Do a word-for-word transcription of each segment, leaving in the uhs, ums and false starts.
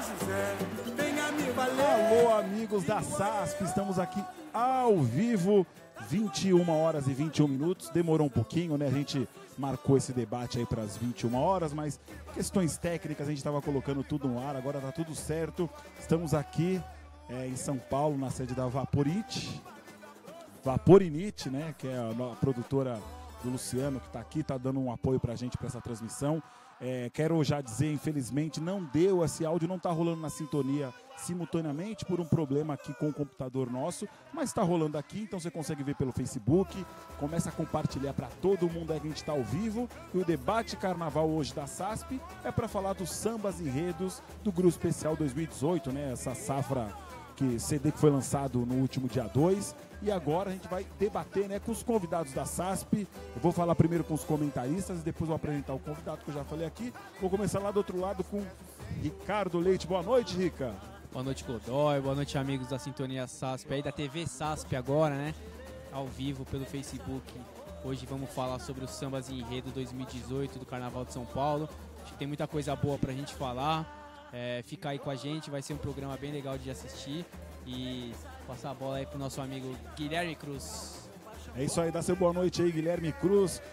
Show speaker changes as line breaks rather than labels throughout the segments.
José, venha me valer.
Alô, amigos da S A S P, estamos aqui ao vivo, vinte e uma horas e vinte e um minutos. Demorou um pouquinho, né? A gente marcou esse debate aí para as vinte e uma horas, mas questões técnicas, a gente estava colocando tudo no ar, agora tá tudo certo. Estamos aqui é, em São Paulo, na sede da Vaporit, Vaporinit, né? Que é a, a produtora do Luciano, que está aqui, está dando um apoio para a gente para essa transmissão. É, quero já dizer, infelizmente, não deu, esse áudio não está rolando na sintonia simultaneamente por um problema aqui com o computador nosso, mas está rolando aqui, então você consegue ver pelo Facebook, começa a compartilhar para todo mundo aí que a gente está ao vivo. E o debate carnaval hoje da S A S P é para falar dos sambas e enredos do Grupo Especial dois mil e dezoito, né? Essa safra, que C D que foi lançado no último dia dois. E agora a gente vai debater, né, com os convidados da S A S P. Eu vou falar primeiro com os comentaristas e depois vou apresentar o convidado que eu já falei aqui. Vou começar lá do outro lado com Ricardo Leite. Boa noite, Rica.
Boa noite, Godoy. Boa noite, amigos da Sintonia S A S P, aí da T V S A S P agora, né? Ao vivo pelo Facebook. Hoje vamos falar sobre os sambas e enredo dois mil e dezoito do Carnaval de São Paulo. Acho que tem muita coisa boa pra gente falar. É, fica aí com a gente, vai ser um programa bem legal de assistir. E passar a bola aí pro nosso amigo Guilherme Cruz.
É isso aí, dá seu boa noite aí, Guilherme Cruz.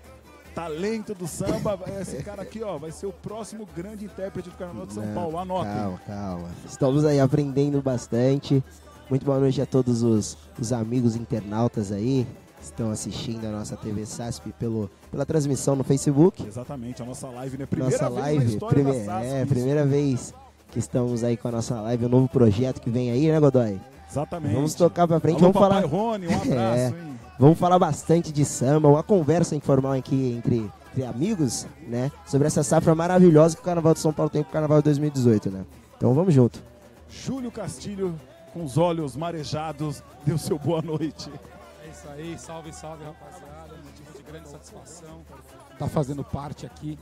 Talento do samba, esse cara aqui, ó, vai ser o próximo grande intérprete do Carnaval de São
Não,
Paulo. Anota.
Calma, calma. Estamos aí aprendendo bastante. Muito boa noite a todos os, os amigos internautas aí que estão assistindo a nossa T V S A S P pelo, pela transmissão no Facebook.
Exatamente, a nossa live, né? Primeira
Nossa
vez
live,
na história
prime-
da S A S P.
é, primeira vez que estamos aí com a nossa live, um novo projeto que vem aí, né, Godoy?
Exatamente.
Vamos tocar pra frente,
Alô,
vamos falar.
Papai Rony, um abraço,
É.
hein?
Vamos falar bastante de samba, uma conversa informal aqui entre, entre amigos, né? Sobre essa safra maravilhosa que o Carnaval de São Paulo tem pro Carnaval de dois mil e dezoito, né? Então vamos junto.
Júlio Castilho, com os olhos marejados, deu seu boa noite.
É isso aí, salve, salve, rapaziada. Motivo de grande satisfação estar fazendo parte aqui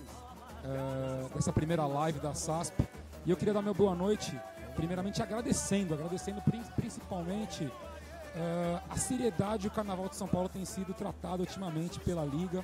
uh, dessa primeira live da S A S P. E eu queria dar meu boa noite, primeiramente agradecendo, agradecendo principalmente uh, a seriedade que o Carnaval de São Paulo tem sido tratado ultimamente pela Liga.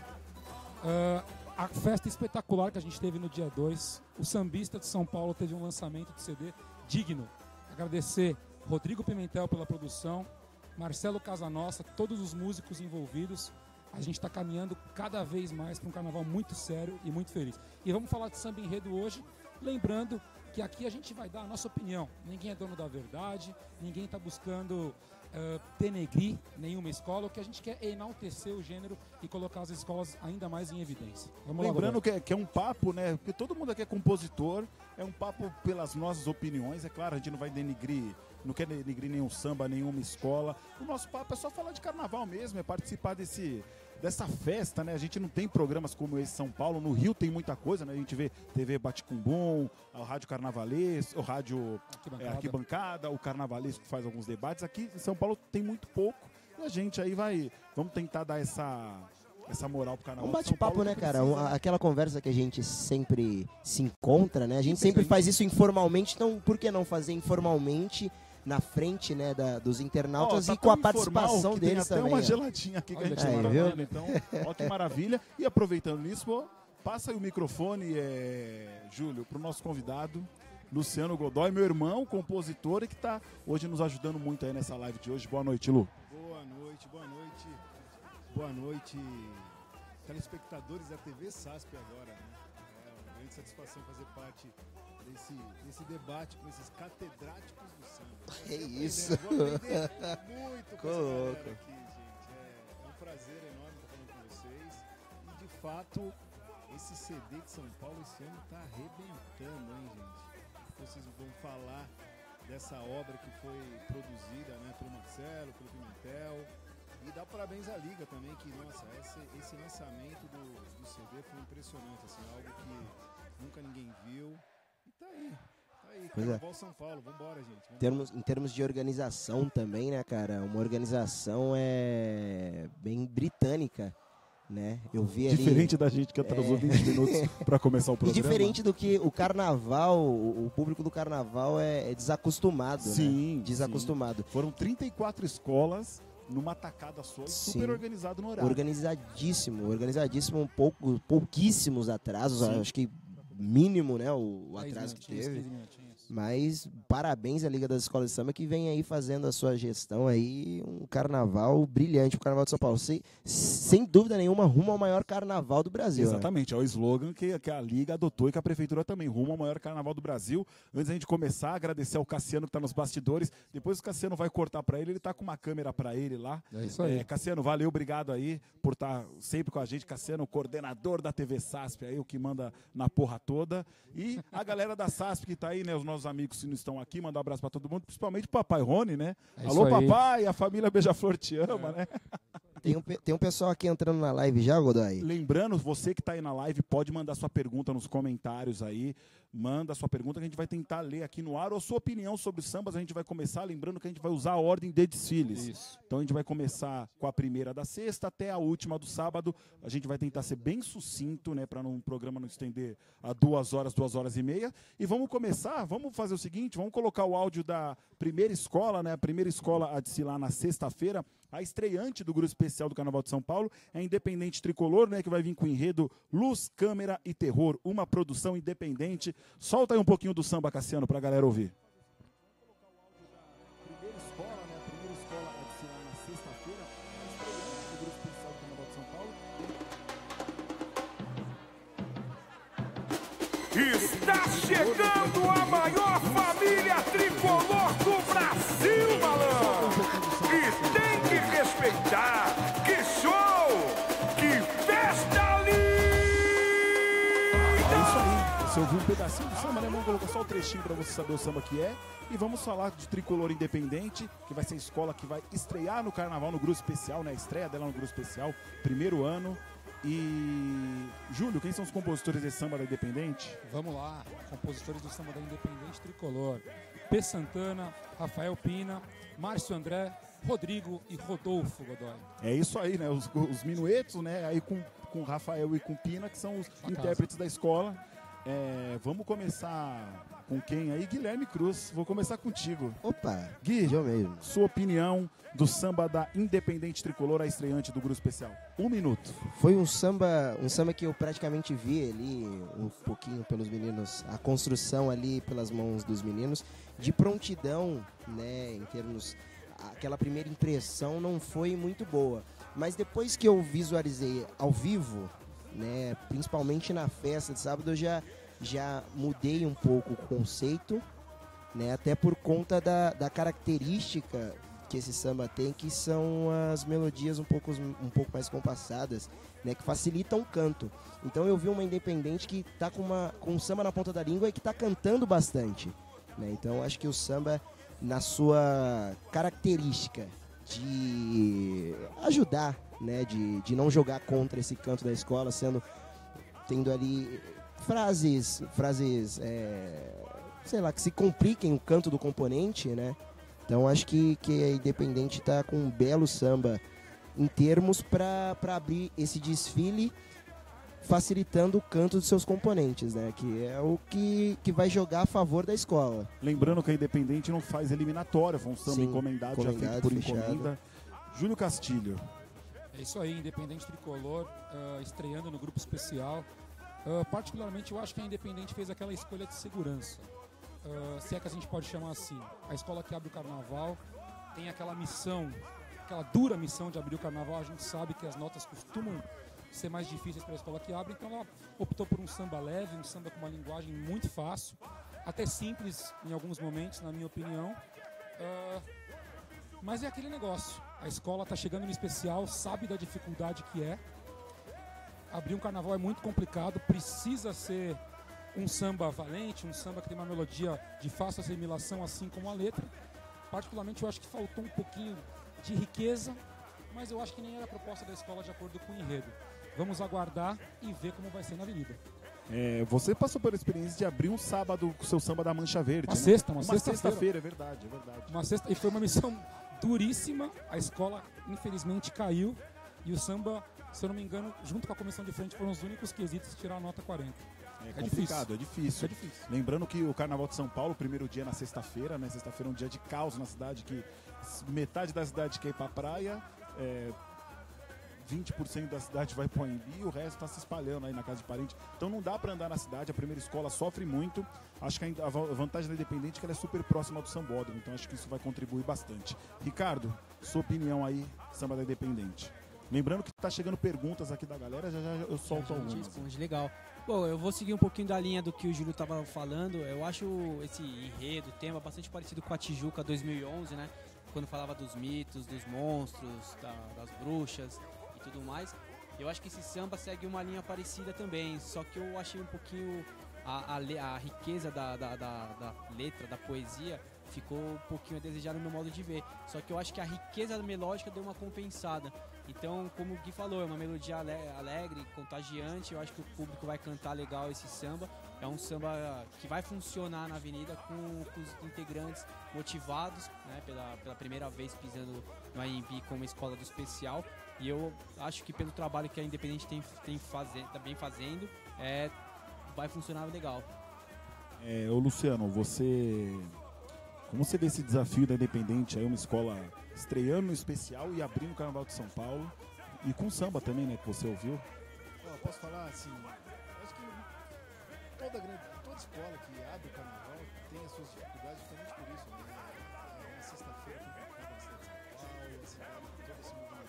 Uh, a festa espetacular que a gente teve no dia dois. O Sambista de São Paulo teve um lançamento de C D digno. Agradecer Rodrigo Pimentel pela produção, Marcelo Casanossa, todos os músicos envolvidos. A gente está caminhando cada vez mais para um carnaval muito sério e muito feliz. E vamos falar de samba enredo hoje, lembrando que aqui a gente vai dar a nossa opinião. Ninguém é dono da verdade, ninguém está buscando uh, denegrir nenhuma escola. O que a gente quer é enaltecer o gênero e colocar as escolas ainda mais em evidência. Vamos
Lembrando
lá,
que é, que é um papo, né? Porque todo mundo aqui é compositor, é um papo pelas nossas opiniões. É claro, a gente não vai denigrir, não quer denigrir nenhum samba, nenhuma escola. O nosso papo é só falar de carnaval mesmo, é participar desse, dessa festa, né? A gente não tem programas como esse em São Paulo. No Rio tem muita coisa, né? A gente vê T V Bate-Cumbum, o Rádio Carnavalesco, o Rádio
Arquibancada.
é, Arquibancada, o Carnavalesco que faz alguns debates. Aqui em São Paulo tem muito pouco. E a gente aí vai, vamos tentar dar essa, essa moral pro Carnaval
Um
de São Paulo.
bate-papo, né,
que
cara?
precisa,
Um-
né?
aquela conversa que a gente sempre se encontra, né? A gente sempre faz isso informalmente, então por que não fazer informalmente na frente, né, da, dos internautas
Ó, tá
e com a
tão informal
participação
que
deles
tem até
também.
uma
ó.
geladinha aqui que a gente
Aí,
tá
viu?
tomando, então, ó que maravilha. E aproveitando nisso, pô, passa aí o microfone, é, Júlio, pro nosso convidado, Luciano Godoy, meu irmão, compositor, e que tá hoje nos ajudando muito aí nessa live de hoje. Boa noite, Lu.
Boa noite, boa noite, boa noite, telespectadores da T V S A S P agora, né? É uma grande satisfação fazer parte desse, desse debate com esses catedráticos do samba.
Que
Vou
isso?
aprender, vou aprender muito com essa galera
Louco.
aqui, gente. É, é um prazer enorme estar falando com vocês. E de fato, esse C D de São Paulo esse ano tá arrebentando, hein, gente? Vocês vão falar dessa obra que foi produzida, né, pelo Marcelo, pelo Pimentel. E dá parabéns à Liga também, que, nossa, esse, esse lançamento do, do C D foi impressionante, assim, algo que nunca ninguém viu. E tá aí, tá aí,
Pois é.
Carnaval São Paulo, vambora, gente.
Em termos, em termos de organização também, né, cara? Uma organização é bem britânica, né? Eu vi ali...
Diferente da gente que atrasou
É.
vinte minutos pra começar o
E
programa.
diferente do que o carnaval, o, o público do carnaval é, é desacostumado,
Sim,
né? Desacostumado.
Foram trinta e quatro escolas numa tacada só, e
Sim.
super organizado no horário.
Organizadíssimo, organizadíssimo, um pouco, pouquíssimos atrasos,
Sim.
acho que mínimo, né, o, o
dez
atraso que
minutinhos,
teve.
quinze minutinhos.
Mas parabéns à Liga das Escolas de Samba que vem aí fazendo a sua gestão aí, um carnaval brilhante pro Carnaval de São Paulo. Sem, sem dúvida nenhuma, rumo ao maior carnaval do Brasil.
Exatamente, né? É o slogan que, que a Liga adotou e que a Prefeitura também, rumo ao maior carnaval do Brasil. Antes da gente começar, agradecer ao Cassiano que tá nos bastidores. Depois o Cassiano vai cortar para ele, ele tá com uma câmera para ele lá.
É isso aí.
É, Cassiano, valeu, obrigado aí por estar sempre com a gente. Cassiano, coordenador da T V SASP, aí, o que manda na porra toda. E a galera da SASP que tá aí, né? Os nossos amigos que não estão aqui, mandar um abraço para todo mundo, principalmente o papai Rony, né?
É
Alô,
isso aí.
papai, a família Beija-Flor te ama,
É.
né?
Tem um, pe- tem um pessoal aqui entrando na live já, Godoy?
Lembrando, você que está aí na live, pode mandar sua pergunta nos comentários aí. Manda sua pergunta que a gente vai tentar ler aqui no ar. Ou sua opinião sobre os sambas, a gente vai começar. Lembrando que a gente vai usar a ordem de desfiles.
Isso.
Então a gente vai começar com a primeira da sexta até a última do sábado. A gente vai tentar ser bem sucinto, né? Para um programa não estender a duas horas, duas horas e meia. E vamos começar, vamos fazer o seguinte, vamos colocar o áudio da primeira escola, né? A primeira escola a desfilar na sexta-feira. A estreante do grupo especial do Carnaval de São Paulo é Independente Tricolor, né? Que vai vir com o enredo Luz, Câmera e Terror. Uma produção independente. Solta aí um pouquinho do samba, Cassiano, pra galera ouvir. Primeira escola, né? A primeira escola a desfilar na sexta-feira. A estreante do grupo especial do Carnaval de São Paulo.
Está chegando a maior família tricolor do Brasil, malandro! E tem que respeitar! Que show! Que festa linda!
É isso aí. Você ouviu um pedacinho do samba, né? Vamos colocar só o trechinho pra você saber o samba que é. E vamos falar de Tricolor Independente, que vai ser a escola que vai estrear no Carnaval no grupo especial, né? A estreia dela no grupo especial, primeiro ano. E, Júlio, quem são os compositores desse samba da Independente?
Vamos lá, compositores do samba da Independente Tricolor. P. Santana, Rafael Pina, Márcio André, Rodrigo e Rodolfo Godoy.
É isso aí, né? Os, os minuetos, né? Aí com, com Rafael e com Pina, que são os
casa.
intérpretes da escola. É, vamos começar com quem aí? Guilherme Cruz. Vou começar contigo.
Opa,
Gui,
eu mesmo.
sua opinião do samba da Independente Tricolor, a estreante do grupo especial. Um minuto.
Foi um samba, um samba que eu praticamente vi ali um pouquinho pelos meninos, a construção ali pelas mãos dos meninos, de prontidão, né, em termos, aquela primeira impressão não foi muito boa, mas depois que eu visualizei ao vivo, né, principalmente na festa de sábado, eu já, já mudei um pouco o conceito, né, até por conta da, da característica que esse samba tem, que são as melodias um pouco, um pouco mais compassadas, né, que facilitam o canto. Então eu vi uma Independente que tá com, uma, com um samba na ponta da língua e que tá cantando bastante, né? Então acho que o samba, na sua característica de ajudar, né, de, de não jogar contra esse canto da escola, sendo, tendo ali frases, frases é, sei lá, que se compliquem o canto do componente, né? Então acho que, que a Independente está com um belo samba em termos para abrir esse desfile, facilitando o canto dos seus componentes, né? Que é o que, que vai jogar a favor da escola.
Lembrando que a Independente não faz eliminatória, foi um samba
Sim,
encomendado, já feito
encomendado,
por
fechado.
encomenda. Júlio Castilho.
É isso aí, Independente Tricolor, uh, estreando no grupo especial. Uh, particularmente, eu acho que a Independente fez aquela escolha de segurança. Uh, se é que a gente pode chamar assim. A escola que abre o carnaval tem aquela missão, aquela dura missão de abrir o carnaval. A gente sabe que as notas costumam ser mais difíceis para a escola que abre, então ela optou por um samba leve, um samba com uma linguagem muito fácil, até simples em alguns momentos, na minha opinião. Uh, mas é aquele negócio, a escola está chegando no especial, sabe da dificuldade que é. Abrir um carnaval é muito complicado, precisa ser um samba valente, um samba que tem uma melodia de fácil assimilação, assim como a letra. Particularmente eu acho que faltou um pouquinho de riqueza, mas eu acho que nem era a proposta da escola de acordo com o enredo. Vamos aguardar e ver como vai ser na avenida.
É, você passou pela experiência de abrir um sábado com o seu samba da Mancha Verde.
Uma
né?
sexta, uma,
uma
sexta-feira.
sexta-feira, é verdade, é verdade.
Uma sexta, e foi uma missão duríssima. A escola, infelizmente, caiu. E o samba, se eu não me engano, junto com a comissão de frente, foram os únicos quesitos de tirar a nota quarenta.
É,
É
complicado,
difícil.
é difícil.
É difícil.
Lembrando que o Carnaval de São Paulo, o primeiro dia é na sexta-feira, né? Sexta-feira é um dia de caos na cidade, que metade da cidade quer ir pra praia. É, vinte por cento da cidade vai para o A M B e o resto está se espalhando aí na casa de parente. Então não dá para andar na cidade, a primeira escola sofre muito. Acho que a vantagem da Independente é que ela é super próxima do sambódromo, então acho que isso vai contribuir bastante. Ricardo, sua opinião aí, samba da Independente. Lembrando que tá chegando perguntas aqui da galera, já já eu solto
a gente
algumas.
responde, legal. Bom, eu vou seguir um pouquinho da linha do que o Júlio estava falando. Eu acho esse enredo, tema bastante parecido com a Tijuca dois mil e onze, né? Quando falava dos mitos, dos monstros, da, das bruxas e tudo mais. Eu acho que esse samba segue uma linha parecida também, só que eu achei um pouquinho a, a, a riqueza da, da, da, da letra, da poesia, ficou um pouquinho a desejar no meu modo de ver. Só que eu acho que a riqueza melódica deu uma compensada. Então, como o Gui falou, é uma melodia alegre, contagiante. Eu acho que o público vai cantar legal esse samba. É um samba que vai funcionar na avenida com, com os integrantes motivados, né, pela, pela primeira vez pisando no A M B como escola do especial. E eu acho que pelo trabalho que a Independente tem, tem faze, tá bem fazendo, é, vai funcionar legal.
É, ô Luciano, você... Como você vê esse desafio da Independente, aí uma escola estreando no especial e abrindo o Carnaval de São Paulo, e com samba também, né, que você ouviu?
Eu posso falar assim, acho que toda, grande, toda escola que abre o Carnaval tem as suas dificuldades justamente por isso, né? É uma sexta-feira complicada na cidade de São Paulo, a cidade, todo esse movimento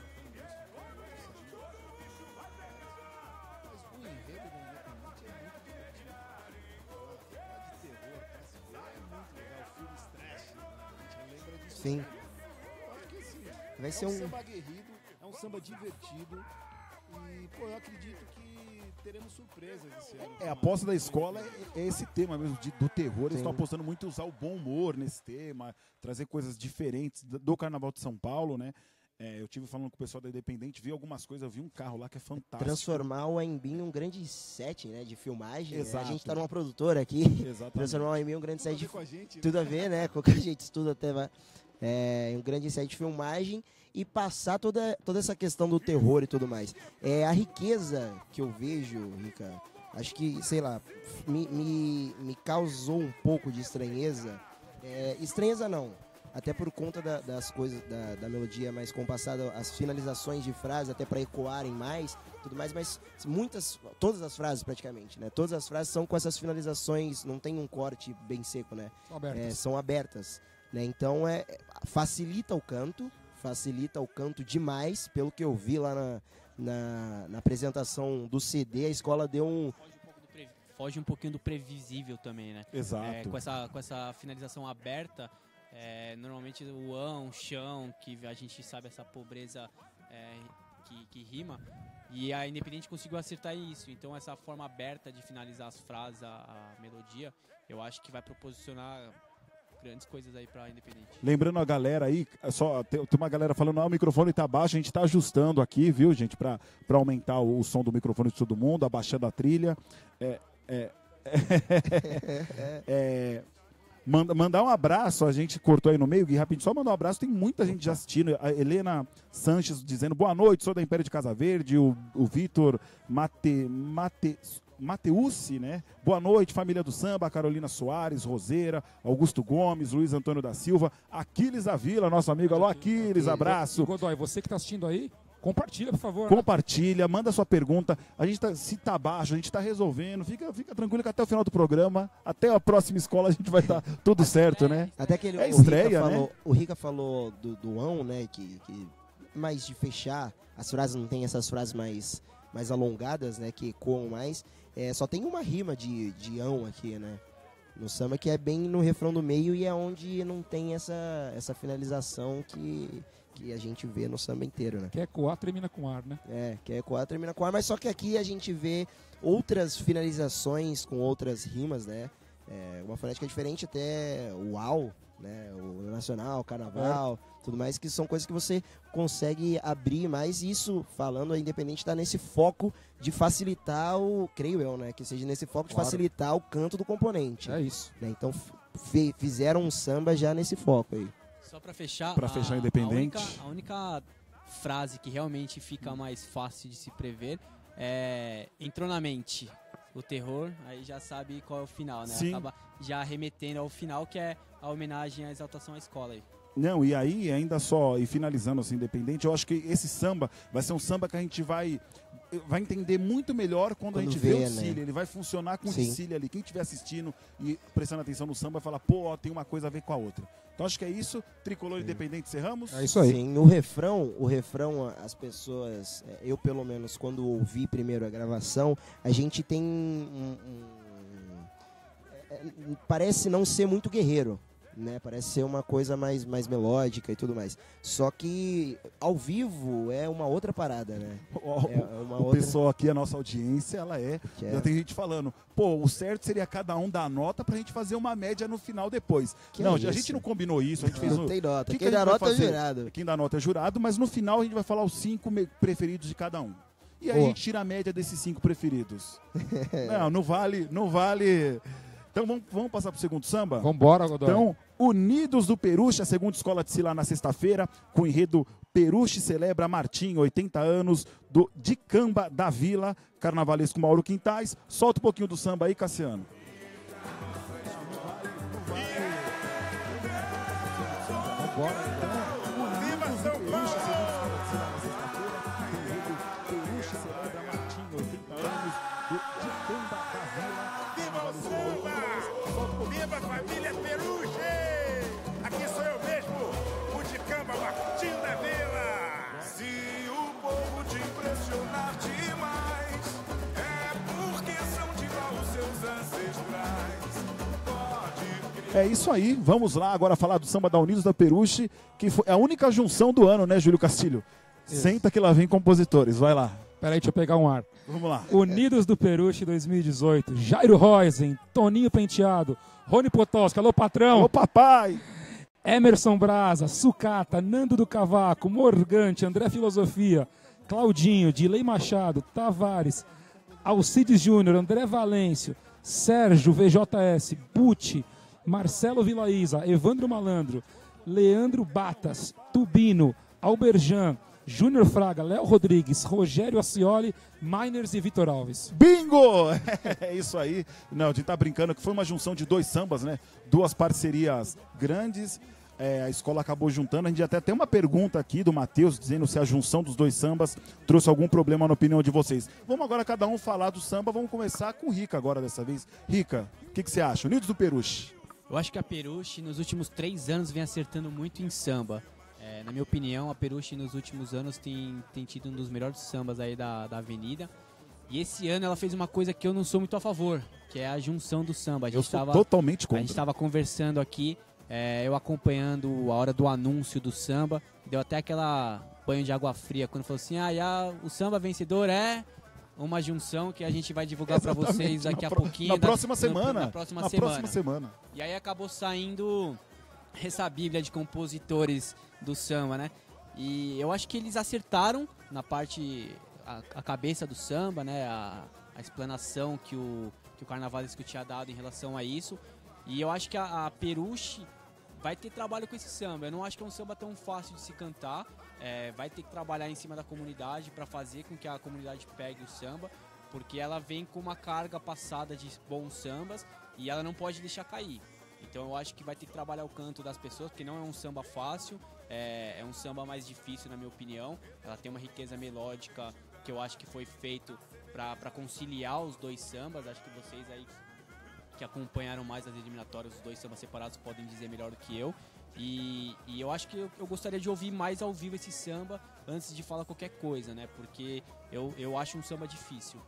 mas o enredo da Independente é muito divertido. Falar de terror, clássico, é muito legal, filmes trash, né? A gente lembra disso.
Sim.
Eu acho que assim,
Vai
é
ser
um,
um...
samba aguerrido, é um samba divertido e, pô, eu acredito que teremos surpresas esse ano.
É, a aposta da escola é, é esse tema mesmo, de, do terror. Eles
Sim.
estão apostando muito em usar o bom humor nesse tema, trazer coisas diferentes do, do Carnaval de São Paulo, né? É, eu tive falando com o pessoal da Independente, vi algumas coisas, eu vi um carro lá que é fantástico.
Transformar o A M B em um grande set, né, de filmagem.
Exato.
A gente tá numa produtora aqui.
Exatamente.
Transformar o A M B em um grande
Tudo a
set
ver
de
com a gente, né?
tudo a ver, né? Com o que a gente estuda até vai. É, um grande set de filmagem e passar toda, toda essa questão do terror e tudo mais. É, a riqueza que eu vejo, Rica, acho que, sei lá, me, me, me causou um pouco de estranheza. É, estranheza não, até por conta da, das coisas, da, da melodia mais compassada, as finalizações de frases, até para ecoarem mais, tudo mais, mas muitas, todas as frases praticamente, né? Todas as frases são com essas finalizações, não tem um corte bem seco, né?
São abertas.
É, são abertas, né? Então é, facilita o canto, facilita o canto demais, pelo que eu vi lá na, na, na apresentação do C D, a escola deu um...
Foge um pouquinho do previsível também, né?
Exato.
É, com, essa, com essa finalização aberta, é, normalmente o ão, o chão, que a gente sabe essa pobreza é, que, que rima, e a Independente conseguiu acertar isso. Então essa forma aberta de finalizar as frases, a, a melodia, eu acho que vai proporcionar grandes coisas aí pra Independente.
Lembrando a galera aí, só tem, tem uma galera falando, ah, o microfone tá baixo, a gente tá ajustando aqui, viu, gente, pra, pra aumentar o, o som do microfone de todo mundo, abaixando a trilha. É, é, é, é, manda, mandar um abraço, a gente cortou aí no meio, Gui, rapidinho, só mandar um abraço, tem muita gente já assistindo, a Helena Sanches dizendo, boa noite, sou da Império de Casa Verde, o, o Vitor Mate, Mate, Mateucci, né? Boa noite, família do samba, Carolina Soares, Roseira, Augusto Gomes, Luiz Antônio da Silva, Aquiles Avila, nosso amigo, alô Aquiles, abraço.
E Godoy, você que está assistindo aí, compartilha, por favor.
Compartilha, manda sua pergunta. A gente tá, se tá baixo, a gente tá resolvendo. Fica, fica tranquilo que até o final do programa, até a próxima escola, a gente vai estar tá tudo certo, né?
Até que ele,
é
o,
estreia,
Rica falou,
né?
o Rica falou do, do ão, né? Que, que mais de fechar, as frases não tem essas frases mais, mais alongadas, né? Que ecoam mais. É, só tem uma rima de, de ão aqui, né? No samba, que é bem no refrão do meio e é onde não tem essa, essa finalização que, que a gente vê no samba inteiro, né?
Quer ecoar, termina com ar, né?
É, que é ecoar, termina com ar, mas só que aqui a gente vê outras finalizações com outras rimas, né? É, uma fonética diferente, até o au, né? O nacional, o carnaval, é. tudo mais, que são coisas que você consegue abrir mais. Isso, falando, a Independente está nesse foco de facilitar o, creio eu, né? Que seja nesse foco de
Claro.
facilitar o canto do componente.
É isso.
Né? Então, f- fizeram um samba já nesse foco aí.
Só pra fechar,
Pra
a,
fechar Independente.
A única, a única frase que realmente fica mais fácil de se prever é entrou na mente o terror, aí já sabe qual é o final, né?
Sim.
Acaba já remetendo ao final, que é a homenagem à exaltação à escola aí.
Não, e aí, ainda só, e finalizando assim, independente, eu acho que esse samba vai ser um samba que a gente vai, vai entender muito melhor quando, quando a gente vê, vê o Cília. Né? Ele vai funcionar com Sim. o Cília ali. Quem estiver assistindo e prestando atenção no samba vai falar, pô, ó, tem uma coisa a ver com a outra. Então acho que é isso. Tricolor Sim. Independente, cerramos?
É isso aí. Sim, o refrão, o refrão, as pessoas, eu pelo menos, quando ouvi primeiro a gravação, a gente tem um, um, parece não ser muito guerreiro. Né, parece ser uma coisa mais, mais melódica e tudo mais. Só que ao vivo é uma outra parada, né?
O, é uma o outra... pessoal aqui, a nossa audiência, ela é, é. Já tem gente falando, pô, o certo seria cada um dar nota pra gente fazer uma média no final depois. Que não, é a gente não combinou isso, a gente fez
não
um...
tem nota.
Que
Quem
que
dá nota é jurado.
Quem dá nota é jurado, mas no final a gente vai falar os cinco preferidos de cada um. E aí Boa. a gente tira a média desses cinco preferidos. não, não vale, não vale... Então vamos, vamos passar pro segundo samba?
Vamos embora, Godoy.
Então, Unidos do Peruche, a segunda escola de Sila na sexta-feira, com o enredo Peruche celebra Martim, oitenta anos, do Dicamba da Vila, carnavalesco Mauro Quintais. Solta um pouquinho do samba aí, Cassiano. Vamos embora.
Viva a família Peruche! Aqui sou eu mesmo, o Dicamba Martim da Vila! Se o povo te impressionar demais, é porque são de igual os seus ancestrais. Pode...
É isso aí, vamos lá agora falar do samba da Unidos da Peruche, que foi a única junção do ano, né, Júlio Castilho? Isso. Senta que lá vem compositores, vai lá.
Peraí, deixa eu pegar um ar.
Vamos lá.
Unidos do Peruche dois mil e dezoito. Jairo Roisen, Toninho Penteado, Rony Potosca, alô patrão.
Alô papai.
Emerson Brasa, Sucata, Nando do Cavaco, Morgante, André Filosofia, Claudinho, Dilei Machado, Tavares, Alcides Júnior, André Valêncio, Sérgio V J S, Butti, Marcelo Vilaísa, Evandro Malandro, Leandro Batas, Tubino, Alberjan, Júnior Fraga, Léo Rodrigues, Rogério Acioli, Miners e Vitor Alves.
Bingo! É isso aí. Não, a gente tá brincando que foi uma junção de dois sambas, né? Duas parcerias grandes. É, a escola acabou juntando. A gente até tem uma pergunta aqui do Matheus, dizendo se a junção dos dois sambas trouxe algum problema na opinião de vocês. Vamos agora cada um falar do samba. Vamos começar com o Rica agora dessa vez. Rica, o que, que você acha? Unidos do Peruche.
Eu acho que a Peruche nos últimos três anos vem acertando muito em samba. É, na minha opinião, a Peruche nos últimos anos tem, tem tido um dos melhores sambas aí da, da avenida. E esse ano ela fez uma coisa que eu não sou muito a favor, que é a junção do samba. A gente
eu sou
tava,
totalmente contra.
A gente estava conversando aqui, é, eu acompanhando a hora do anúncio do samba. Deu até aquela banho de água fria quando falou assim, ah, e a, o samba vencedor é uma junção que a gente vai divulgar para vocês daqui a
pro,
pouquinho.
Na próxima da, semana.
Na, na, próxima,
na
semana.
próxima semana.
E aí acabou saindo essa bíblia de compositores do samba, né? E eu acho que eles acertaram na parte, a, a cabeça do samba, né? A, a explanação que o, que o Carnavalesco tinha dado em relação a isso. E eu acho que a, a Peruche vai ter trabalho com esse samba. Eu não acho que é um samba tão fácil de se cantar. É, vai ter que trabalhar em cima da comunidade para fazer com que a comunidade pegue o samba, porque ela vem com uma carga passada de bons sambas e ela não pode deixar cair. Então eu acho que vai ter que trabalhar o canto das pessoas, porque não é um samba fácil, é, é um samba mais difícil na minha opinião. Ela tem uma riqueza melódica que eu acho que foi feito para conciliar os dois sambas. Acho que vocês aí que acompanharam mais as eliminatórias, os dois sambas separados, podem dizer melhor do que eu. E, e eu acho que eu, eu gostaria de ouvir mais ao vivo esse samba antes de falar qualquer coisa, né? Porque eu, eu acho um samba difícil.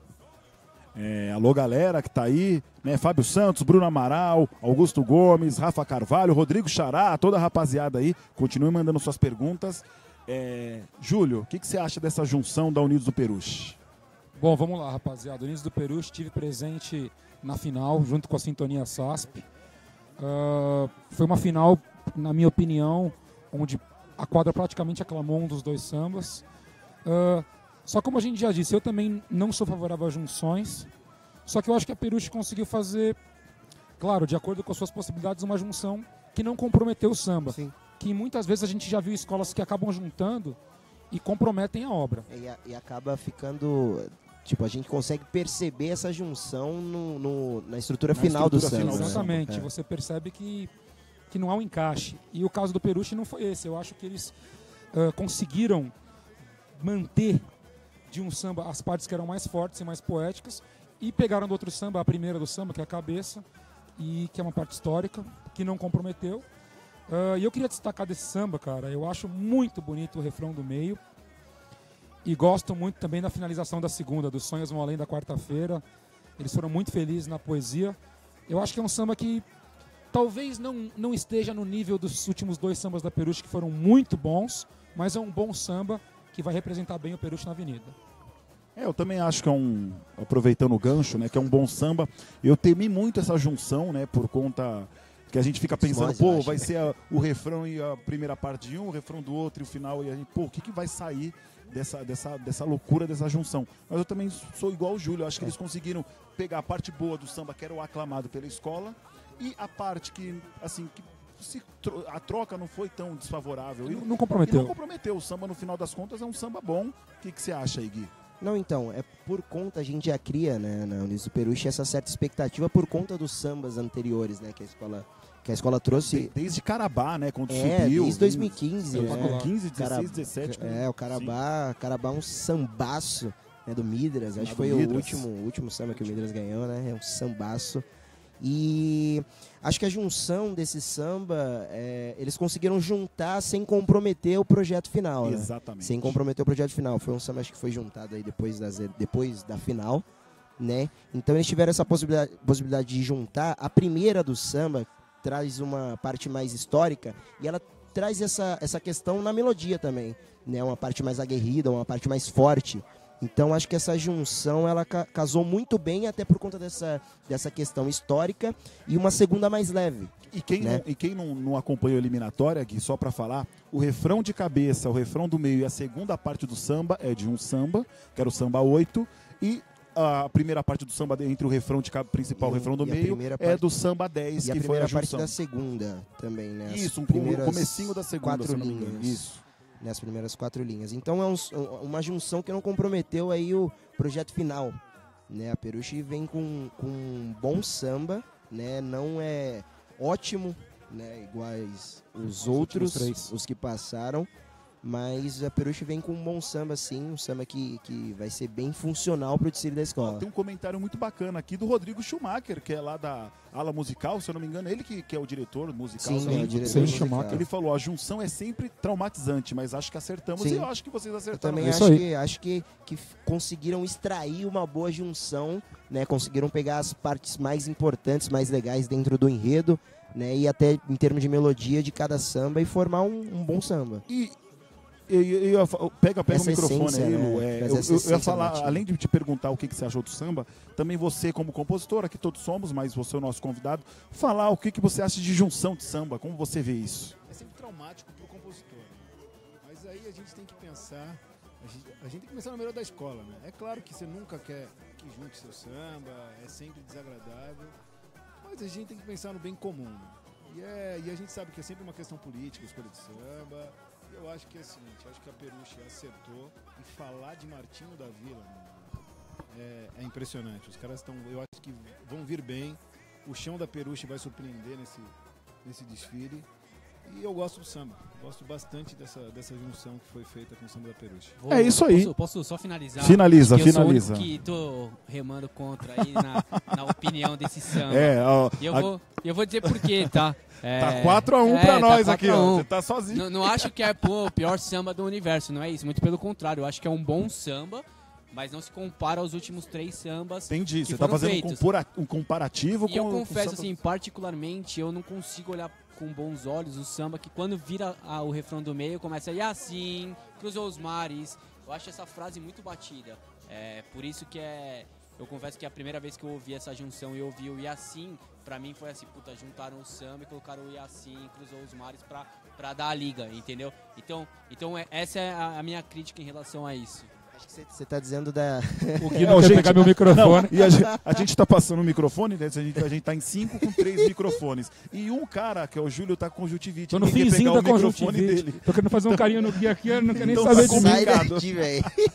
É, alô galera que tá aí, né? Fábio Santos, Bruno Amaral, Augusto Gomes, Rafa Carvalho, Rodrigo Xará, toda a rapaziada aí, continue mandando suas perguntas. É, Júlio, o que, que você acha dessa junção da Unidos do Peruche?
Bom, vamos lá, rapaziada. Unidos do Peruche, estive presente na final, junto com a Sintonia S A S P. Uh, foi uma final, na minha opinião, onde a quadra praticamente aclamou um dos dois sambas. Uh, Só como a gente já disse, eu também não sou favorável a junções, só que eu acho que a Peruche conseguiu fazer, claro, de acordo com as suas possibilidades, uma junção que não comprometeu o samba.
Sim.
Que muitas vezes a gente já viu escolas que acabam juntando e comprometem a obra.
E, a, e acaba ficando... Tipo, a gente consegue perceber essa junção no, no, na estrutura
na
final
estrutura
do samba.
final do
Exatamente,
samba. É.
Você percebe que que não há um encaixe. E o caso do Peruche não foi esse. Eu acho que eles uh, conseguiram manter de um samba as partes que eram mais fortes e mais poéticas e pegaram do outro samba a primeira do samba, que é a cabeça, e que é uma parte histórica, que não comprometeu. Uh, e eu queria destacar desse samba, cara, eu acho muito bonito o refrão do meio e gosto muito também da finalização da segunda, dos Sonhos Vão Além da quarta-feira. Eles foram muito felizes na poesia. Eu acho que é um samba que talvez não, não esteja no nível dos últimos dois sambas da Peruche, que foram muito bons, mas é um bom samba que vai representar bem o Peruche na avenida.
É, eu também acho que é um, aproveitando o gancho, né, que é um bom samba. Eu temi muito essa junção, né, por conta que a gente fica pensando,
Esmose,
pô,
acho,
vai
né?
ser a, o refrão e a primeira parte de um, o refrão do outro e o final, e a gente, pô, o que, que vai sair dessa, dessa, dessa loucura, dessa junção? Mas eu também sou igual o Júlio, eu acho que eles conseguiram pegar a parte boa do samba, que era o aclamado pela escola, e a parte que, assim, que se tro a troca não foi tão desfavorável. E,
Não, não comprometeu.
e não comprometeu. O samba, no final das contas, é um samba bom. O que, que você acha aí, Gui?
Não, então, é por conta, a gente já cria, né, na Unis do Peruche, essa certa expectativa por conta dos sambas anteriores, né, que a escola, que a escola trouxe.
Desde Carabá, né, quando
É,
subiu.
desde dois mil e quinze,
desde
né?
quinze,
Cara-
dezesseis, dezessete.
É, o Carabá, Carabá é um sambaço, né, do Midras,
Ah,
acho que
do
foi
Midras.
o último, o último samba que o Midras ganhou, né, é um sambaço. E acho que a junção desse samba, é, eles conseguiram juntar sem comprometer o projeto final, né?
Exatamente.
Sem comprometer o projeto final. Foi um samba acho que foi juntado aí depois, das, depois da final, né? Então eles tiveram essa possibilidade, possibilidade de juntar. A primeira do samba traz uma parte mais histórica e ela traz essa, essa questão na melodia também, né? Uma parte mais aguerrida, uma parte mais forte. Então acho que essa junção ela ca casou muito bem, até por conta dessa, dessa questão histórica, e uma segunda mais leve.
E quem,
né?
não, e quem não, não acompanhou a eliminatória, Gui, só pra falar, o refrão de cabeça, o refrão do meio e a segunda parte do samba é de um samba, que era o samba oito, e a primeira parte do samba entre o refrão de cabo principal e o refrão do
E a
meio
primeira
é
parte-
do samba dez,
E a
que foi a
primeira parte
junção.
da segunda também, né? As
Isso, um
primeiras
comecinho da segunda,
quatro
se eu não me engano.
linhas.
Isso.
Né, as primeiras quatro linhas. Então é um, uma junção que não comprometeu aí o projeto final, né? A Peruche vem com, com um bom samba, né? Não é ótimo, né? Iguais os outros,
três.
os que passaram, mas a Peruche vem com um bom samba, sim, um samba que, que vai ser bem funcional para o desfile da escola.
Tem um comentário muito bacana aqui do Rodrigo Schumacher, que é lá da ala musical, se eu não me engano, ele que, que é o diretor musical.
Sim,
se eu não
é
me
o
engano.
diretor
Sim,
musical.
Schumacher.
Ele falou, a junção é sempre traumatizante, mas acho que acertamos
Sim.
e eu acho que vocês
Eu
acertaram.
também
É isso
acho,
aí.
que, acho que, que f- conseguiram extrair uma boa junção, né? Conseguiram pegar as partes mais importantes, mais legais dentro do enredo, né? E até em termos de melodia de cada samba e formar um, um bom samba.
E eu, eu, eu ia fa- pega, pega o
Essa
microfone
essência,
aí,
né?
Lu. É,
Traz
eu,
essa
eu- eu ia
essência
falar,
nativa.
além de te perguntar o que, que você achou do samba, também você como compositor, aqui todos somos, mas você é o nosso convidado, falar o que, que você acha de junção de samba, como você vê isso?
É sempre traumático pro compositor. Né? Mas aí a gente tem que pensar, a gente, a gente tem que pensar no melhor da escola, né? É claro que você nunca quer que junte seu samba, é sempre desagradável, mas a gente tem que pensar no bem comum. Né? E, é, e a gente sabe que é sempre uma questão política, escolha de samba. E eu acho que é o seguinte, eu acho que a Peruche acertou e falar de Martinho da Vila, né? é, é impressionante. Os caras estão, eu acho que vão vir bem. O chão da Peruche vai surpreender nesse, nesse desfile. E eu gosto do samba. Gosto bastante dessa, dessa junção que foi feita com o samba da Peruche.
Vou-
É isso aí.
Posso, posso só finalizar?
Finaliza,
Porque
finaliza.
Eu sou o único que tô remando contra aí na, na opinião desse samba.
É, ó,
E eu
a-
vou, eu vou dizer por quê, tá? É,
tá quatro a um
é,
pra
tá
nós
quatro
aqui,
a
ó.
um.
Você tá sozinho.
Não, não acho que é pô, o pior samba do universo, não é isso. Muito pelo contrário, eu acho que é um bom samba, mas não se compara aos últimos três sambas.
Entendi,
que
você tá
foram
fazendo um,
feitos.
compora- um comparativo
E
com
eu
com
confesso,
samba-
assim, particularmente, eu não consigo olhar com bons olhos o samba que quando vira a- o refrão do meio, começa e assim, cruzou os mares. Eu acho essa frase muito batida. É por isso que é... Eu confesso que a primeira vez que eu ouvi essa junção e eu ouvi o Yassin, pra mim foi assim, puta, juntaram o samba e colocaram o Yassin, cruzou os mares pra, pra dar a liga, entendeu? Então, então é- essa é a, a minha crítica em relação a isso.
Acho que você está dizendo da...
O Gui
É,
não
o
quer
gente-
pegar meu
Não,
microfone.
e a gente, a gente tá passando o microfone, né? A gente, a gente tá em cinco com três microfones. E um cara, que é o Júlio, tá com conjuntivite.
Tô no
ninguém quer
finzinho
pegar
da
o microfone
conjuntivite.
dele.
Tô querendo fazer um carinho no Gui aqui, eu não quero nem
Então
saber
tá
de mim.
Sai
complicado.
daqui, velho.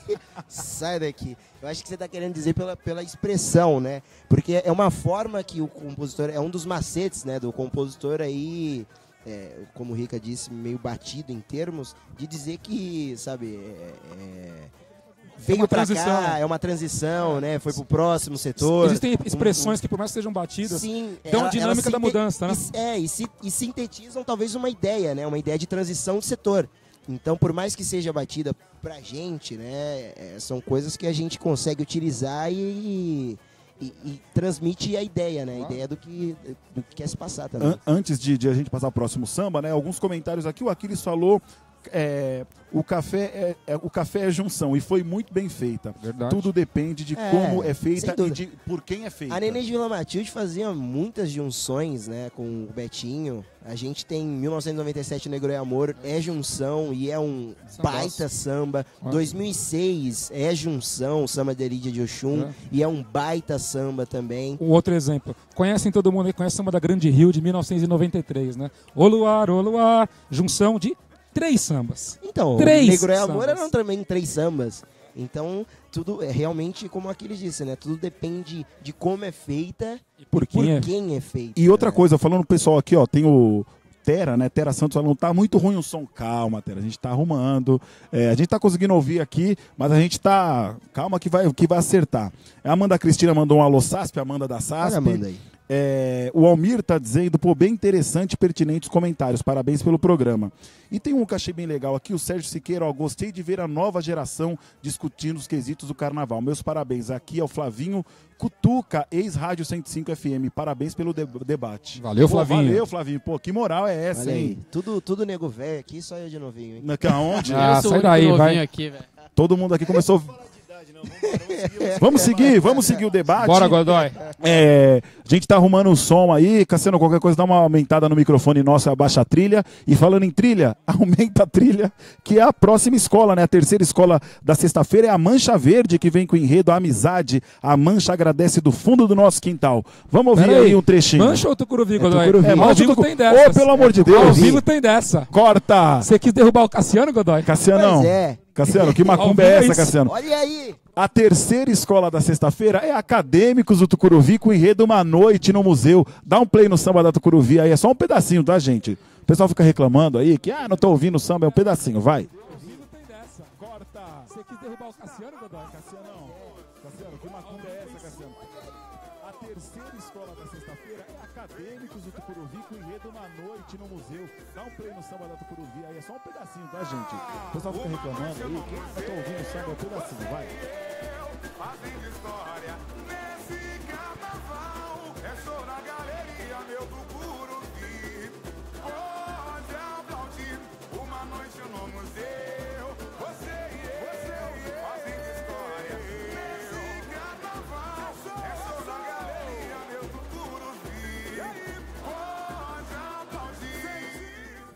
Sai daqui. Eu acho que você está querendo dizer pela, pela expressão, né? Porque é uma forma que o compositor, é um dos macetes, né, do compositor aí, é, como o Rica disse, meio batido em termos, de dizer que, sabe, é, é, veio para cá, é uma transição, né? Foi pro próximo setor.
Existem expressões um, um... que por mais que sejam batidas,
sim,
dão
ela,
a dinâmica da mudança, né?
E, é, e, se, e sintetizam talvez uma ideia, né? Uma ideia de transição de setor. Então, por mais que seja batida pra gente, né? É, são coisas que a gente consegue utilizar e, e, e transmite a ideia, né? A ideia do que, do que quer se passar também.
An antes de, de a gente passar ao próximo samba, né? Alguns comentários aqui. O Aquiles falou... É, o, café é, é, o café é junção e foi muito bem feita.
Verdade.
Tudo depende de
é,
como é feita e de por quem é feita.
A Nenê de Vila Matilde fazia muitas junções, né, com o Betinho. A gente tem mil novecentos e noventa e sete Negro é Amor, é junção e é um
Samba.
baita samba. dois mil e seis é junção, samba de Lídia de Oxum, é. e é um baita samba também.
Um outro exemplo, conhecem todo mundo aí, conhece o samba da Grande Rio de mil novecentos e noventa e três, né? Ô Luar, ô Luar, junção de três sambas.
Então,
três
Negro é Amor
sambas.
eram também três sambas. Então, tudo é realmente como aquele disse, né? Tudo depende de como é feita
e por, quem,
por
é.
quem é feita.
E outra
né?
coisa, falando pro pessoal aqui, ó, tem o Tera, né? Tera Santos falando, tá muito ruim o som. Calma, Tera, a gente tá arrumando. É, a gente tá conseguindo ouvir aqui, mas a gente tá... Calma que vai, que vai acertar. A Amanda Cristina mandou um alô SASP, a Amanda da SASP.
Olha, Amanda aí.
É, o Almir tá dizendo, pô, bem interessante e pertinentes comentários, parabéns pelo programa. E tem um que achei bem legal aqui, o Sérgio Siqueira, ó, gostei de ver a nova geração discutindo os quesitos do carnaval. Meus parabéns, aqui é o Flavinho Cutuca, ex-Rádio cento e cinco F M, parabéns pelo de debate.
Valeu,
pô,
Flavinho.
Valeu, Flavinho, pô, que moral é essa,
Olha
hein?
aí, tudo, tudo nego velho aqui, só eu de novinho, hein?
Na, onde?
Ah,
eu sou
sai
o
daí,
único
vai.
novinho aqui, velho.
Todo mundo aqui começou... Vamos seguir, vamos seguir o debate.
Bora, Godoy.
É, a gente tá arrumando o som aí. Cassiano, qualquer coisa, dá uma aumentada no microfone nosso e abaixa a trilha. E falando em trilha, aumenta a trilha, que é a próxima escola, né? A terceira escola da sexta-feira é a Mancha Verde, que vem com o enredo A Amizade. A Mancha agradece do fundo do nosso quintal. Vamos ouvir
Pera
aí,
aí
um trechinho.
Mancha ou Tucuruvi, Godoy?
É, Tucuruvi.
É,
Mancha
ao vivo
Tucu-
tem dessa.
Ô, pelo amor de Deus.
Ao vivo tem dessa.
Corta!
Você quis derrubar o Cassiano, Godoy?
Cassianão.
Pois é.
Cassiano, que macumba
Ao
é
vivo é
essa,
isso.
Cassiano?
Olha aí!
A terceira escola da sexta-feira é Acadêmicos do Tucuruvi com o enredo Uma Noite no Museu. Dá um play no samba da Tucuruvi aí, é só um pedacinho, tá, gente? O pessoal fica reclamando aí que, ah, não tô ouvindo o samba, é um pedacinho, vai.
Ao vivo tem dessa. Corta. Você quis derrubar o Cassiano, Godoy?
Cassianão, Cassiano, que macumba é essa, Cassiano? A terceira escola da sexta-feira é Acadêmicos do Tucuruvi com o enredo Uma Noite no Museu. Dá um play no samba da Tucuruvi aí, é só um pedacinho, tá, gente? O pessoal fica reclamando aí que, ah, não tô ouvindo o samba, é um pedacinho, vai.
Fazendo história nesse carnaval. É show na galeria, meu Tucuruvi. Pode aplaudir uma noite no museu. Você e eu, fazendo história nesse carnaval. É show na galeria, meu Tucuruvi. Pode aplaudir.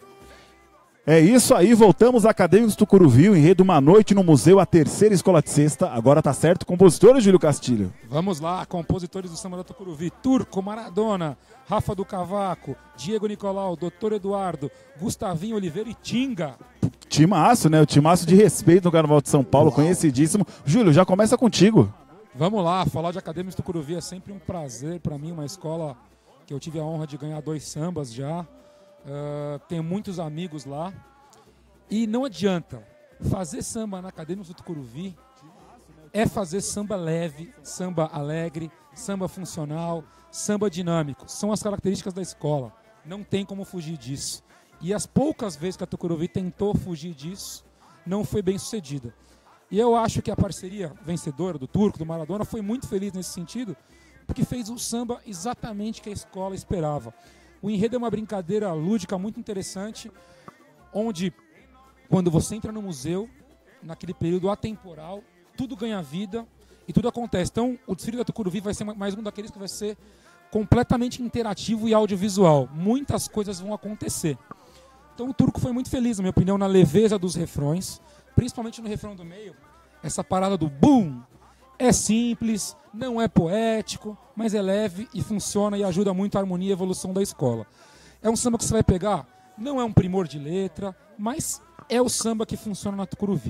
É isso aí, voltamos a Acadêmicos do Tucuruvi, o enredo Uma Noite no Museu, a terceira escola de sexta. Agora tá certo, compositor Júlio Castilho.
Vamos lá, compositores do samba da Tucuruvi: Turco, Maradona, Rafa do Cavaco, Diego Nicolau, Doutor Eduardo, Gustavinho Oliveira e Tinga.
Timaço, né? O timaço de respeito no Carnaval de São Paulo, conhecidíssimo. Júlio, já começa contigo.
Vamos lá, falar de Acadêmicos do Tucuruvi é sempre um prazer para mim, uma escola que eu tive a honra de ganhar dois sambas já. Uh, tenho muitos amigos lá. E não adianta, fazer samba na Acadêmicos do Tucuruvi é fazer samba leve, samba alegre, samba funcional, samba dinâmico. São as características da escola. Não tem como fugir disso. E as poucas vezes que a Tucuruvi tentou fugir disso, não foi bem sucedida. E eu acho que a parceria vencedora do Turco, do Maradona, foi muito feliz nesse sentido, porque fez o samba exatamente que a escola esperava. O enredo é uma brincadeira lúdica muito interessante, onde, quando você entra no museu, naquele período atemporal, tudo ganha vida e tudo acontece. Então, o desfile da Tucuruvi vai ser mais um daqueles que vai ser completamente interativo e audiovisual. Muitas coisas vão acontecer. Então, o Turco foi muito feliz, na minha opinião, na leveza dos refrões, principalmente no refrão do meio, essa parada do boom. É simples, não é poético, mas é leve e funciona e ajuda muito a harmonia e a evolução da escola. É um samba que você vai pegar, não é um primor de letra, mas é o samba que funciona na Tucuruvi.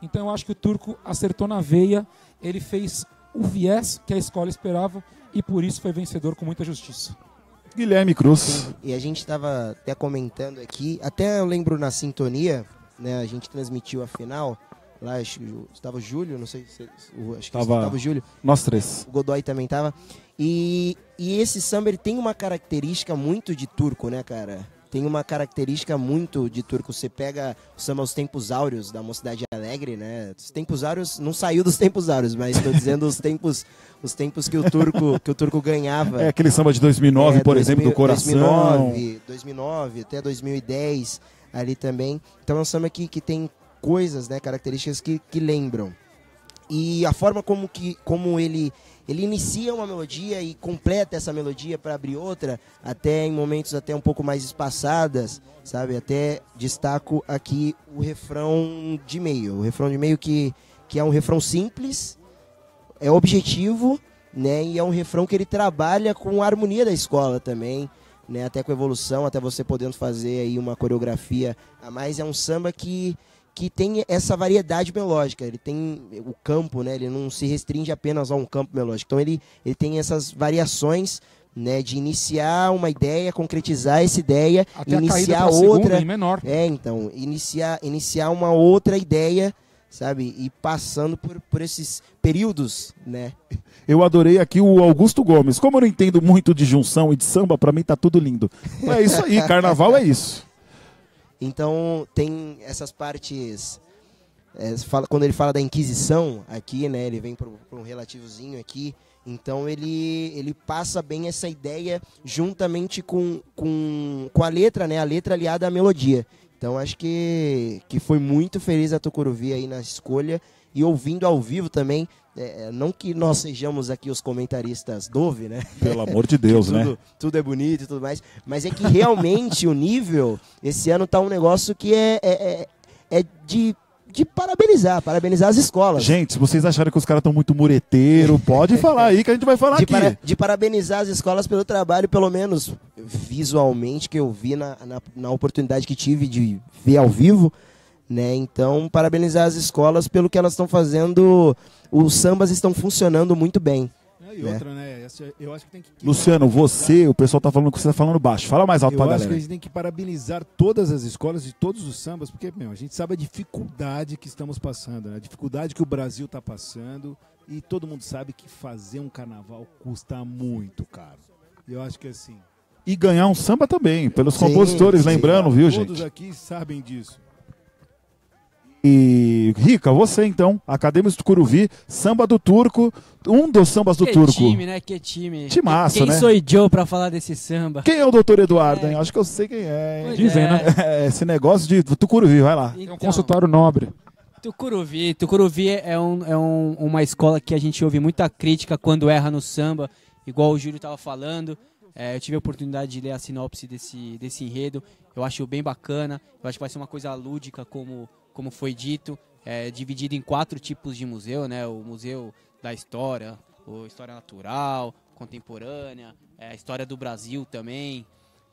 Então eu acho que o Turco acertou na veia, ele fez o viés que a escola esperava e por isso foi vencedor com muita justiça.
Guilherme Cruz.
E a gente estava até comentando aqui, até eu lembro na sintonia, né, a gente transmitiu a final, lá estava o Júlio, não sei se o, acho que estava o Júlio.
Nós três.
O Godoy também estava. E, e esse samba ele tem uma característica muito de turco, né, cara? Tem uma característica muito de turco. Você pega o samba Os Tempos Áureos da Mocidade Alegre, né? Os Tempos Áureos não saiu dos Tempos Áureos, mas estou dizendo os tempos, os tempos que o turco que o turco ganhava.
É aquele samba de dois mil e nove,
é,
por
dois mil,
exemplo, do Coração.
dois mil e nove, dois mil e nove até dois mil e dez ali também. Então é um samba que, que tem coisas, né, características que, que lembram. E a forma como, que, como ele, ele inicia uma melodia e completa essa melodia para abrir outra, até em momentos até um pouco mais espaçadas, sabe? Até destaco aqui o refrão de meio. O refrão de meio que, que é um refrão simples, é objetivo, né? E é um refrão que ele trabalha com a harmonia da escola também, né? Até com evolução, até você podendo fazer aí uma coreografia a mais. É um samba que... que tem essa variedade melódica, ele tem o campo, né, ele não se restringe apenas a um campo melódico, então ele, ele tem essas variações, né, de iniciar uma ideia, concretizar essa ideia,
até
iniciar
a
outra,
em menor.
é, então, iniciar, iniciar uma outra ideia, sabe, e passando por, por esses períodos, né.
Eu adorei aqui o Augusto Gomes, como eu não entendo muito de junção e de samba, pra mim tá tudo lindo. É isso aí, carnaval é isso.
Então tem essas partes, é, fala, quando ele fala da Inquisição aqui, né, ele vem para um relativozinho aqui, então ele, ele passa bem essa ideia juntamente com, com, com a letra, né, a letra aliada à melodia. Então acho que, que foi muito feliz a Tucuruvi aí na escolha e ouvindo ao vivo também, é, não que nós sejamos aqui os comentaristas Dove, né?
Pelo amor de Deus,
tudo,
né?
Tudo é bonito e tudo mais, mas é que realmente o nível, esse ano tá um negócio que é, é, é, é de, de parabenizar, parabenizar as escolas.
Gente, se vocês acharem que os caras estão muito mureteiro, pode falar aí que a gente vai falar
de
aqui.
Para, de parabenizar as escolas pelo trabalho, pelo menos visualmente, que eu vi na, na, na oportunidade que tive de ver ao vivo, né? Então, parabenizar as escolas pelo que elas estão fazendo. Os sambas estão funcionando muito bem.
E
né?
outra, né? Eu acho que tem que...
Luciano, você, o pessoal tá falando que você tá falando baixo. Fala mais alto
eu
pra
acho
galera.
que a gente tem que parabenizar todas as escolas de todos os sambas, porque, meu, a gente sabe a dificuldade que estamos passando, né? A dificuldade que o Brasil tá passando, e todo mundo sabe que fazer um carnaval custa muito caro. Eu acho que assim...
E ganhar um samba também, pelos
Sim,
todos,
sim.
lembrando, viu, gente?
Todos aqui sabem disso.
E, Rica, você então, Acadêmicos do Tucuruvi, samba do Turco, um dos sambas do
que
Turco.
time, né? Que time.
Timaço,
quem
né?
sou eu pra falar desse samba?
Quem é o doutor Eduardo,
É.
hein? Acho que eu sei quem é, hein?
Pois
Dizem,
é.
né?
É, esse negócio de Tucuruvi, vai lá.
É um
Então,
consultório nobre.
Tucuruvi. Tucuruvi é, um, é um, uma escola que a gente ouve muita crítica quando erra no samba, igual o Júlio estava falando. É, eu tive a oportunidade de ler a sinopse desse, desse enredo. Eu acho bem bacana. Eu acho que vai ser uma coisa lúdica, como, como foi dito. É, dividido em quatro tipos de museu, né? O museu da história, o história natural, contemporânea, é, a história do Brasil também.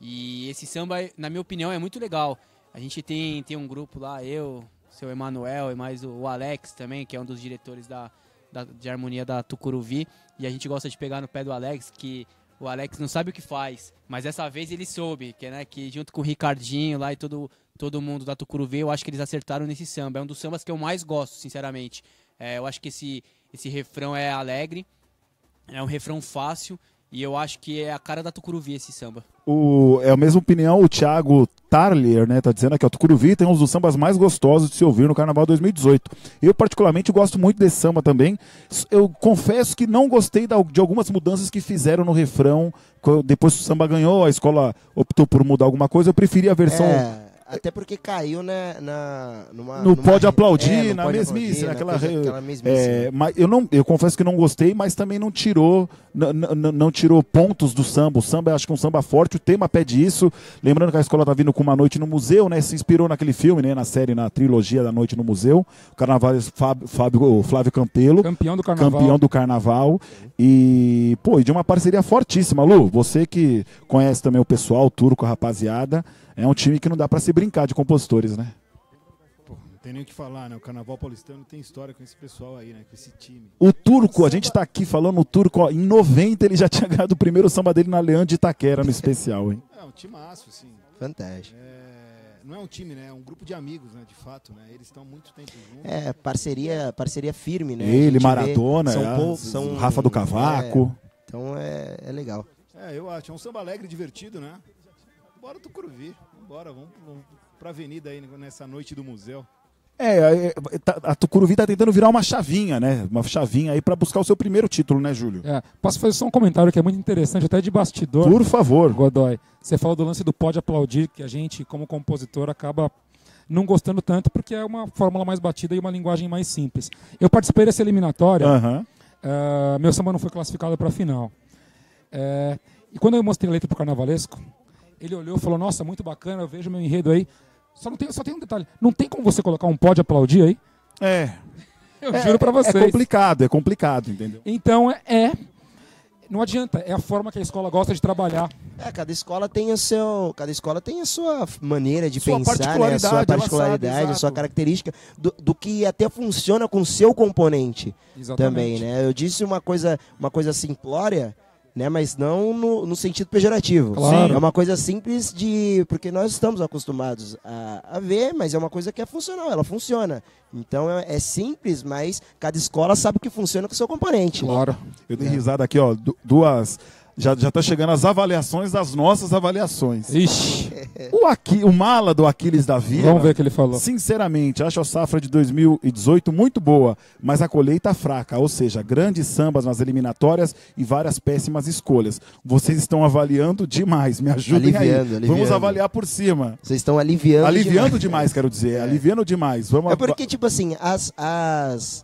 E esse samba, na minha opinião, é muito legal. A gente tem, tem um grupo lá, eu, seu Emanuel e mais o, o Alex também, que é um dos diretores da, da, de harmonia da Tucuruvi. E a gente gosta de pegar no pé do Alex, que o Alex não sabe o que faz, mas dessa vez ele soube, que, né, que junto com o Ricardinho lá e todo, todo mundo da Tucuruvi, eu acho que eles acertaram nesse samba. É um dos sambas que eu mais gosto, sinceramente. É, eu acho que esse, esse refrão é alegre, é um refrão fácil, e eu acho que é a cara da Tucuruvi esse samba.
O, é a mesma opinião, o Thiago Tarlier, né, tá dizendo aqui, ó, Tucuruvi tem um dos sambas mais gostosos de se ouvir no Carnaval dois mil e dezoito. Eu, particularmente, gosto muito desse samba também. Eu confesso que não gostei da, de algumas mudanças que fizeram no refrão. Depois que o samba ganhou, a escola optou por mudar alguma coisa. Eu preferi a versão...
É, até porque caiu, né, na, numa,
No
numa-
pode aplaudir,
é, no
na
pode
mesmice,
aplaudir,
naquela...
na coisa- aquela mesmice,
É,
né?
mas eu, não, eu confesso que não gostei, mas também não tirou, n- n- não tirou pontos do samba. O samba, acho que é um samba forte, o tema pede isso. Lembrando que a escola tá vindo com Uma Noite no Museu, né? Se inspirou naquele filme, né? Na série, na trilogia da Noite no Museu. O carnaval Fábio, Fábio, o Flávio Campelo,
Campeão do carnaval.
campeão do carnaval. E, pô, e de uma parceria fortíssima. Lu, você que conhece também o pessoal, o Turco, a rapaziada, é um time que não dá pra se brincar de compositores, né?
Tem nem o que falar, né? O Carnaval Paulistano tem história com esse pessoal aí, né? Com esse time.
O Turco, a gente tá aqui falando o Turco, ó, em noventa ele já tinha ganhado o primeiro samba dele na Leandro de Itaquera, no especial, hein?
É um timaço, assim.
Fantástico.
É, não é um time, né? É um grupo de amigos, né? De fato, né? Eles estão muito tempo juntos.
É, parceria, parceria firme, né? A
Ele,
gente
Maradona,
vê, são
é,
poucos, são
Rafa do Cavaco.
É, então é, é legal.
É, eu acho. É um samba alegre e divertido, né? Bora Tucuruvi. Bora, vamos, vamos pra avenida aí nessa noite do museu.
É, é, tá- a Tucuruvi tá tentando virar uma chavinha, né? Uma chavinha aí pra buscar o seu primeiro título, né, Júlio?
É, posso fazer só um comentário que é muito interessante, até de bastidor.
Por favor.
Godoy, você falou do lance do pode aplaudir, que a gente, como compositor, acaba não gostando tanto, porque é uma fórmula mais batida e uma linguagem mais simples. Eu participei dessa eliminatória,
Aham.
ah, meu samba não foi classificado para a final. É, e quando eu mostrei a letra pro Carnavalesco, ele olhou e falou, nossa, muito bacana, eu vejo meu enredo aí. Só, não tem, só tem um detalhe, não tem como você colocar um pode aplaudir aí?
É.
Eu
É,
juro para vocês.
É complicado, é complicado, entendeu?
Então, é, é, não adianta, é a forma que a escola gosta de trabalhar.
É, cada escola tem o seu, cada escola tem a sua maneira de
Sua
pensar, né? A sua
particularidade, ela
particularidade,
sabe,
a sua
exato.
característica do, do que até funciona com o seu componente também,
Exatamente.
né? Eu disse uma coisa, uma coisa simplória, né? Mas não no, no sentido pejorativo.
Claro.
É uma coisa simples de, porque nós estamos acostumados a, a ver, mas é uma coisa que é funcional, ela funciona. Então é, é simples, mas cada escola sabe o que funciona com o seu componente.
Claro.
Eu dei risada aqui, ó, du- duas... Já, já tá chegando as avaliações das nossas avaliações.
Ixi,
O, Aqui, o mala do Aquiles da Vila...
vamos ver o que ele falou.
Sinceramente, acho a safra de dois mil e dezoito muito boa, mas a colheita fraca, ou seja, grandes sambas nas eliminatórias e várias péssimas escolhas. Vocês estão avaliando demais, me ajudem aí.
Aliviando, aliviando.
Vamos avaliar por cima.
Vocês estão aliviando.
Aliviando
demais.
demais, quero dizer, aliviando demais. Vamos
É porque, tipo assim, as, as,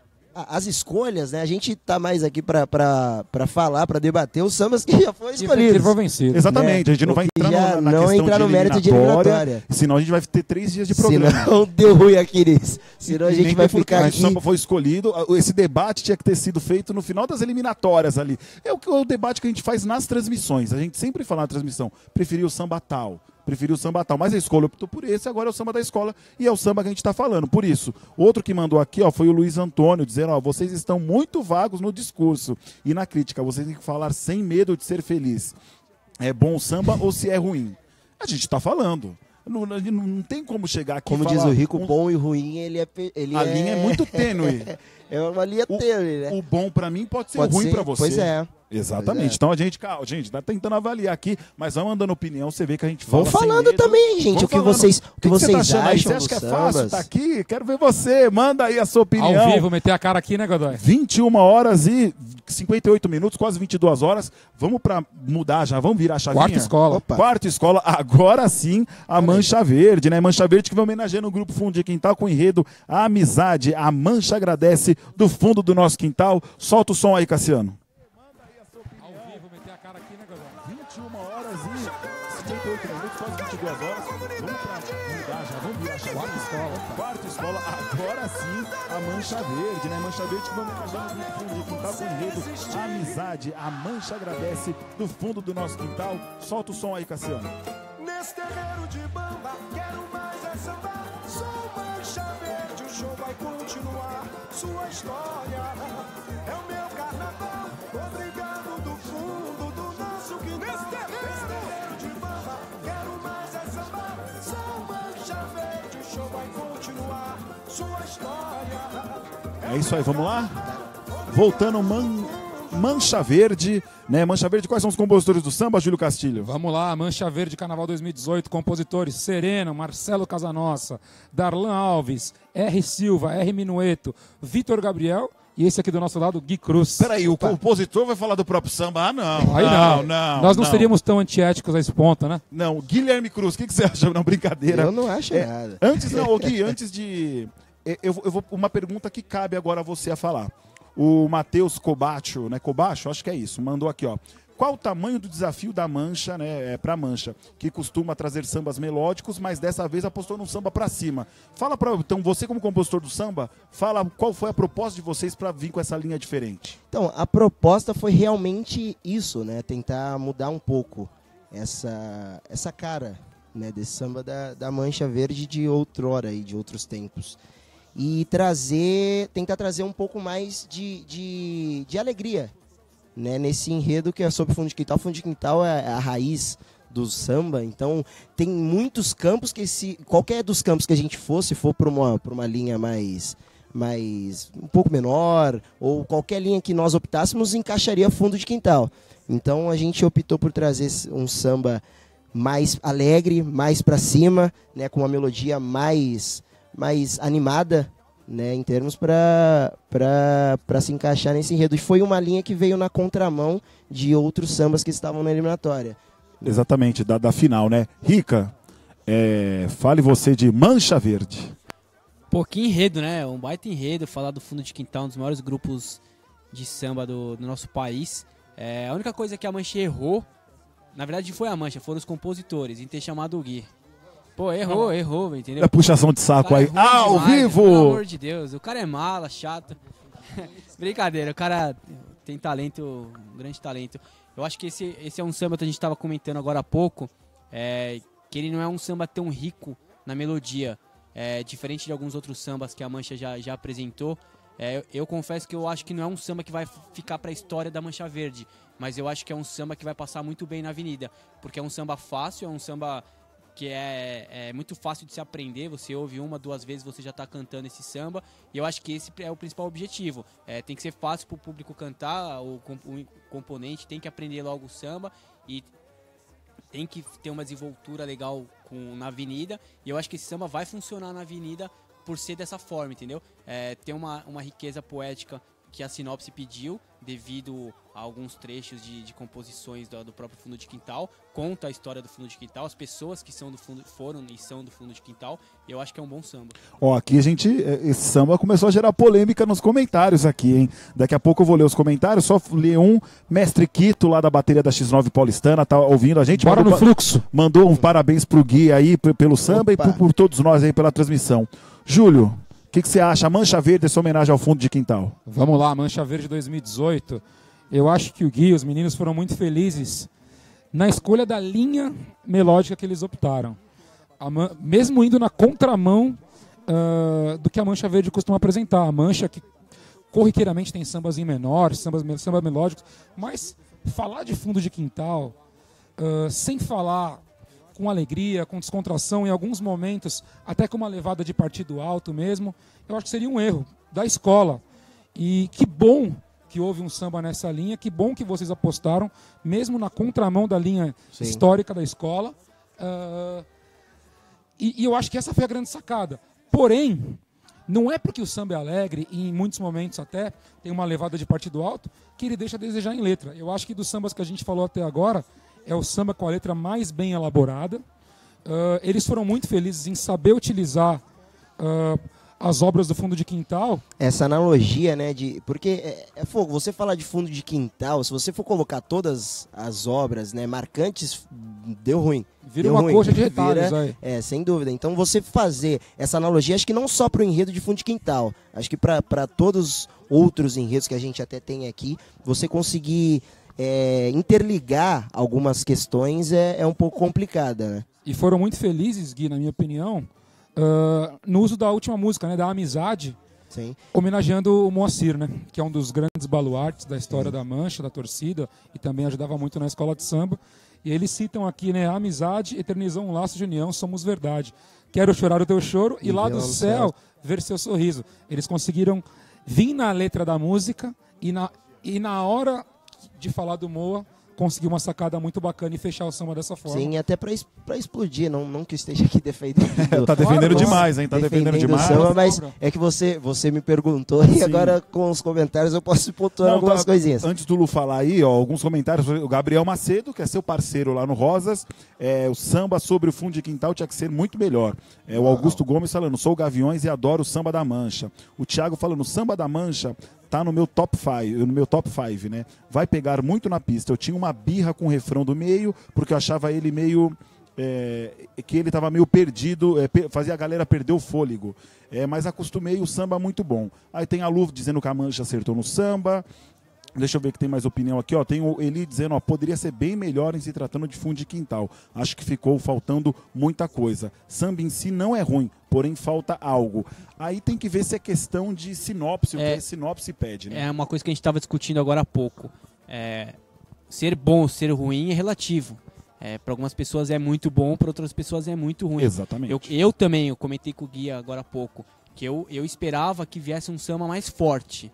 a- as escolhas, né? A gente tá mais aqui pra, pra, pra falar, pra debater os sambas que já foram
Que
escolhidos.
foi vencido.
Exatamente, a gente não
O
vai
que
entrar
já
no, na
não
questão
entrar
de
no mérito de
eliminatória,
eliminatória.
senão a gente vai ter três dias de
Se
programa.
não deu ruim aqui nisso. Senão a
E
gente
nem
vai
tem porquê,
ficar
mas
aqui.
O samba foi escolhido, esse debate tinha que ter sido feito no final das eliminatórias ali. É o, que- o debate que a gente faz nas transmissões. A gente sempre fala na transmissão, preferiu o samba tal, preferiu o samba tal, mas a escola optou por esse, agora é o samba da escola e é o samba que a gente está falando. Por isso, outro que mandou aqui ó, foi o Luiz Antônio, dizendo, ó, vocês estão muito vagos no discurso e na crítica, vocês têm que falar sem medo de ser feliz. É bom o samba ou se é ruim? A gente está falando. Não, não, não tem como chegar aqui
Como
e
diz
falar,
o Rico,
um-
bom e ruim, ele é. pe- Ele
a
é...
linha é muito tênue.
É uma linha
O-
tênue, né?
O bom pra mim pode ser
Pode
ruim
ser,
pra você.
Pois é.
Exatamente.
Pois é.
Então a gente, calma, gente, tá tentando avaliar aqui, mas vamos mandando opinião, você vê que a gente fala
Vão
sem
falando
medo.
também, gente,
Vamos
o que
falando.
vocês, o que
O que você
vocês
tá achando aí?
acham
Você acha que é
dos
fácil?
sambas.
Tá aqui? Quero ver você. Manda aí a sua opinião.
Ao vivo, meter a cara aqui, né, Godoy?
vinte e uma horas e cinquenta e oito minutos, quase vinte e duas horas. Vamos pra mudar já, vamos virar a chavinha?
Quarta escola.
Opa.
Quarta escola, agora sim, a Mancha Verde, né? Mancha Verde que vai homenageando o grupo Fundo de Quintal com o enredo A Amizade. A Mancha agradece do fundo do nosso quintal. Solta o som aí, Cassiano.
Ao vivo, meter a cara aqui, né, Godoy?
vinte e uma horas e cinquenta e oito minutos, quase vinte e duas horas. Vamos pra mudar já, vamos virar a chavinha. Quarta escola. Quarta escola, agora sim, a Mancha Verde, né? Mancha Verde que vai homenageando o grupo Fundo de Quintal com o enredo A Amizade. A Mancha agradece do fundo do nosso quintal. Solta o som aí, Cassiano.
Nesse terreiro de bamba, quero mais é sambar. Sou Mancha Verde, o show vai continuar. Sua história é o meu carnaval. Obrigado do fundo do nosso quintal. Nesse terreiro de bamba, quero mais é sambar. Sou Mancha Verde, o show vai continuar. Sua história.
É isso aí, vamos lá? Voltando, Man- Mancha Verde, né? Mancha Verde, quais são os compositores do samba, Júlio Castilho?
Vamos lá, Mancha Verde Carnaval dois mil e dezoito, compositores Serena, Marcelo Casanossa, Darlan Alves, R. Silva, R. Minueto, Vitor Gabriel e esse aqui do nosso lado, Gui Cruz.
Peraí, o compositor vai falar do próprio samba? Ah, não.
Aí
não,
não,
não.
Nós não, seríamos tão antiéticos a esse ponto, né?
Não, Guilherme Cruz, o que, que você acha? Não, brincadeira.
Eu não acho
É,
nada.
Antes, não, ô Gui, antes de. eu- Eu, eu vou. Uma pergunta que cabe agora a você a falar. O Matheus Cobacho, né? Cobacho, acho que é isso. Mandou aqui, ó. Qual o tamanho do desafio da Mancha, né? É, pra Mancha, que costuma trazer sambas melódicos, mas dessa vez apostou num samba pra cima. Fala pra. Então, você, como compositor do samba, fala qual foi a proposta de vocês pra vir com essa linha diferente.
Então, a proposta foi realmente isso, né? Tentar mudar um pouco essa, essa cara né, desse samba da, da Mancha Verde de outrora, aí, de outros tempos. E trazer, tentar trazer um pouco mais de, de, de alegria, né, nesse enredo que é sobre fundo de quintal. Fundo de quintal é a raiz do samba, então tem muitos campos que se qualquer dos campos que a gente for, se for para uma, para uma linha mais, mais um pouco menor, ou qualquer linha que nós optássemos, encaixaria fundo de quintal. Então a gente optou por trazer um samba mais alegre, mais para cima, né, com uma melodia mais, mais animada, né, em termos para se encaixar nesse enredo. E foi uma linha que veio na contramão de outros sambas que estavam na eliminatória.
Exatamente, da, da final, né? Rica, é, fale você de Mancha Verde.
Pô, que enredo, né? Um baita enredo, falar do Fundo de Quintal, um dos maiores grupos de samba do, do nosso país. É, a única coisa que a Mancha errou, na verdade foi a Mancha, foram os compositores, em ter chamado o Gui. Pô, errou, não. errou, entendeu?
É puxação de saco aí. Ah, ao
demais,
vivo!
Pelo amor de Deus, o cara é mala, chato. Brincadeira, o cara tem talento, um grande talento. Eu acho que esse, esse é um samba que a gente estava comentando agora há pouco, é, que ele não é um samba tão rico na melodia, é, diferente de alguns outros sambas que a Mancha já, já apresentou. É, eu, eu confesso que eu acho que não é um samba que vai ficar para a história da Mancha Verde, mas eu acho que é um samba que vai passar muito bem na avenida, porque é um samba fácil, é um samba que é, é muito fácil de se aprender. Você ouve uma, duas vezes, você já está cantando esse samba, e eu acho que esse é o principal objetivo. É, tem que ser fácil para o público cantar, o, o componente tem que aprender logo o samba e tem que ter uma desenvoltura legal com, na avenida, e eu acho que esse samba vai funcionar na avenida por ser dessa forma, entendeu? É, tem uma, uma riqueza poética que a sinopse pediu, devido a alguns trechos de, de composições do, do próprio Fundo de Quintal, conta a história do Fundo de Quintal, as pessoas que são do fundo, foram e são do Fundo de Quintal, e eu acho que é um bom samba.
Ó, aqui a gente, esse samba começou a gerar polêmica nos comentários aqui, hein? Daqui a pouco eu vou ler os comentários, só ler um, Mestre Quito, lá da bateria da X nove Paulistana, tá ouvindo a gente.
Bora
mandou,
no fluxo.
Mandou um parabéns pro Gui aí, pelo samba. Opa. E por, por todos nós aí pela transmissão. Júlio, o que, que você acha? A Mancha Verde, essa homenagem ao Fundo de Quintal?
Vamos lá, Mancha Verde dois mil e dezoito. Eu acho que o Gui e os meninos foram muito felizes na escolha da linha melódica que eles optaram. A man... Mesmo indo na contramão uh, do que a Mancha Verde costuma apresentar. A Mancha, que corriqueiramente tem sambas em menor, sambas, sambas melódicos, mas falar de Fundo de Quintal, uh, sem falar com alegria, com descontração, em alguns momentos, até com uma levada de partido alto mesmo, eu acho que seria um erro da escola. E que bom que houve um samba nessa linha, que bom que vocês apostaram, mesmo na contramão da linha Sim. histórica da escola. Uh, e, e eu acho que essa foi a grande sacada. Porém, não é porque o samba é alegre, e em muitos momentos até tem uma levada de partido alto, que ele deixa a desejar em letra. Eu acho que dos sambas que a gente falou até agora, é o samba com a letra mais bem elaborada. Uh, eles foram muito felizes em saber utilizar uh, as obras do Fundo de Quintal.
Essa analogia, né, de porque é, é fogo, você falar de Fundo de Quintal, se você for colocar todas as obras, né, marcantes, deu ruim.
Vira
deu
uma
ruim.
coxa de retalhos
Vira,
aí.
É, sem dúvida. Então você fazer essa analogia, acho que não só para o enredo de Fundo de Quintal, acho que para todos outros enredos que a gente até tem aqui, você conseguir é, interligar algumas questões é, é um pouco complicada, né?
E foram muito felizes, Gui, na minha opinião, Uh, no uso da última música, né, da Amizade,
Sim.
homenageando o Moacir, né, que é um dos grandes baluartes da história Sim. da Mancha, da torcida, e também ajudava muito na escola de samba. E eles citam aqui, né, a amizade eternizou um laço de união, somos verdade. Quero chorar o teu choro e, e lá do céu, céu ver seu sorriso. Eles conseguiram vir na letra da música e na, e na hora de falar do Moa, conseguiu uma sacada muito bacana e fechar o samba dessa forma.
Sim, até pra, pra explodir, não, não que esteja aqui defendendo.
Tá defendendo
Nossa,
demais, hein? Tá defendendo, defendendo demais.
Samba, mas é que você, você me perguntou Sim. e agora com os comentários eu posso pontuar não, algumas tá, coisinhas.
Antes do Lu falar aí, ó, alguns comentários. O Gabriel Macedo, que é seu parceiro lá no Rosas, é, o samba sobre o Fundo de Quintal tinha que ser muito melhor. É, o Augusto Gomes falando, sou Gaviões e adoro o samba da Mancha. O Thiago falando, samba da Mancha tá no meu top cinco, no meu top cinco, né? Vai pegar muito na pista. Eu tinha uma birra com o refrão do meio, porque eu achava ele meio... É, que ele estava meio perdido, é, fazia a galera perder o fôlego. É, mas acostumei, o samba muito bom. Aí tem a Lu dizendo que a Mancha acertou no samba. Deixa eu ver que tem mais opinião aqui, ó. Tem o Eli dizendo, ó, poderia ser bem melhor em se tratando de fundo de quintal. Acho que ficou faltando muita coisa. Samba em si não é ruim, porém falta algo. Aí tem que ver se é questão de sinopse, o
É,
que a sinopse pede, né?
É uma coisa que a gente estava discutindo agora há pouco. É, ser bom, ser ruim é relativo. É, para algumas pessoas é muito bom, para outras pessoas é muito ruim.
Exatamente.
Eu, eu também, eu comentei com o Guia agora há pouco, que eu, eu esperava que viesse um samba mais forte.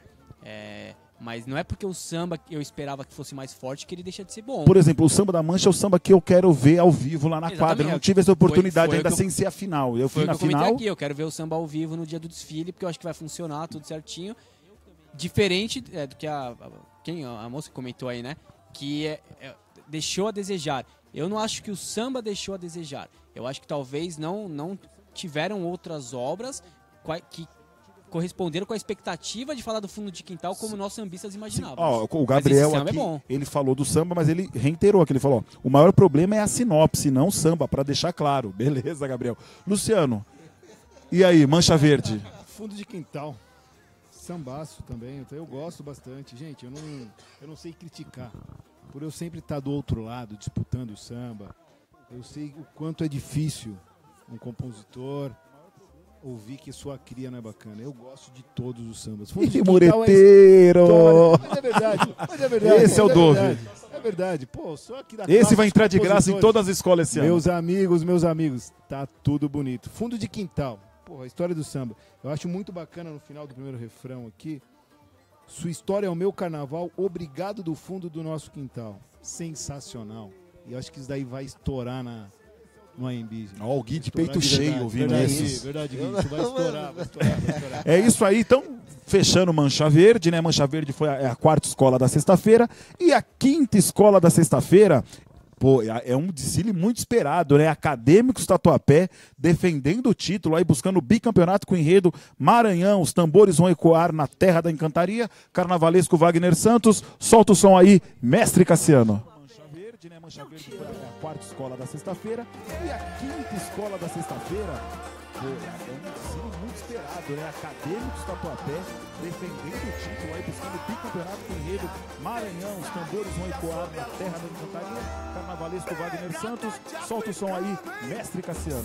É, mas não é porque o samba eu esperava que fosse mais forte que ele deixa de ser bom.
Por exemplo, o Samba da Mancha é o samba que eu quero ver ao vivo lá na
Exatamente.
quadra. Eu não tive essa oportunidade
Foi- foi
ainda
o que eu-
sem ser a final. Eu
Foi
fui
o que
na
eu comentei
final.
aqui, eu quero ver o samba ao vivo no dia do desfile, porque eu acho que vai funcionar tudo certinho. Diferente é, do que a, a- quem, a moça comentou aí, né? Que é, é, deixou a desejar. Eu não acho que o samba deixou a desejar. Eu acho que talvez não, não tiveram outras obras qua- que corresponderam com a expectativa de falar do fundo de quintal como nós sambistas imaginávamos.
Ó, o
Mas
Gabriel
esse samba
aqui,
é bom.
ele falou do samba, mas ele reiterou aqui, ele falou, ó, o maior problema é a sinopse, não o samba, pra deixar claro. Beleza, Gabriel. Luciano, e aí, Mancha Verde?
Fundo de quintal. Sambaço também, então eu gosto bastante. Gente, eu não, eu não sei criticar. Por eu sempre estar do outro lado, disputando o samba, eu sei o quanto é difícil um compositor ouvir que sua cria não é bacana. Eu gosto de todos os sambas. Fundo de
Ih,
quintal é
mureteiro!
história. Mas é verdade, mas é verdade.
Esse é o
mas
Dove.
verdade. É verdade. Pô, só aqui da
Esse
classe
vai entrar de graça em
compositores.
todas as escolas esse ano.
Meus amigos, meus amigos, tá tudo bonito. Fundo de quintal. Porra, a história do samba. Eu acho muito bacana no final do primeiro refrão aqui. Sua história é o meu carnaval, obrigado do fundo do nosso quintal. Sensacional. E eu acho que isso daí vai estourar na, no A M B. gente.
Ó, o Gui de
Estourar
peito
de
cheio
verdade.
ouvindo
verdade,
isso.
Verdade, Gui. Isso vai estourar, vai estourar, vai estourar.
É isso aí, então, fechando Mancha Verde, né? Mancha Verde foi a, é a quarta escola da sexta-feira. E a quinta escola da sexta-feira, pô, é é um desfile muito esperado, né? Acadêmicos Tatuapé defendendo o título, aí buscando o bicampeonato com o enredo Maranhão. Os tambores vão ecoar na terra da encantaria. Carnavalesco Wagner Santos. Solta o som aí, mestre Cassiano. Mancha Verde, né? Mancha Verde foi a quarta escola da sexta-feira. E a quinta escola da sexta-feira, pô, é um desfile muito esperado, né? Acadêmicos Tatuapé defendendo o título, aí buscando o bicampeonato com o enredo Maranhão. Os tambores vão ecoar na terra da encantaria. Carnavalesco Wagner Santos. Solta o som aí, mestre Cassiano.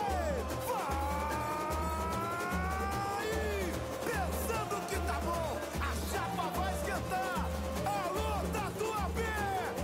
Pensando que tá bom, a chapa vai esquentar. Alô, Tatuapé,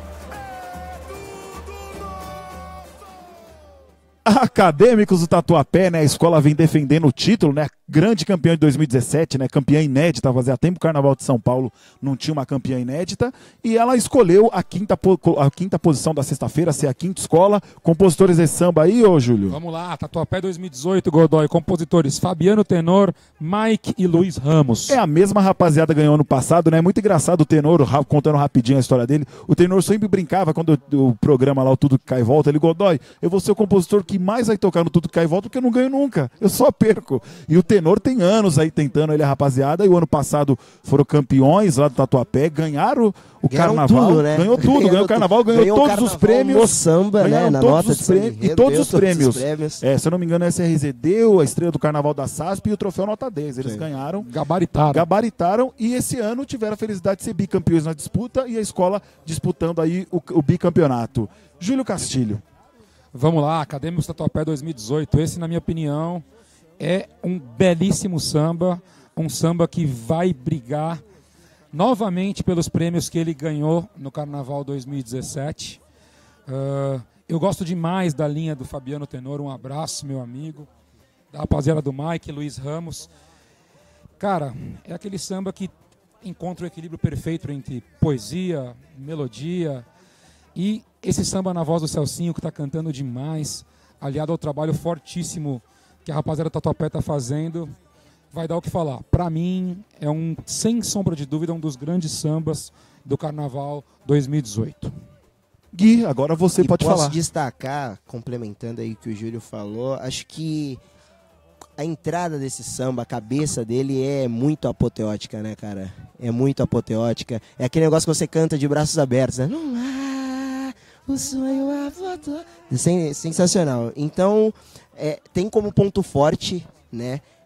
é tudo nosso.
Acadêmicos do Tatuapé, né? A escola vem defendendo o título, né? Grande campeã de dois mil e dezessete, né? Campeã inédita, fazia tempo que o Carnaval de São Paulo não tinha uma campeã inédita. E ela escolheu a quinta, po- a quinta posição da sexta-feira, ser a quinta escola. Compositores de samba aí, ô Júlio?
Vamos lá, Tatuapé dois mil e dezoito, Godoy. Compositores Fabiano Tenor, Mike e Luiz Ramos.
É a mesma rapaziada ganhou ano passado, né? Muito engraçado o Tenor, ra- contando rapidinho a história dele. O Tenor sempre brincava quando o, o programa lá, o Tudo Que Cai e Volta, ele, Godoy, eu vou ser o compositor que mais vai tocar no Tudo Que Cai e Volta, porque eu não ganho nunca. Eu só perco. E o Tenor tem anos aí tentando ele, a rapaziada, e o ano passado foram campeões lá do Tatuapé, ganharam o
Ganharam
carnaval.
tudo, né?
Ganhou tudo, ganhou o
Ganhou
carnaval,
tudo.
ganhou,
Ganhou o
todos os
carnaval
prêmios.
no samba, né?
Ganharam
Na
todos
nota
os
de
prêmios.
samba
E
enredo,
todos
ganhou
os
todos os
prêmios.
prêmios.
É, se eu não me engano, a S R Z deu, a estrela do carnaval da S A S P e o troféu nota dez. Eles
Sim.
ganharam.
Gabaritaram.
Gabaritaram e esse ano tiveram a felicidade de ser bicampeões na disputa e a escola disputando aí o, o bicampeonato. Júlio Castilho.
Vamos lá, Acadêmicos Tatuapé dois mil e dezoito. Esse, na minha opinião, é um belíssimo samba. Um samba que vai brigar novamente pelos prêmios que ele ganhou no Carnaval dois mil e dezessete. Uh, eu gosto demais da linha do Fabiano Tenor. Um abraço, meu amigo. Da rapaziada do Mike, Luiz Ramos. Cara, é aquele samba que encontra o equilíbrio perfeito entre poesia, melodia e esse samba na voz do Celcinho, que está cantando demais, aliado ao trabalho fortíssimo que a rapaziada do Tatuapé está fazendo, vai dar o que falar. Para mim, é um, sem sombra de dúvida, um dos grandes sambas do Carnaval dois mil e dezoito.
Gui, agora você
E
pode
posso
falar.
destacar, complementando aí o que o Júlio falou, acho que a entrada desse samba, a cabeça dele é muito apoteótica, né, cara? É muito apoteótica. É aquele negócio que você canta de braços abertos, né? Não há o sonho a foto. Sen- Sensacional. Então, é, tem como ponto forte, né,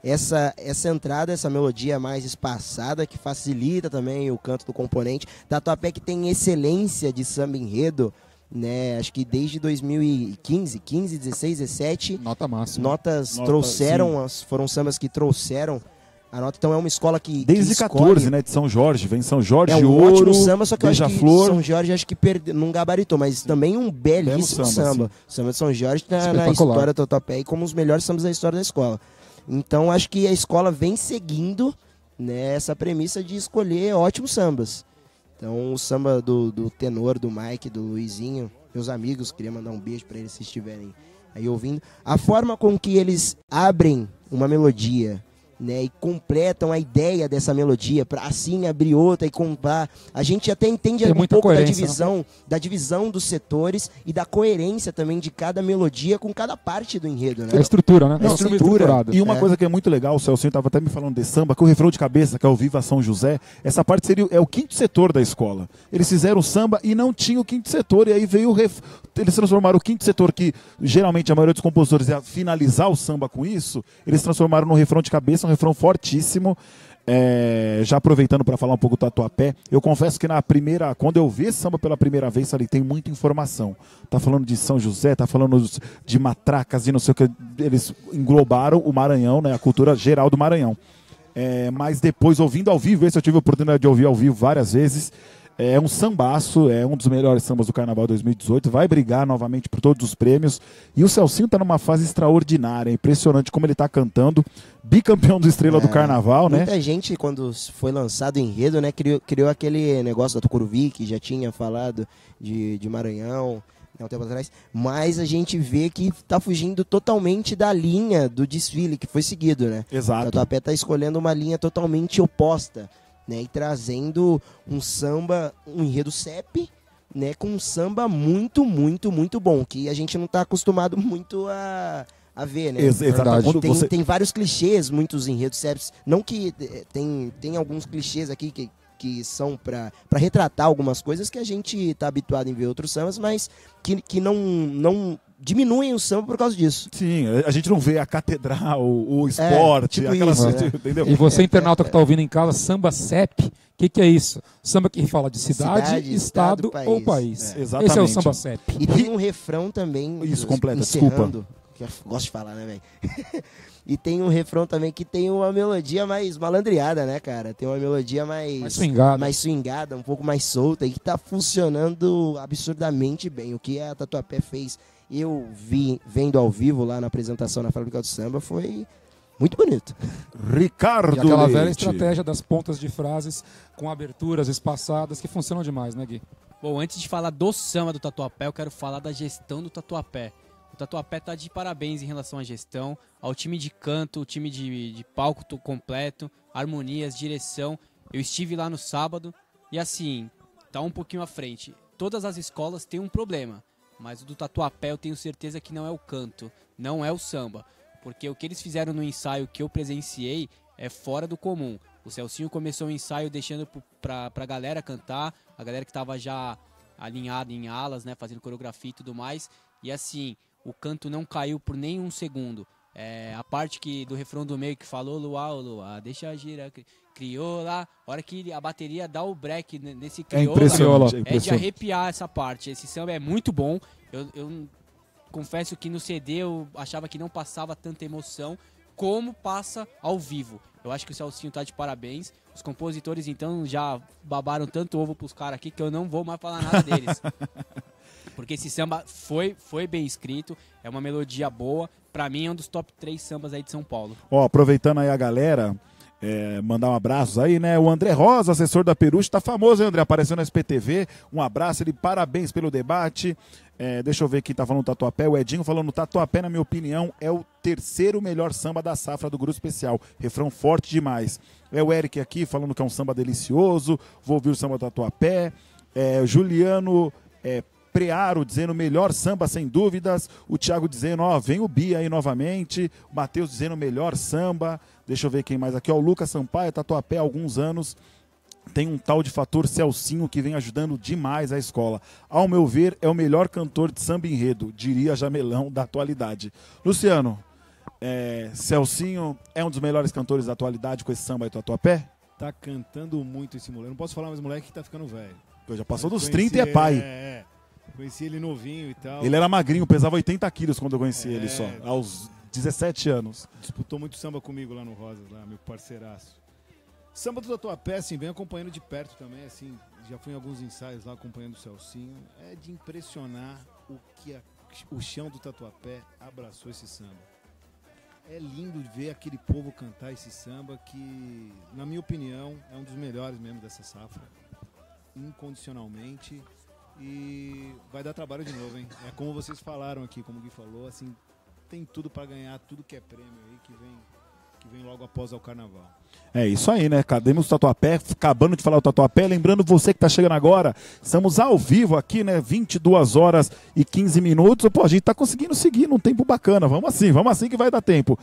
essa, essa entrada, essa melodia mais espaçada, que facilita também o canto do componente. Tatuapé que tem excelência de samba enredo, né? Acho que desde dois mil e quinze, quinze, dezesseis, dezessete,
Nota máxima.
notas
Nota,
trouxeram, as, foram sambas que trouxeram a nota. Então é uma escola que
Desde
que
quatorze,
escolhe.
né? De São Jorge. Vem São Jorge,
É um
Ouro,
ótimo samba, só que eu acho que
Beija-Flor.
São Jorge acho que perde, não gabaritou, mas também um belíssimo
Belo samba,
samba. O samba de São Jorge tá na
Espetacular.
história do Tatuapé e como os melhores sambas da história da escola. Então acho que a escola vem seguindo, né, essa premissa de escolher ótimos sambas. Então o samba do, do tenor, do Mike, do Luizinho, meus amigos, queria mandar um beijo para eles se estiverem aí ouvindo. A forma com que eles abrem uma melodia, né, e completam a ideia dessa melodia para assim abrir outra e comprar. A gente até entende
Tem
um
muita
pouco da
coerência,
divisão, da divisão dos setores e da coerência também de cada melodia com cada parte do enredo, né?
É a estrutura, né?
É a
um samba
estrutura.
estruturado.
E uma
É.
coisa que é muito legal, o Celcinho estava até me falando de samba, que o refrão de cabeça, que é o Viva São José, essa parte seria é o quinto setor da escola. Eles fizeram o samba e não tinha o quinto setor, e aí veio o ref... eles transformaram o quinto setor, que geralmente a maioria dos compositores ia finalizar o samba com isso, eles transformaram no refrão de cabeça, um refrão fortíssimo. É, já aproveitando para falar um pouco do Tatuapé, eu confesso que na primeira, quando eu vi esse samba pela primeira vez, falei, tem muita informação. Tá falando de São José, tá falando de matracas e não sei o que. Eles englobaram o Maranhão, né, a cultura geral do Maranhão. É, mas depois, ouvindo ao vivo, esse eu tive a oportunidade de ouvir ao vivo várias vezes. É um sambaço, é um dos melhores sambas do Carnaval dois mil e dezoito, vai brigar novamente por todos os prêmios. E o Celcinho tá numa fase extraordinária, é impressionante como ele tá cantando. Bicampeão do Estrela do Carnaval, né?
Muita gente, quando foi lançado o enredo, né, criou, criou aquele negócio da Tucuruvi, que já tinha falado de, de Maranhão, né, um tempo atrás, mas a gente vê que tá fugindo totalmente da linha do desfile que foi seguido, né? O
Exato.
Tatuapé tá escolhendo uma linha totalmente oposta, né, e trazendo um samba, um enredo C E P, né, com um samba muito, muito, muito bom, que a gente não tá acostumado muito a, a ver, né?
Ex exato.
Verdade.
Quando
Tem,
você...
tem vários clichês, muitos enredos C E Ps. Não que eh, tem, tem alguns clichês aqui que, que são para retratar algumas coisas que a gente está habituado em ver outros sambas, mas que, que não, não diminuem o samba por causa disso.
Sim, a gente não vê a catedral, o esporte,
tipo
aquelas
isso,
coisas,
né?
entendeu?
E você, internauta que está ouvindo em casa, samba C E P, o que, que é isso? Samba que fala de cidade,
Cidade,
estado,
estado,
ou
país.
país.
É, exatamente.
Esse é o samba C E P.
E tem um refrão também.
Isso,
dos-
completa,
encerrando, que eu gosto de falar, né, velho? E tem um refrão também que tem uma melodia mais malandreada, né, cara? Tem uma melodia mais...
Mais swingada.
mais swingada, um pouco mais solta, e que tá funcionando absurdamente bem. O que a Tatuapé fez, eu vi vendo ao vivo lá na apresentação na Fábrica do Samba, foi muito bonito.
Ricardo
E aquela
Leite.
velha estratégia das pontas de frases com aberturas espaçadas que funcionam demais, né, Gui?
Bom, antes de falar do samba do Tatuapé, eu quero falar da gestão do Tatuapé. O Tatuapé tá de parabéns em relação à gestão, ao time de canto, o time de, de palco to- completo, harmonias, direção. Eu estive lá no sábado e assim, tá um pouquinho à frente. Todas as escolas têm um problema, mas o do Tatuapé eu tenho certeza que não é o canto, não é o samba. Porque o que eles fizeram no ensaio que eu presenciei é fora do comum. O Celcinho começou o ensaio deixando pro- pra, pra galera cantar, a galera que tava já alinhada em alas, né, fazendo coreografia e tudo mais. E assim, o canto não caiu por nenhum segundo. É, a parte que, do refrão do meio que falou Luá, ô Luá, deixa girar, cri- crioula. A hora que a bateria dá o break n- nesse
É
crioula,
impressionante, é
é de
impressionante.
arrepiar essa parte. Esse samba é muito bom. Eu, eu confesso que no C D eu achava que não passava tanta emoção como passa ao vivo. Eu acho que o Celcinho tá de parabéns. Os compositores, então, já babaram tanto ovo pros caras aqui que eu não vou mais falar nada deles. Porque esse samba foi, foi bem escrito, é uma melodia boa. Pra mim é um dos top três sambas aí de São Paulo.
Ó, aproveitando aí a galera, é, mandar um abraço aí, né? O André Rosa, assessor da Peruche, tá famoso, hein, André? Apareceu na S P T V. Um abraço, ele, parabéns pelo debate. É, deixa eu ver quem tá falando do Tatuapé. O Edinho falando: o Tatuapé, na minha opinião, é o terceiro melhor samba da safra do Grupo Especial. Refrão forte demais. É o Eric aqui falando que é um samba delicioso. Vou ouvir o samba do Tatuapé. É, Juliano é, Prearo dizendo melhor samba sem dúvidas. O Thiago dizendo, ó, vem o Bia aí novamente. O Matheus dizendo melhor samba. Deixa eu ver quem mais aqui. Ó, o Lucas Sampaio, Tatuapé há alguns anos. Tem um tal de fator Celcinho que vem ajudando demais a escola. Ao meu ver, é o melhor cantor de samba enredo, diria Jamelão, da atualidade. Luciano, É, Celcinho é um dos melhores cantores da atualidade com esse samba aí, Tatuapé?
Tá cantando muito esse moleque. Não posso falar, mas o moleque tá ficando velho.
Eu já passou
Eu
dos
conheci
trinta e é pai.
É, é. Conheci ele novinho e tal.
Ele era magrinho, pesava oitenta quilos quando eu conheci
É.
ele só, aos dezessete anos.
Disputou muito samba comigo lá no Rosas, lá, meu parceiraço. Samba do Tatuapé, assim, vem acompanhando de perto também, assim, já fui em alguns ensaios lá acompanhando o Celcinho. É de impressionar o que a, o chão do Tatuapé abraçou esse samba. É lindo ver aquele povo cantar esse samba que, na minha opinião, é um dos melhores mesmo dessa safra. Incondicionalmente. E vai dar trabalho de novo, hein? É como vocês falaram aqui, como o Gui falou, assim, tem tudo para ganhar, tudo que é prêmio aí, que vem, que vem logo após o carnaval.
É isso aí, né? Cademos o Tatuapé, acabando de falar o Tatuapé, lembrando você que tá chegando agora, estamos ao vivo aqui, né? vinte e duas horas e quinze minutos. Pô, a gente tá conseguindo seguir num tempo bacana. Vamos assim, vamos assim que vai dar tempo.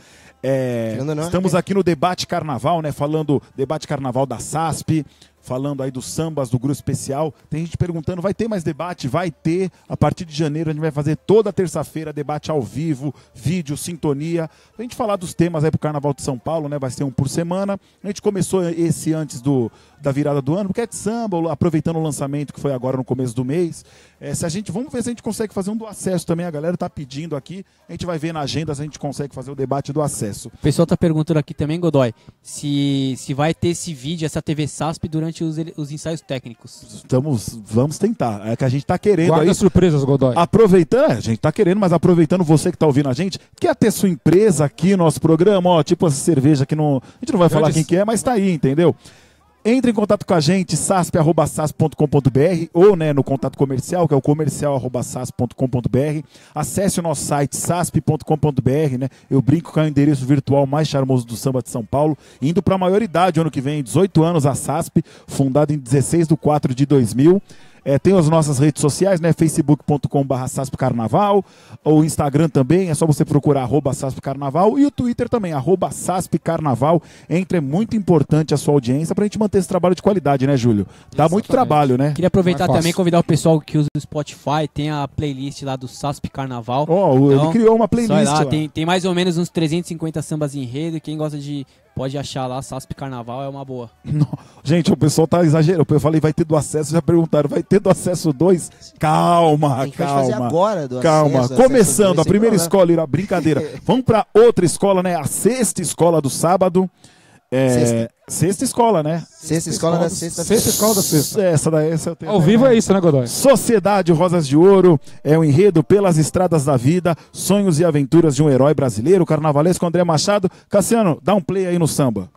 É, estamos aqui no Debate Carnaval, né? Falando Debate Carnaval da S A S P, falando aí dos sambas do Grupo Especial. Tem gente perguntando, vai ter mais debate? Vai ter. A partir de janeiro a gente vai fazer toda terça-feira debate ao vivo, vídeo, sintonia. A gente falar dos temas aí pro Carnaval de São Paulo, né? Vai ser um por semana. A gente começou esse antes do, da virada do ano, porque é de samba, aproveitando o lançamento que foi agora no começo do mês. É, se a gente, vamos ver se a gente consegue fazer um do acesso também. A galera tá pedindo aqui. A gente vai ver na agenda se a gente consegue fazer o debate do acesso.
O pessoal tá perguntando aqui também, Godoy, se, se vai ter esse vídeo, essa T V S A S P durante os, os ensaios técnicos.
Estamos, vamos tentar. É que a gente tá querendo.
Guarda
aí,
surpresas, Godoy.
Aproveitando, é, a gente tá querendo, mas aproveitando você que tá ouvindo a gente, quer ter sua empresa aqui no nosso programa, ó, tipo essa cerveja que não, a gente não vai falar
Antes...
quem que é, mas tá aí, entendeu? Entre em contato com a gente, sasp arroba sasp ponto com ponto br ou né, no contato comercial, que é o comercial arroba sasp ponto com ponto br. Acesse o nosso site sasp ponto com ponto br, né? Eu brinco que é o endereço virtual mais charmoso do samba de São Paulo, indo para a maioridade ano que vem, dezoito anos a S A S P, fundada em dezesseis de quatro de dois mil. É, tem as nossas redes sociais, né? facebook ponto com barra sasp carnaval, o Instagram também, é só você procurar arroba sasp carnaval, e o Twitter também, arroba sasp carnaval. Entre, é muito importante a sua audiência pra gente manter esse trabalho de qualidade, né, Júlio? Dá
Exatamente.
muito trabalho, né?
Queria aproveitar
Não é
também e
fácil.
convidar o pessoal que usa o Spotify, tem a playlist lá do S A S P Carnaval.
Ó, oh,
Então,
ele criou uma
Só
playlist
ir lá,
lá.
tem, tem mais ou menos uns trezentos e cinquenta sambas em enredo, quem gosta de... Pode achar lá, S A S P Carnaval é uma boa.
Não. Gente, o pessoal tá exagerando. Eu falei, vai ter do acesso, já perguntaram, vai ter do acesso dois? Calma,
A gente pode fazer
calma.
agora do
Calma,
acesso,
começando,
acesso
a primeira
dois, sem
escola, irá, brincadeira. Vamos pra outra escola, né? A sexta escola do sábado. É,
Sexta.
sexta escola, né?
Sexta escola da sexta.
Sexta escola da sexta.
Essa daí, essa eu tenho
Ao
até-
vivo é isso, né, Godoy?
Sociedade Rosas de Ouro é o enredo pelas estradas da vida, sonhos e aventuras de um herói brasileiro, carnavalesco André Machado. Cassiano, dá um play aí no samba.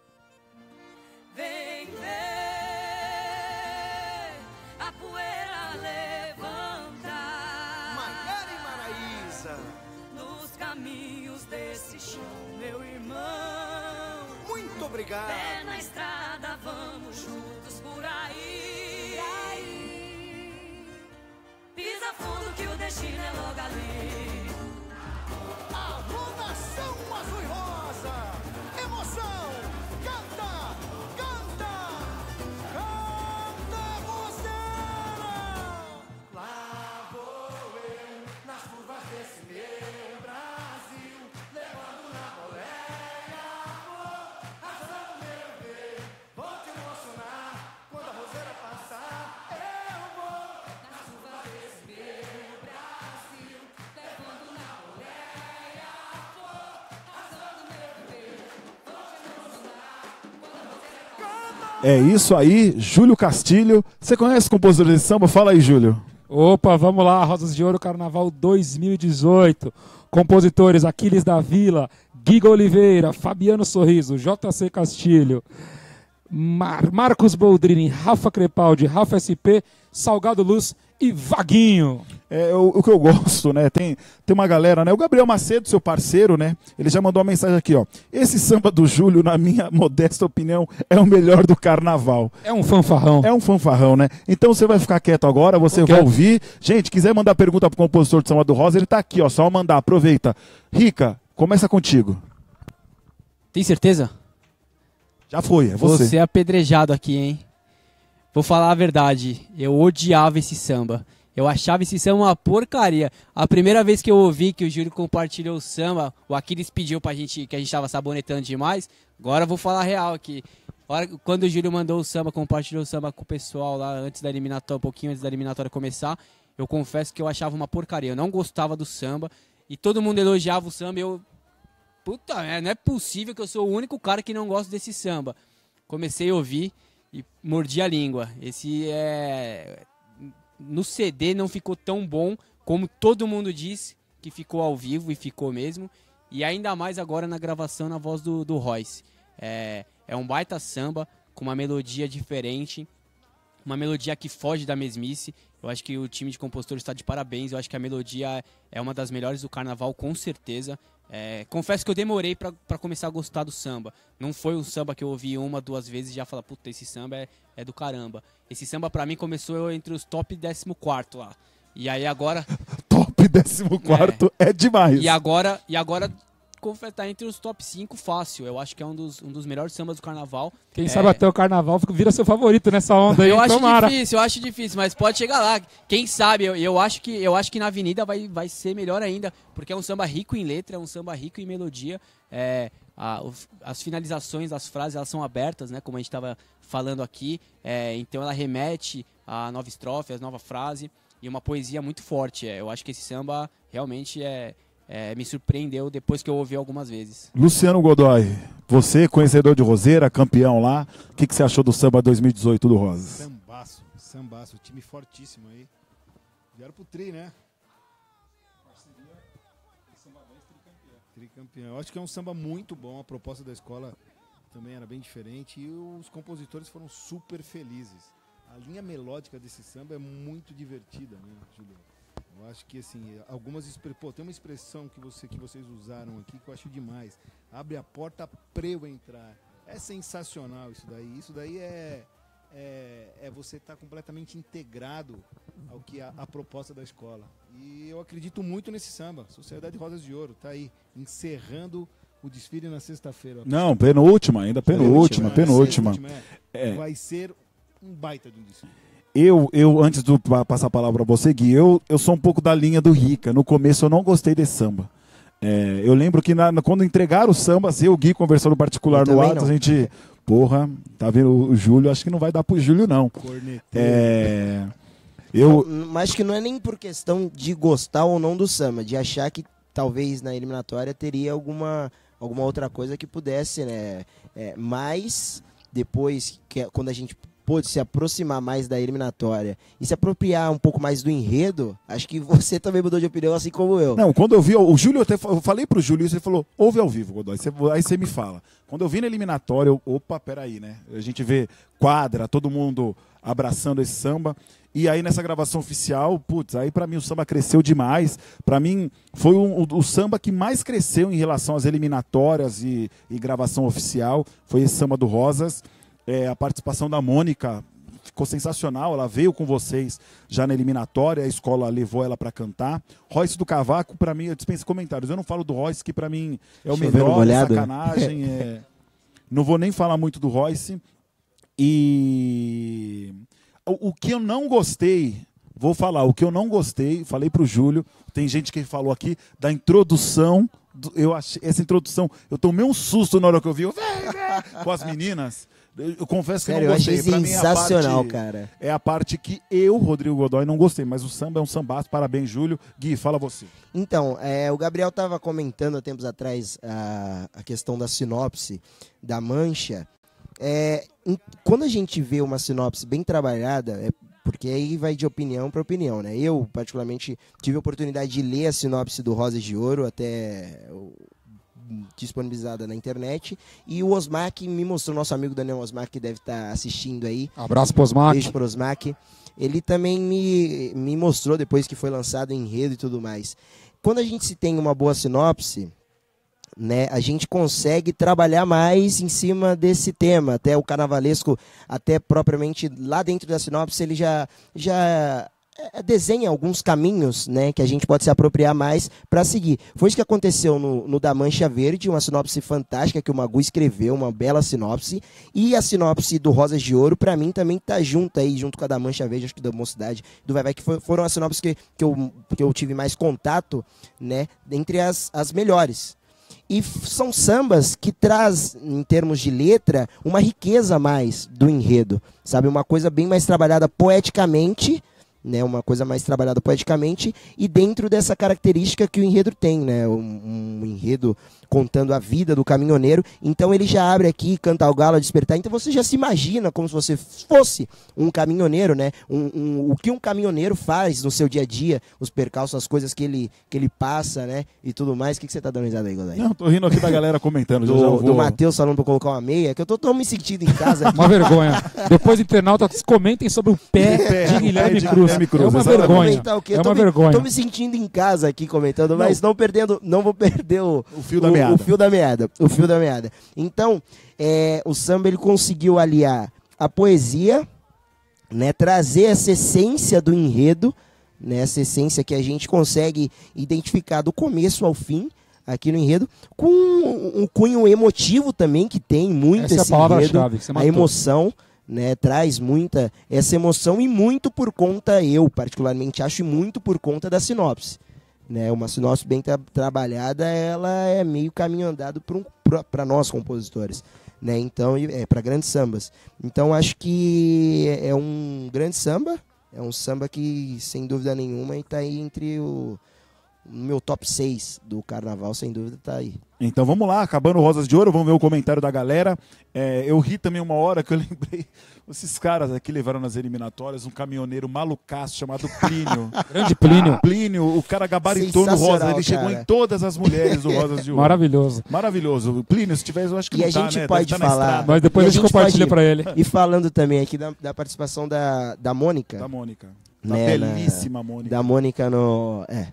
Vem ver a poeira levantar
Maiara e Maraísa,
nos caminhos desse chão, meu irmão.
muito obrigado.
Pé na estrada, vamos juntos por aí. Pisa fundo que o destino é logo ali.
A Fundação Azul e Rosa, emoção, canta, canta, canta você. Lá vou eu, nas curvas desse meu Brasil, levando na boleia, vou, arrasando meu ver, vou te emocionar, quando a roseira passar, eu vou, nas curvas desse meu Brasil, levando na boleia, vou, arrasando meu ver, vou te emocionar, quando a roseira passar.
É isso aí, Júlio Castilho. Você conhece o compositor desse samba? Fala aí, Júlio.
Opa, vamos lá, Rosas de Ouro Carnaval dois mil e dezoito. Compositores Aquiles da Vila, Giga Oliveira, Fabiano Sorriso, J C Castilho, Mar Marcos Boldrini, Rafa Crepaldi, Rafa S P, Salgado Luz e Vaguinho.
É o, o que eu gosto, né? Tem, tem uma galera, né? O Gabriel Macedo, seu parceiro, né? Ele já mandou uma mensagem aqui, ó. Esse samba do Júlio, na minha modesta opinião, é o melhor do carnaval.
É um fanfarrão.
É um fanfarrão, né? Então você vai ficar quieto agora, você
Tô
vai
quieto.
ouvir. Gente, quiser mandar pergunta pro compositor de Samba do Rosa, ele tá aqui, ó. Só mandar, aproveita. Rica, começa contigo.
Tem certeza?
Já foi, é
Você
você.
é apedrejado aqui, hein? Vou falar a verdade, eu odiava esse samba. Eu achava esse samba uma porcaria. A primeira vez que eu ouvi que o Júlio compartilhou o samba, o Aquiles pediu pra gente, que a gente tava sabonetando demais. Agora eu vou falar real aqui. Hora, quando o Júlio mandou o samba, compartilhou o samba com o pessoal lá antes da eliminatória, um pouquinho antes da eliminatória começar, eu confesso que eu achava uma porcaria. Eu não gostava do samba e todo mundo elogiava o samba e eu... Puta, não é possível que eu sou o único cara que não gosta desse samba. Comecei a ouvir e mordi a língua. Esse é... No C D não ficou tão bom como todo mundo diz que ficou ao vivo, e ficou mesmo. E ainda mais agora na gravação na voz do, do Royce. É, é um baita samba com uma melodia diferente, uma melodia que foge da mesmice. Eu acho que o time de compositores está de parabéns. Eu acho que a melodia é uma das melhores do carnaval, com certeza. É, confesso que eu demorei para começar a gostar do samba. Não foi um samba que eu ouvi uma, duas vezes e já falei, puta, esse samba é, é do caramba. Esse samba para mim começou entre os top décimo quarto lá. E aí agora...
top décimo quarto é, é demais.
E agora, e agora tá entre os top cinco fácil. Eu acho que é um dos, um dos melhores sambas do carnaval.
Quem
é...
sabe até o carnaval vira seu favorito nessa onda aí.
Eu acho
Tomara.
difícil, eu acho difícil, mas pode chegar lá. Quem sabe, eu, eu, acho, que, eu acho que na Avenida vai, vai ser melhor ainda, porque é um samba rico em letra, é um samba rico em melodia. É, a, as finalizações, as frases, elas são abertas, né, como a gente estava falando aqui. É, então ela remete a nova estrofe, a nova frase, e uma poesia muito forte. É, eu acho que esse samba realmente é... É, me surpreendeu depois que eu ouvi algumas vezes.
Luciano Godoy, você, conhecedor de Roseira, campeão lá, o que, que você achou do samba dois mil e dezoito do Rosas?
Sambaço, sambaço, time fortíssimo aí. Vieram pro tri, né? Parceria, samba dez, tricampeão. Tricampeão. Eu acho que é um samba muito bom, a proposta da escola também era bem diferente e os compositores foram super felizes. A linha melódica desse samba é muito divertida, né, Juliano? Eu acho que, assim, algumas... Pô, tem uma expressão que, você, que vocês usaram aqui que eu acho demais. Abre a porta pra eu entrar. É sensacional isso daí. Isso daí é... É, é você estar tá completamente integrado ao que a, a proposta da escola. E eu acredito muito nesse samba. Sociedade Rosas de Ouro, tá aí, encerrando o desfile na sexta-feira.
Não, penúltima ainda, penúltima, penúltima. penúltima.
É. É. Vai ser um baita de um desfile.
Eu, eu, antes de passar a palavra para você, Gui, eu, eu sou um pouco da linha do Rica. No começo eu não gostei desse samba. É, eu lembro que na, quando entregaram o samba, eu e o Gui conversando particular no WhatsApp, a gente... Porra, tá vendo o Júlio? Acho que não vai dar pro Júlio, não. É, eu...
Mas acho que não é nem por questão de gostar ou não do samba, de achar que talvez na eliminatória teria alguma, alguma outra coisa que pudesse, né? É, mas depois, que, quando a gente... pôde se aproximar mais da eliminatória e se apropriar um pouco mais do enredo, acho que você também mudou de opinião, assim como eu.
Não, quando eu vi, o Júlio, até, eu falei pro Júlio isso, ele falou, ouve ao vivo, Godoy, você, aí você me fala. Quando eu vi na eliminatória, eu, opa, peraí, né? A gente vê quadra, todo mundo abraçando esse samba, e aí nessa gravação oficial, putz, aí pra mim o samba cresceu demais, pra mim foi um, o, o samba que mais cresceu em relação às eliminatórias e, e gravação oficial, foi esse samba do Rosas. É, a participação da Mônica ficou sensacional, ela veio com vocês já na eliminatória, a escola levou ela para cantar. Royce do Cavaco, para mim, eu dispenso comentários, eu não falo do Royce, que para mim é o melhor, é sacanagem, é... não vou nem falar muito do Royce. E o, o que eu não gostei, vou falar, o que eu não gostei, falei pro Júlio, tem gente que falou aqui, da introdução, eu achei, essa introdução, eu tomei um susto na hora que eu vi, eu, com as meninas. Eu confesso que
Sério,
não gostei.
eu achei
pra
sensacional,
mim, a parte,
cara.
É a parte que eu, Rodrigo Godoy, não gostei. Mas o samba é um sambaço. Parabéns, Júlio. Gui, fala você.
Então, é, o Gabriel estava comentando há tempos atrás a, a questão da sinopse da Mancha. É, em, quando a gente vê uma sinopse bem trabalhada, é porque aí vai de opinião para opinião, né? Eu, particularmente, tive a oportunidade de ler a sinopse do Rosas de Ouro até... disponibilizada na internet, e o Osmac me mostrou, nosso amigo Daniel Osmac, que deve estar assistindo aí.
Abraço pro Osmac.
Beijo pro Osmac. Ele também me, me mostrou, depois que foi lançado em enredo e tudo mais. Quando a gente se tem uma boa sinopse, né, a gente consegue trabalhar mais em cima desse tema. Até o carnavalesco, até propriamente lá dentro da sinopse, ele já... já é, desenha alguns caminhos, né, que a gente pode se apropriar mais para seguir. Foi isso que aconteceu no, no Da Mancha Verde, uma sinopse fantástica que o Magu escreveu, uma bela sinopse, e a sinopse do Rosas de Ouro, para mim, também tá junto aí, junto com a Da Mancha Verde, acho que da Mocidade, do Vai Vai, que foi, foram as sinopses que, que, eu, que eu tive mais contato, né, entre as, as melhores. E são sambas que traz, em termos de letra, uma riqueza a mais do enredo, sabe? Uma coisa bem mais trabalhada poeticamente, né? Uma coisa mais trabalhada poeticamente e dentro dessa característica que o enredo tem, né? Um, um enredo contando a vida do caminhoneiro. Então ele já abre aqui, canta ao galo a despertar. Então você já se imagina como se você fosse um caminhoneiro, né? Um, um, o que um caminhoneiro faz no seu dia a dia, os percalços, as coisas que ele, que ele passa, né? E tudo mais. O que, que você tá dando risada aí, Godoy?
Não, tô rindo aqui da galera comentando.
Do,
já vou...
do Matheus falando pra colocar uma meia, que eu tô tão me sentindo em casa aqui.
Uma vergonha. Depois, internautas, comentem sobre o pé,
pé
de Guilherme
de
Cruz.
Guilherme Cruz,
É uma
exatamente.
vergonha.
O quê?
É
Eu tô
uma
me,
vergonha.
Tô me sentindo em casa aqui comentando, mas não, perdendo, não vou perder o,
O fio da meada.
O fio da meada. O fio da meada. Então, é, o samba ele conseguiu aliar a poesia, né, trazer essa essência do enredo, né, essa essência que a gente consegue identificar do começo ao fim aqui no enredo, com um cunho emotivo também que tem muito
Essa é a
esse
palavra-chave
enredo,
que você
a
matou.
emoção. Né, traz muita essa emoção e muito por conta, eu particularmente acho, e muito por conta da sinopse, né, uma sinopse bem tra trabalhada, ela é meio caminho andado para um, nós compositores, né, então é para grandes sambas. Então acho que é um grande samba, é um samba que sem dúvida nenhuma está aí entre o no meu top seis do carnaval, sem dúvida tá aí.
Então vamos lá, acabando Rosas de Ouro, vamos ver o comentário da galera. É, eu ri também uma hora que eu lembrei, esses caras aqui levaram nas eliminatórias um caminhoneiro malucaço chamado Plínio.
Grande Plínio.
Plínio, o cara gabaritou no Rosa, ele chegou
cara.
em todas as mulheres do Rosas de Ouro.
Maravilhoso.
Maravilhoso. Plínio, se tiver, eu acho que
E
não
a
tá,
gente
né?
pode
Deve tá na
falar-
estrada.
Mas depois
E
a
a
gente
gente
compartilha
pode-
pra ele.
E falando também aqui da, da participação da, da Mônica,
Da Mônica. Da
né, na-
belíssima Mônica.
da Mônica no... É.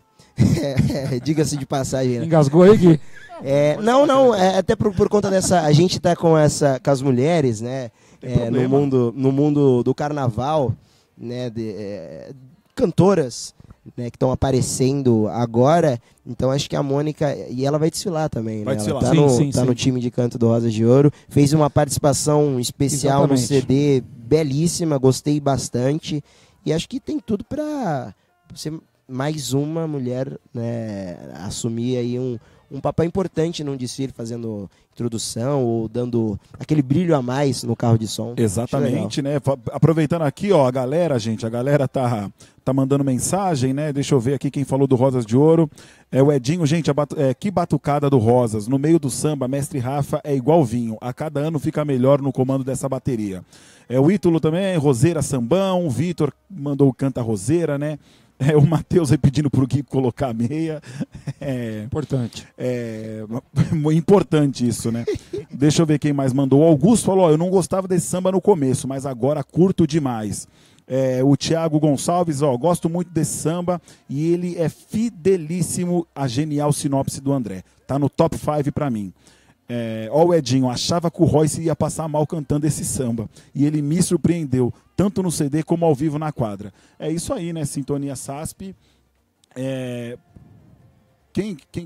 Diga-se de passagem, né?
Engasgou aí, Gui?
É, não, não, é, até por, por conta dessa. A gente tá com essa. Com as mulheres, né?
Tem
é, no,
problema.
mundo, no mundo do carnaval, né? De, é, cantoras, né, que estão aparecendo agora. Então acho que a Mônica. E ela vai desfilar também,
Vai
né?
desfilar.
Ela tá,
Sim,
no,
sim,
tá
sim.
no time de canto do Rosas de Ouro. Fez uma participação especial
Exatamente.
no C D, belíssima, gostei bastante. E acho que tem tudo pra ser mais uma mulher, né, assumir aí um, um papel importante num desfile, fazendo introdução ou dando aquele brilho a mais no carro de som.
Exatamente, né? Fa- Aproveitando aqui, ó, a galera, gente, a galera tá, tá mandando mensagem, né? Deixa eu ver aqui quem falou do Rosas de Ouro. É o Edinho, gente, a batu- é, que batucada do Rosas. No meio do samba, mestre Rafa é igual vinho. A cada ano fica melhor no comando dessa bateria. É o Ítalo também, Roseira Sambão, o Vitor mandou o Canta Roseira, né? É, o Matheus aí pedindo pro Gui colocar a meia. É,
Importante.
é muito importante isso, né? Deixa eu ver quem mais mandou. O Augusto falou: ó, eu não gostava desse samba no começo, mas agora curto demais. É, o Thiago Gonçalves, ó, gosto muito desse samba e ele é fidelíssimo à genial sinopse do André. Tá no top cinco pra mim. É, ó, o Edinho, achava que o Royce ia passar mal cantando esse samba. E ele me surpreendeu, tanto no C D como ao vivo na quadra. É isso aí, né? Sintonia S A S P. É... Quem, quem...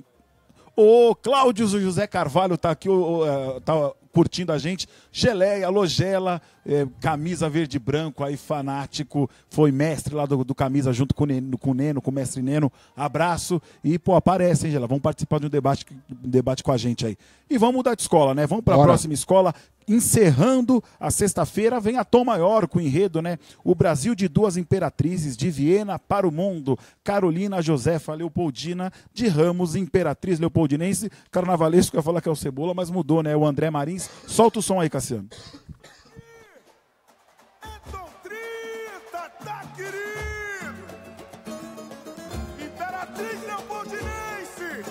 O Cláudio José Carvalho tá aqui, o, o, é, tá curtindo a gente. Geleia, alô Gela, é, camisa verde e branco, aí fanático, foi mestre lá do, do camisa junto com o, Neno, com o Neno, com o mestre Neno. Abraço e, pô, aparece, hein, Gela? Vamos participar de um debate, um debate com a gente aí. E vamos mudar de escola, né? Vamos para a
Bora.
próxima escola. Encerrando a sexta-feira, vem a Tom Maior com o enredo, né? O Brasil de duas imperatrizes, de Viena para o mundo. Carolina Josefa Leopoldina de Ramos, imperatriz leopoldinense. Carnavalesco, eu ia falar que é o Cebola, mas mudou, né? O André Marins. Solta o som aí, Cassiano.
Então trinta, tá querido? Imperatriz Leopoldinense,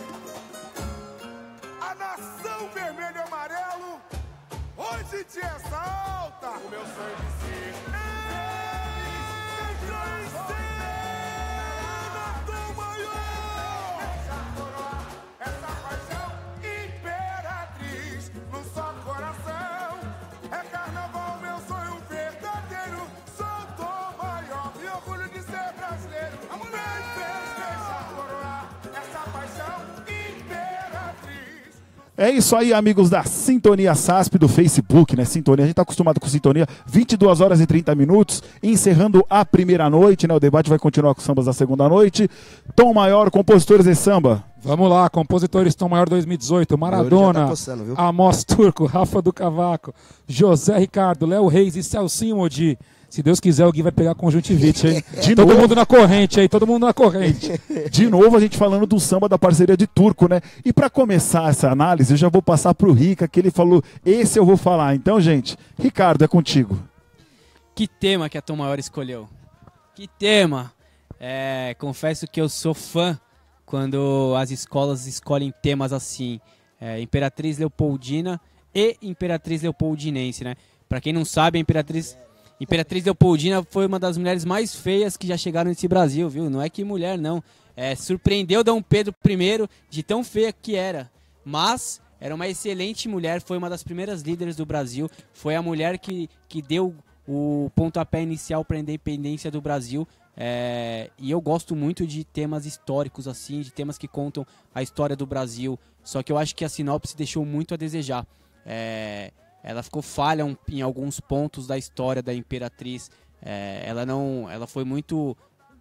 a nação vermelho e amarelo hoje te exalta. O meu sangue se entra em cena, Tom Maior. Essa paixão imperatriz no só coração. É carnaval, meu sonho verdadeiro. Sou Tom Maior e orgulho de ser brasileiro.
É isso aí, amigos da Sintonia S A S P do Facebook, né? Sintonia, a gente tá acostumado com Sintonia. vinte e duas horas e trinta minutos, encerrando a primeira noite, né? O debate vai continuar com sambas da segunda noite. Tom Maior, compositores de samba.
Vamos lá, compositores Tom Maior dois mil e dezoito, Maradona,
tá coçando, viu?
Amos Turco, Rafa do Cavaco, José Ricardo, Léo Reis e Celcinho Modi. Se Deus quiser, o Gui vai pegar conjuntivite, hein?
De
todo
novo.
mundo na corrente aí, todo mundo na corrente.
De novo, a gente falando do samba da parceria de Turco, né? E para começar essa análise, eu já vou passar pro Rica, que ele falou, esse eu vou falar. Então, gente, Ricardo, é contigo.
Que tema que a Tom Maior escolheu? Que tema? É, confesso que eu sou fã quando as escolas escolhem temas assim. É, Imperatriz Leopoldina e Imperatriz Leopoldinense, né? Pra quem não sabe, a Imperatriz... Imperatriz Leopoldina foi uma das mulheres mais feias que já chegaram nesse Brasil, viu? Não é que mulher, não. É, surpreendeu Dom Pedro I de tão feia que era. Mas era uma excelente mulher, foi uma das primeiras líderes do Brasil. Foi a mulher que, que deu o pontapé inicial para a independência do Brasil. É, e eu gosto muito de temas históricos, assim, de temas que contam a história do Brasil. Só que eu acho que a sinopse deixou muito a desejar. É... Ela ficou falha um, em alguns pontos da história da Imperatriz. É, ela não, ela foi muito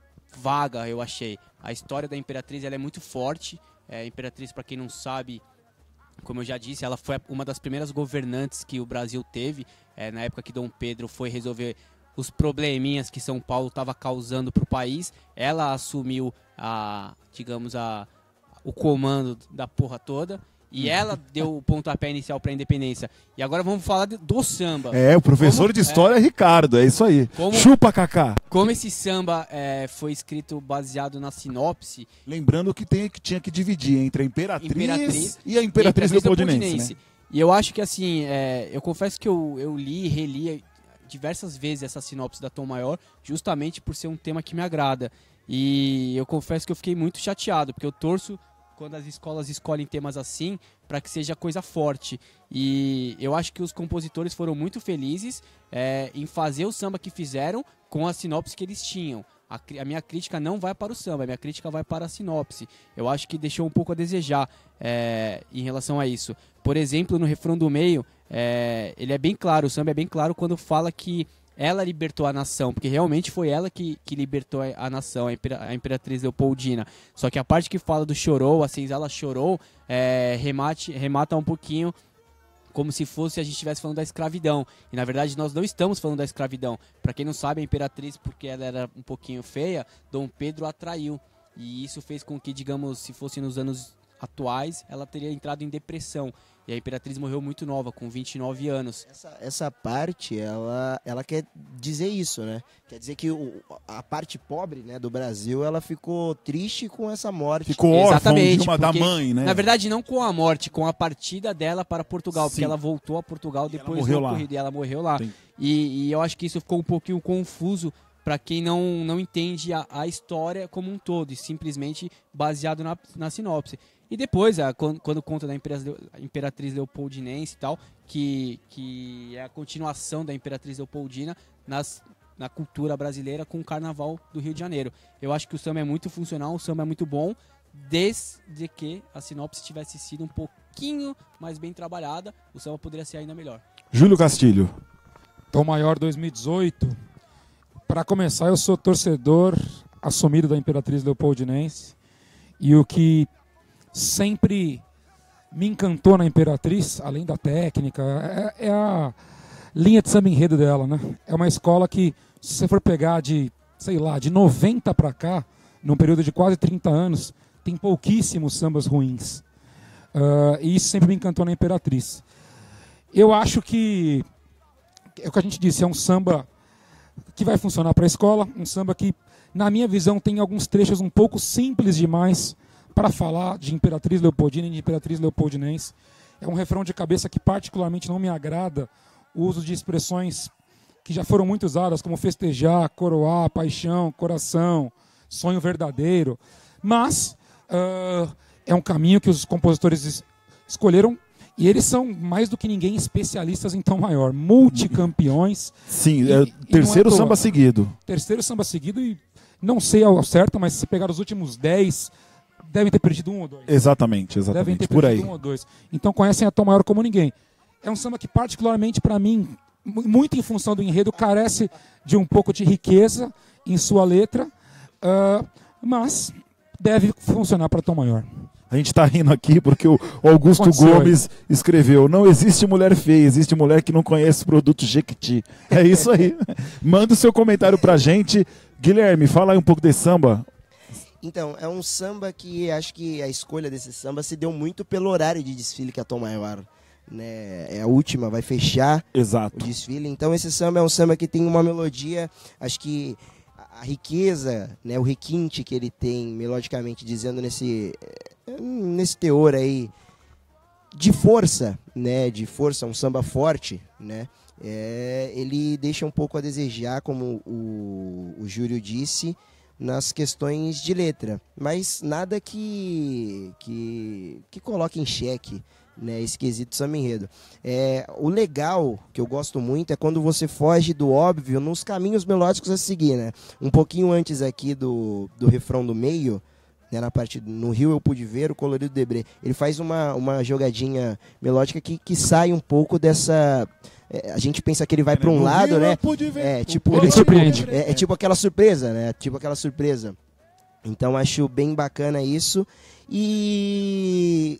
vaga, eu achei. A história da Imperatriz ela é muito forte. É, a Imperatriz, para quem não sabe, como eu já disse, ela foi uma das primeiras governantes que o Brasil teve. É, na época que Dom Pedro foi resolver os probleminhas que São Paulo estava causando para o país, ela assumiu a, digamos, a, o comando da porra toda. E ela deu o pontapé inicial para a independência. E agora vamos falar de, do samba.
É, o professor
como,
de história é, é Ricardo, é isso aí.
Como,
Chupa, Cacá.
Como esse samba é, foi escrito baseado na sinopse...
Lembrando que, tem, que tinha que dividir entre a Imperatriz,
Imperatriz
e a Imperatriz,
e a Imperatriz
Leopoldinense.
Leopoldinense.
Né?
E eu acho que assim, é, eu confesso que eu, eu li e reli diversas vezes essa sinopse da Tom Maior, justamente por ser um tema que me agrada. E eu confesso que eu fiquei muito chateado, porque eu torço... quando as escolas escolhem temas assim, para que seja coisa forte. E eu acho que os compositores foram muito felizes é, em fazer o samba que fizeram com a sinopse que eles tinham. A, a minha crítica não vai para o samba, a minha crítica vai para a sinopse. Eu acho que deixou um pouco a desejar é, em relação a isso. Por exemplo, no refrão do meio, é, ele é bem claro, o samba é bem claro quando fala que ela libertou a nação, porque realmente foi ela que, que libertou a, a nação, a, impera, a Imperatriz Leopoldina. Só que a parte que fala do chorou, a senzala chorou, é, remate, remata um pouquinho como se fosse a gente estivesse falando da escravidão. E na verdade nós não estamos falando da escravidão. Para quem não sabe, a Imperatriz, porque ela era um pouquinho feia, Dom Pedro a atraiu. E isso fez com que, digamos, se fosse nos anos atuais, ela teria entrado em depressão. E a Imperatriz morreu muito nova, com vinte e nove anos.
Essa, essa parte, ela, ela quer dizer isso, né? Quer dizer que o, a parte pobre, né, do Brasil, ela ficou triste com essa morte.
Ficou órfã
Exatamente,
de uma da
porque,
mãe, né?
Na verdade, não com a morte, com a partida dela para Portugal.
Sim.
Porque ela voltou a Portugal
E
depois
ela morreu
do
lá.
ocorrido. E ela morreu lá.
Sim.
E, e eu acho que isso ficou um pouquinho confuso para quem não, não entende a, a história como um todo, e simplesmente baseado na, na sinopse. E depois, a, quando, quando conta da Imperatriz, Imperatriz Leopoldinense e tal, que, que é a continuação da Imperatriz Leopoldina nas, na cultura brasileira com o Carnaval do Rio de Janeiro. Eu acho que o samba é muito funcional, o samba é muito bom, desde que a sinopse tivesse sido um pouquinho mais bem trabalhada, o samba poderia ser ainda melhor.
Júlio Castilho.
Tom Maior dois mil e dezoito. Para começar, eu sou torcedor assumido da Imperatriz Leopoldinense. E o que sempre me encantou na Imperatriz, além da técnica, é, é a linha de samba enredo dela, né? É uma escola que, se você for pegar de, sei lá, de noventa para cá, num período de quase trinta anos, tem pouquíssimos sambas ruins. Uh, e isso sempre me encantou na Imperatriz. Eu acho que, é o que a gente disse, é um samba que vai funcionar para a escola, um samba que, na minha visão, tem alguns trechos um pouco simples demais para falar de Imperatriz Leopoldina e de Imperatriz Leopoldinense. É um refrão de cabeça que particularmente não me agrada, o uso de expressões que já foram muito usadas, como festejar, coroar, paixão, coração, sonho verdadeiro. Mas uh, é um caminho que os compositores es escolheram, e eles são, mais do que ninguém, especialistas em Tom Maior, multicampeões.
Sim,
e,
é o terceiro
é
samba seguido.
Terceiro samba seguido, e não sei ao certo, mas se pegar os últimos dez, devem ter perdido um ou dois.
Exatamente,
Devem
exatamente.
ter
Por aí.
perdido um ou dois. Então conhecem a Tom Maior como ninguém. É um samba que, particularmente para mim, mu- muito em função do enredo, carece de um pouco de riqueza em sua letra, uh, mas deve funcionar para Tom Maior.
A gente tá rindo aqui porque o Augusto
Aconteceu
Gomes escreveu: não existe mulher feia, existe mulher que não conhece o produto Jequiti. É isso aí. Manda o seu comentário pra gente. Guilherme, fala aí um pouco desse samba.
Então, é um samba que acho que a escolha desse samba se deu muito pelo horário de desfile que a Tom Maior, né, é a última, vai fechar
Exato.
o desfile. Então esse samba é um samba que tem uma melodia, acho que a a riqueza, né, o requinte que ele tem melodicamente dizendo nesse, eh, nesse teor aí de força, né, de força, um samba forte, né, é, ele deixa um pouco a desejar, como o, o Júlio disse, nas questões de letra, mas nada que, que, que coloque em xeque, né, esse quesito samba enredo. É, o legal, que eu gosto muito, é quando você foge do óbvio nos caminhos melódicos a seguir, né? Um pouquinho antes aqui do, do refrão do meio, né, na parte no Rio eu pude ver o colorido debré. Ele faz uma, uma jogadinha melódica que, que sai um pouco dessa... É, a gente pensa que ele vai para um
No
lado,
Rio
né?
eu pude ver
É
o
tipo,
Ele
colorido
surpreende.
debré.
é, é tipo aquela surpresa, né? Tipo aquela surpresa. Então acho bem bacana isso. E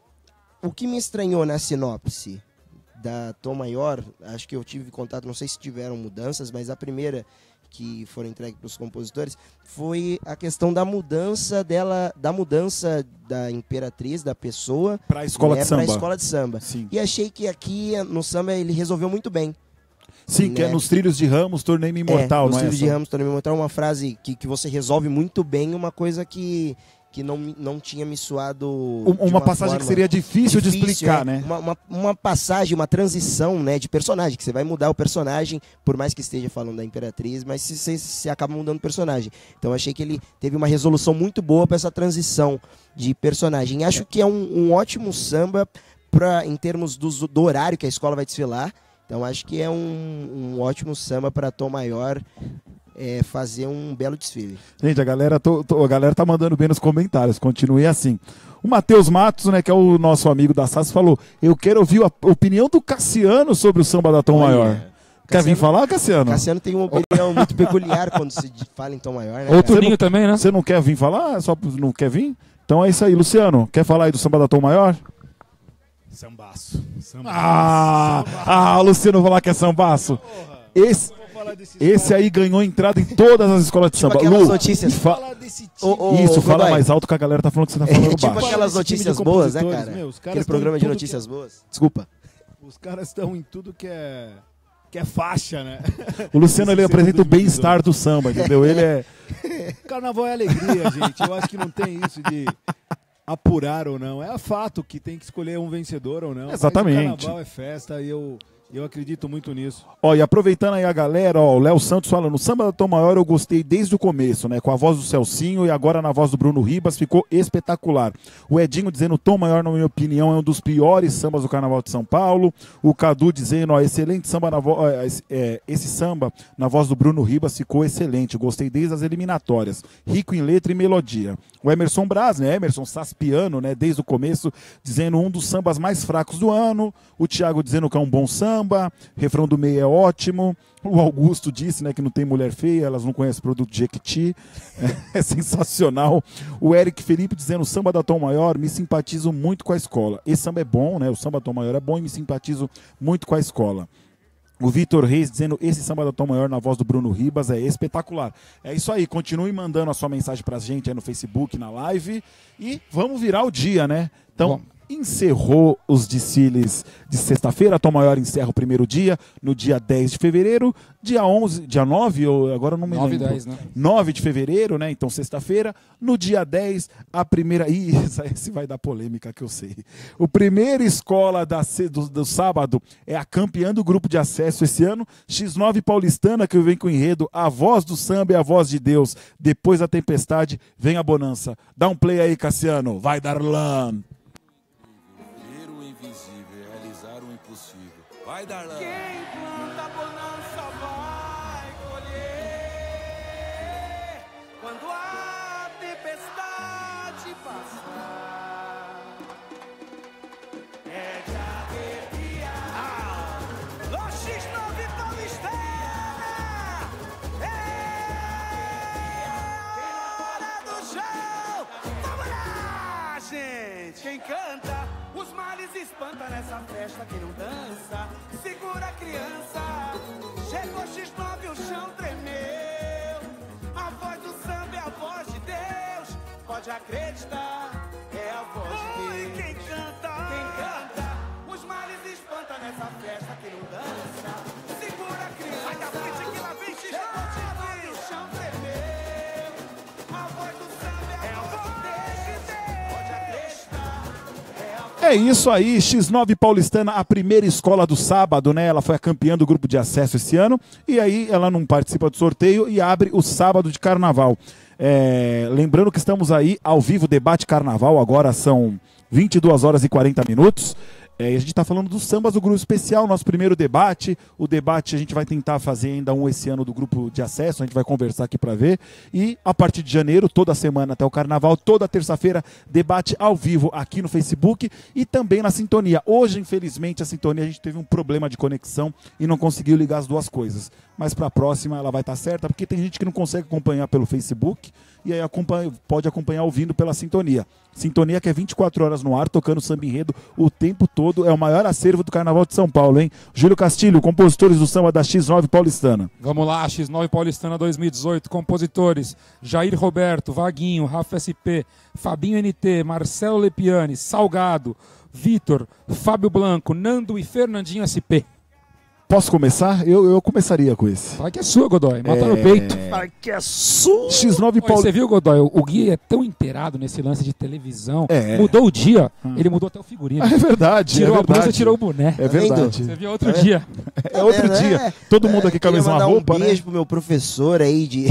o que me estranhou na sinopse da Tom Maior, acho que eu tive contato, não sei se tiveram mudanças, mas a primeira que foram entregues para os compositores foi a questão da mudança dela, da mudança da imperatriz, da pessoa,
Pra escola
né,
de samba.
pra escola de samba.
Sim,
E achei que aqui no samba ele resolveu muito bem.
Sim que é
né?
nos trilhos de Ramos, tornei-me imortal,
é,
não
Os
é?
livros de
essa?
Ramos também mostrar uma frase que, que você resolve muito bem, uma coisa que, que não, me- não tinha me soado.
Um-
de
Uma passagem que
forma
seria difícil, de
difícil,
explicar,
é.
né?
Uma, uma, uma passagem, uma transição, né, de personagem, que você vai mudar o personagem, por mais que esteja falando da Imperatriz, mas você, você, você acaba mudando o personagem. Então eu achei que ele teve uma resolução muito boa para essa transição de personagem. E acho que é um, um ótimo samba pra, em termos do, do horário que a escola vai desfilar. Então acho que é um, um ótimo samba para Tom Maior é, fazer um belo desfile.
Gente, a galera, tô- tô- a galera tá mandando bem nos comentários, continue assim. O Matheus Matos, né, que é o nosso amigo da S A S, falou: eu quero ouvir a opinião do Cassiano sobre o samba da Tom
Olha,
Maior. Quer vir
Cassiano-
falar, Cassiano?
Cassiano tem uma opinião muito peculiar quando se de- fala em Tom Maior, né?
Ou o
cara?
Toninho também, né?
Você não quer vir falar? Só não quer vir? Então é isso aí, Luciano. Quer falar aí do samba da Tom Maior?
Sambaço. Sambaço.
Ah, ah, o Luciano vai falar que é sambaço. Esse,
Vou falar desse
esse aí ganhou entrada em todas as escolas de
Tipo
samba.
aquelas
Lu,
notícias.
fa-
falar desse time.
Ô, ô,
isso,
ô,
fala
Godoy.
mais alto que a galera tá falando que você tá
É,
falando
tipo
baixo.
aquelas
Esse time de
notícias boas, né,
compositores,
cara?
meu, os caras
Aquele
estão
programa
em
de
tudo
notícias boas. Desculpa.
Os caras estão em tudo que é que é faixa, né?
O Luciano ele
Esse
apresenta o
segundo
bem-estar do samba, entendeu? Ele é.
Carnaval é alegria, gente. Eu acho que não tem isso de apurar ou não. É fato que tem que escolher um vencedor ou não.
Exatamente.
Mas o carnaval é festa e eu, eu acredito muito nisso.
Ó, e aproveitando aí a galera, ó, o Léo Santos falando, o samba da Tom Maior eu gostei desde o começo, né? Com a voz do Celcinho e agora na voz do Bruno Ribas, ficou espetacular. O Edinho dizendo, Tom Maior, na minha opinião, é um dos piores sambas do Carnaval de São Paulo. O Cadu dizendo, ó, excelente samba na voz. É, esse samba na voz do Bruno Ribas ficou excelente. Gostei desde as eliminatórias. Rico em letra e melodia. O Emerson Braz, né? Emerson Saspiano, né? Desde o começo, dizendo um dos sambas mais fracos do ano. O Thiago dizendo que é um bom samba. Refrão do meio é ótimo. O Augusto disse, né, que não tem mulher feia, elas não conhecem o produto de Jequiti. É, é sensacional. O Eric Felipe dizendo, o samba da Tom Maior, me simpatizo muito com a escola. Esse samba é bom, né? O samba da Tom Maior é bom e me simpatizo muito com a escola. O Vitor Reis dizendo, esse samba da Tom Maior na voz do Bruno Ribas é espetacular. É isso aí, continue mandando a sua mensagem pra gente aí no Facebook, na live. E vamos virar o dia, né? Então,
Bom.
encerrou os desfiles de sexta-feira. A Tom Maior encerra o primeiro dia, no dia dez de fevereiro. Dia onze, dia nove, ou agora eu não me
nove e
lembro.
dez, né?
nove de fevereiro, né? Então, sexta-feira. No dia dez, a primeira. Ih, esse vai dar polêmica que eu sei. O primeiro escola da, se- do, do sábado é a campeã do grupo de acesso esse ano. X nove Paulistana, que vem com o enredo A Voz do Samba e a Voz de Deus. Depois da tempestade, vem a bonança. Dá um play aí, Cassiano. Vai, Darlan.
Ver o invisível, realizar o impossível. Vai, Darlan!
Quem planta bonança vai colher. Quando a tempestade
deixe passar. É de arrepiar. Alô, X nove Paulistana! É hora do show! Vamos lá, gente! Quem canta, os males espanta nessa festa. Quem não dança, segura a criança. Chegou X nove, o chão tremeu. A voz do samba é a voz de Deus. Pode acreditar, é a voz de Deus. Quem canta, quem canta, os males espanta nessa festa. Quem não dança, segura a criança. Sai da frente que lá vem X nove, o chão tremeu. A voz do samba é a voz de Deus. Pode acreditar, é a voz.
É isso aí, X nove Paulistana, a primeira escola do sábado, né? Ela foi a campeã do grupo de acesso esse ano. E aí ela não participa do sorteio e abre o sábado de carnaval. É, lembrando que estamos aí ao vivo, debate carnaval, agora são vinte e duas horas e quarenta minutos. É, a gente está falando dos sambas do grupo especial, nosso primeiro debate. O debate a gente vai tentar fazer ainda um esse ano do grupo de acesso, a gente vai conversar aqui para ver. E a partir de janeiro, toda semana até o carnaval, toda terça-feira, debate ao vivo aqui no Facebook e também na Sintonia. Hoje, infelizmente, a Sintonia a gente teve um problema de conexão e não conseguiu ligar as duas coisas. Mas para a próxima ela vai estar certa, porque tem gente que não consegue acompanhar pelo Facebook e aí acompanha, pode acompanhar ouvindo pela Sintonia. Sintonia que é vinte e quatro horas no ar, tocando samba enredo o tempo todo. É o maior acervo do Carnaval de São Paulo, hein? Júlio Castilho, compositores do samba da X nove Paulistana.
Vamos lá, X nove Paulistana dois mil e dezoito, compositores: Jair Roberto, Vaguinho, Rafa S P, Fabinho N T, Marcelo Lepiani, Salgado, Vitor, Fábio Blanco, Nando e Fernandinho S P.
Posso começar? Eu, eu começaria com esse.
Fala que é sua, Godoy. Mata
É...
no peito.
Fala que é sua. X nove
Oi,
Paul...
Você viu, Godoy? O Gui é tão inteirado nesse lance de televisão.
É.
Mudou o dia,
Hum.
ele mudou até o figurino.
É verdade.
Tirou
é
a
verdade.
blusa, tirou o boné.
É verdade.
Você viu outro dia.
É outro
É,
dia.
é,
Todo mundo aqui com a
Queria
mesma
mandar
roupa,
um
né?
beijo pro meu professor aí de...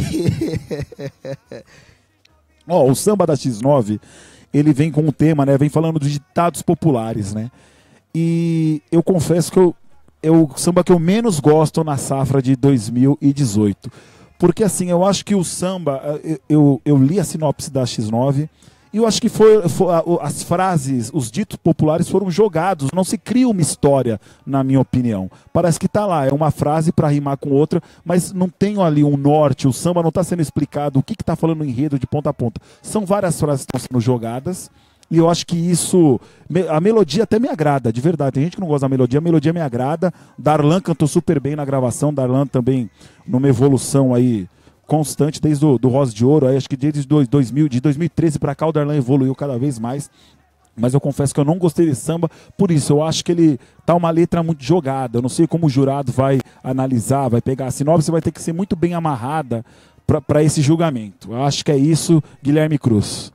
Ó, o samba da X nove, ele vem com um tema, né? Vem falando de ditados populares, né? E eu confesso que eu, é o samba que eu menos gosto na safra de dois mil e dezoito. Porque assim, eu acho que o samba, eu, eu, eu li a sinopse da X nove e eu acho que foi, foi, as frases, os ditos populares foram jogados, não se cria uma história, na minha opinião. Parece que tá lá, é uma frase para rimar com outra, mas não tem ali um norte, o samba não está sendo explicado, o que está falando no enredo de ponta a ponta. São várias frases que estão sendo jogadas. E eu acho que isso, a melodia até me agrada, de verdade. Tem gente que não gosta da melodia, a melodia me agrada. Darlan cantou super bem na gravação, Darlan também numa evolução aí constante desde o do Rosa de Ouro. Aí acho que desde dois mil, de dois mil e treze para cá o Darlan evoluiu cada vez mais. Mas eu confesso que eu não gostei desse samba, por isso eu acho que ele tá uma letra muito jogada. Eu não sei como o jurado vai analisar, vai pegar a sinopse, vai ter que ser muito bem amarrada para esse julgamento. Eu acho que é isso, Guilherme Cruz.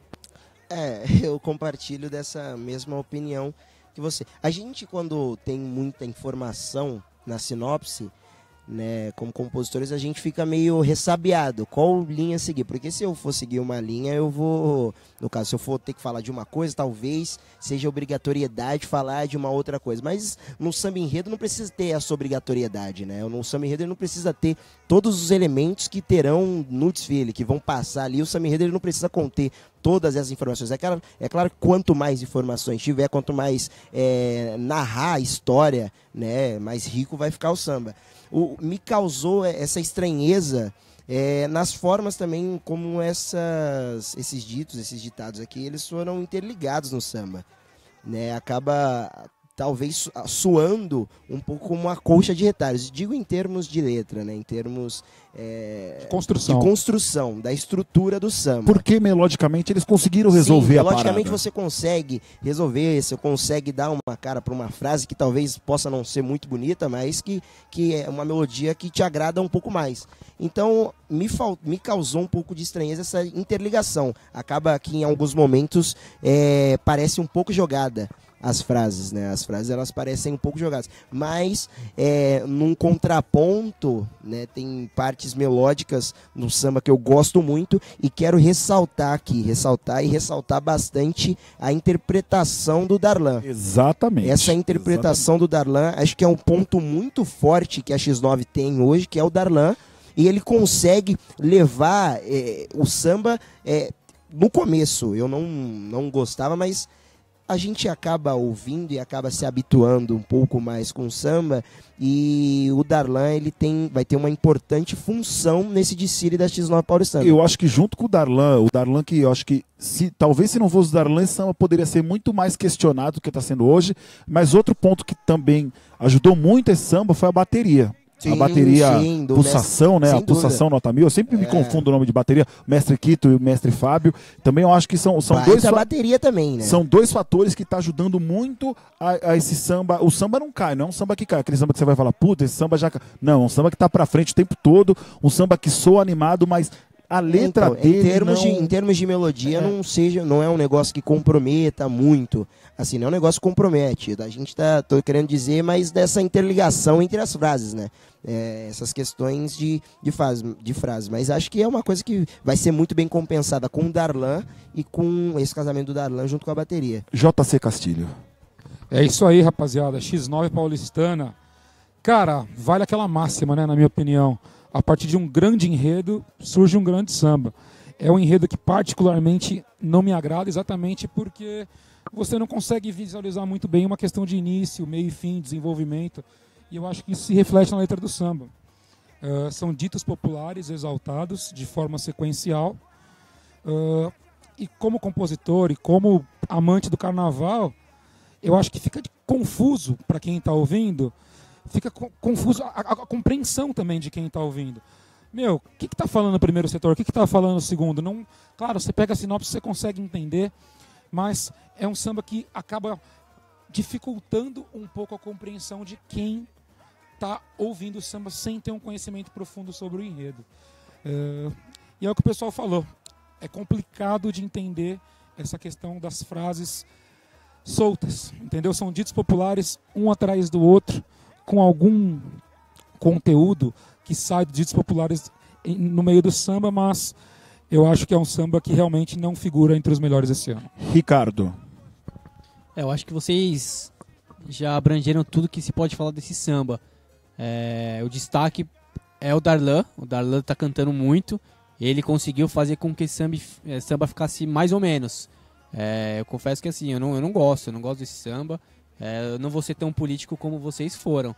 É, eu compartilho dessa mesma opinião que você. A gente, quando tem muita informação na sinopse, né, como compositores, a gente fica meio ressabiado. Qual linha seguir? Porque se eu for seguir uma linha, eu vou... No caso, se eu for ter que falar de uma coisa, talvez seja obrigatoriedade falar de uma outra coisa. Mas no samba enredo não precisa ter essa obrigatoriedade, né? No samba enredo ele não precisa ter todos os elementos que terão no desfile, que vão passar ali. O samba enredo ele não precisa conter todas essas informações. É claro, é claro que quanto mais informações tiver, quanto mais é, narrar a história, né, mais rico vai ficar o samba. O, me causou essa estranheza é, nas formas também como essas, esses ditos, esses ditados aqui, eles foram interligados no samba, né? Acaba talvez suando um pouco como uma colcha de retalhos. Digo em termos de letra, né? Em termos é,
de construção.
de construção, da estrutura do samba.
Porque melodicamente eles conseguiram resolver
Sim,
a parada.
melodicamente você consegue resolver, você consegue dar uma cara para uma frase que talvez possa não ser muito bonita, mas que, que é uma melodia que te agrada um pouco mais. Então, me, fal... me causou um pouco de estranheza essa interligação. Acaba que em alguns momentos é, parece um pouco jogada as frases, né? As frases elas parecem um pouco jogadas, mas é, num contraponto, né? Tem partes melódicas no samba que eu gosto muito e quero ressaltar aqui, ressaltar e ressaltar bastante a interpretação do Darlan.
Exatamente.
Essa interpretação
exatamente.
do Darlan, acho que é um ponto muito forte que a X nove tem hoje, que é o Darlan, e ele consegue levar é, o samba é, no começo eu não, não gostava, mas a gente acaba ouvindo e acaba se habituando um pouco mais com o samba, e o Darlan ele tem, vai ter uma importante função nesse desfile da X nove Paulistana.
Eu acho que junto com o Darlan, o Darlan que eu acho que, se, talvez se não fosse o Darlan, esse samba poderia ser muito mais questionado do que está sendo hoje, mas outro ponto que também ajudou muito esse samba foi a bateria.
Sim,
a bateria
sim, do
pulsação,
mestre,
né?
sem
A pulsação
dúvida.
nota mil. Eu sempre me
É.
confundo o nome de bateria. Mestre Quito e o Mestre Fábio. Também eu acho que são, são
Baita
dois fa-
bateria também, né?
são dois fatores que tá ajudando muito a, a esse samba. O samba não cai, não é um samba que cai. Aquele samba que você vai falar, puta, esse samba já cai. Não, é um samba que tá pra frente o tempo todo. Um samba que soa animado, mas a letra
Então,
dele
em termos,
não...
de, em termos de melodia, não, seja, não é um negócio que comprometa muito. Assim, não é um negócio que compromete. A gente tá, tô querendo dizer, mas dessa interligação entre as frases, né? É, essas questões de, de, faz, de frase. Mas acho que é uma coisa que vai ser muito bem compensada com o Darlan e com esse casamento do Darlan junto com a bateria.
J C Castilho.
É isso aí, rapaziada. X nove Paulistana. Cara, vale aquela máxima, né, na minha opinião. A partir de um grande enredo, surge um grande samba. É um enredo que particularmente não me agrada, exatamente porque você não consegue visualizar muito bem uma questão de início, meio e fim, desenvolvimento. E eu acho que isso se reflete na letra do samba. Uh, são ditos populares, exaltados, de forma sequencial. Uh, e como compositor e como amante do carnaval, eu acho que fica confuso para quem está ouvindo, fica co- confuso a, a, a compreensão também de quem está ouvindo. Meu, o que está falando no primeiro setor? O que está falando no segundo? Não, claro, você pega a sinopse, você consegue entender, mas é um samba que acaba dificultando um pouco a compreensão de quem está ouvindo o samba sem ter um conhecimento profundo sobre o enredo. É, e é o que o pessoal falou. É complicado de entender essa questão das frases soltas, entendeu? São ditos populares um atrás do outro, com algum conteúdo que sai dos ditos populares em- no meio do samba, mas eu acho que é um samba que realmente não figura entre os melhores esse ano.
Ricardo.
É, eu acho que vocês já abrangeram tudo que se pode falar desse samba. É, o destaque é o Darlan. O Darlan tá cantando muito. Ele conseguiu fazer com que esse samba, eh, samba ficasse mais ou menos. É, eu confesso que assim, eu não, eu não gosto, eu não gosto desse samba. É, eu não vou ser tão político como vocês foram.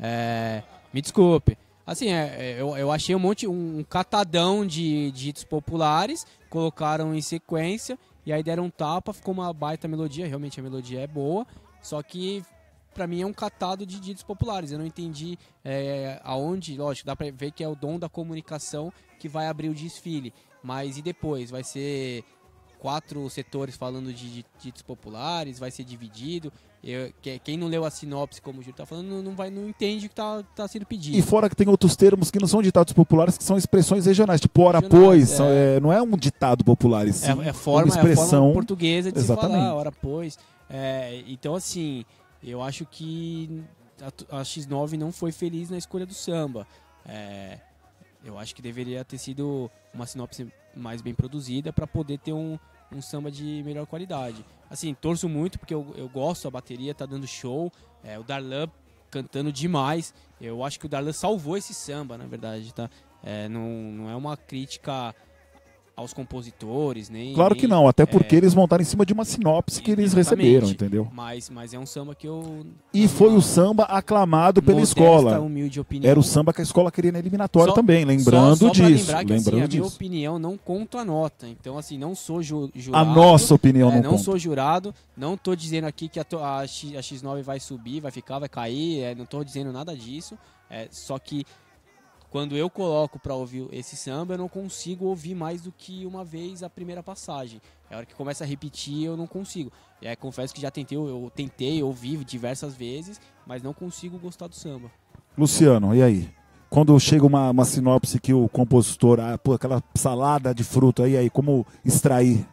É, me desculpe. Assim, é, eu, eu achei um monte, um catadão de ditos populares, colocaram em sequência e aí deram um tapa, ficou uma baita melodia. Realmente a melodia é boa, só que pra mim é um catado de ditos populares. Eu não entendi é, aonde, lógico, dá pra ver que é o dom da comunicação que vai abrir o desfile. Mas e depois? Vai ser quatro setores falando de, de ditos populares, vai ser dividido. Eu, que, quem não leu a sinopse, como o Júlio tá falando, não, não, vai, não entende o que tá, tá sendo pedido.
E fora que tem outros termos que não são ditados populares, que são expressões regionais, tipo ora
Regionais,
pois,
é.
são- é, não é um ditado popular, e sim
É, é, forma,
uma expressão.
é a forma portuguesa de
Exatamente.
se falar, ora pois. É, então, assim, eu acho que a, a X nove não foi feliz na escolha do samba. É, eu acho que deveria ter sido uma sinopse mais bem produzida para poder ter um, um samba de melhor qualidade. Assim, torço muito porque eu, eu gosto, a bateria tá dando show, é, o Darlan cantando demais. Eu acho que o Darlan salvou esse samba, na verdade, tá? É, não, não é uma crítica aos compositores, nem...
Claro
nem-
que não, até porque
é,
eles montaram em cima de uma sinopse que eles
exatamente.
receberam, entendeu?
Mas, mas é um samba que eu...
E foi o samba aclamado pela
modesta,
escola.
humilde opinião.
Era o samba que a escola queria na eliminatória
Só-
também, lembrando
só, só pra
disso.
lembrar que, assim,
lembrando
a minha
disso.
opinião não conta a nota. Então, assim, não sou ju
A
jurado.
nossa opinião
é,
não,
não
conta.
sou jurado. Não tô dizendo aqui que a, to- a, X, a X nove vai subir, vai ficar, vai cair. É, não tô dizendo nada disso. É, só que quando eu coloco pra ouvir esse samba, eu não consigo ouvir mais do que uma vez a primeira passagem. É a hora que começa a repetir, eu não consigo. É, confesso que já tentei, eu, eu tentei ouvir diversas vezes, mas não consigo gostar do samba.
Luciano, e aí? Quando chega uma, uma sinopse que o compositor, ah, pô, aquela salada de fruta, e aí, como extrair?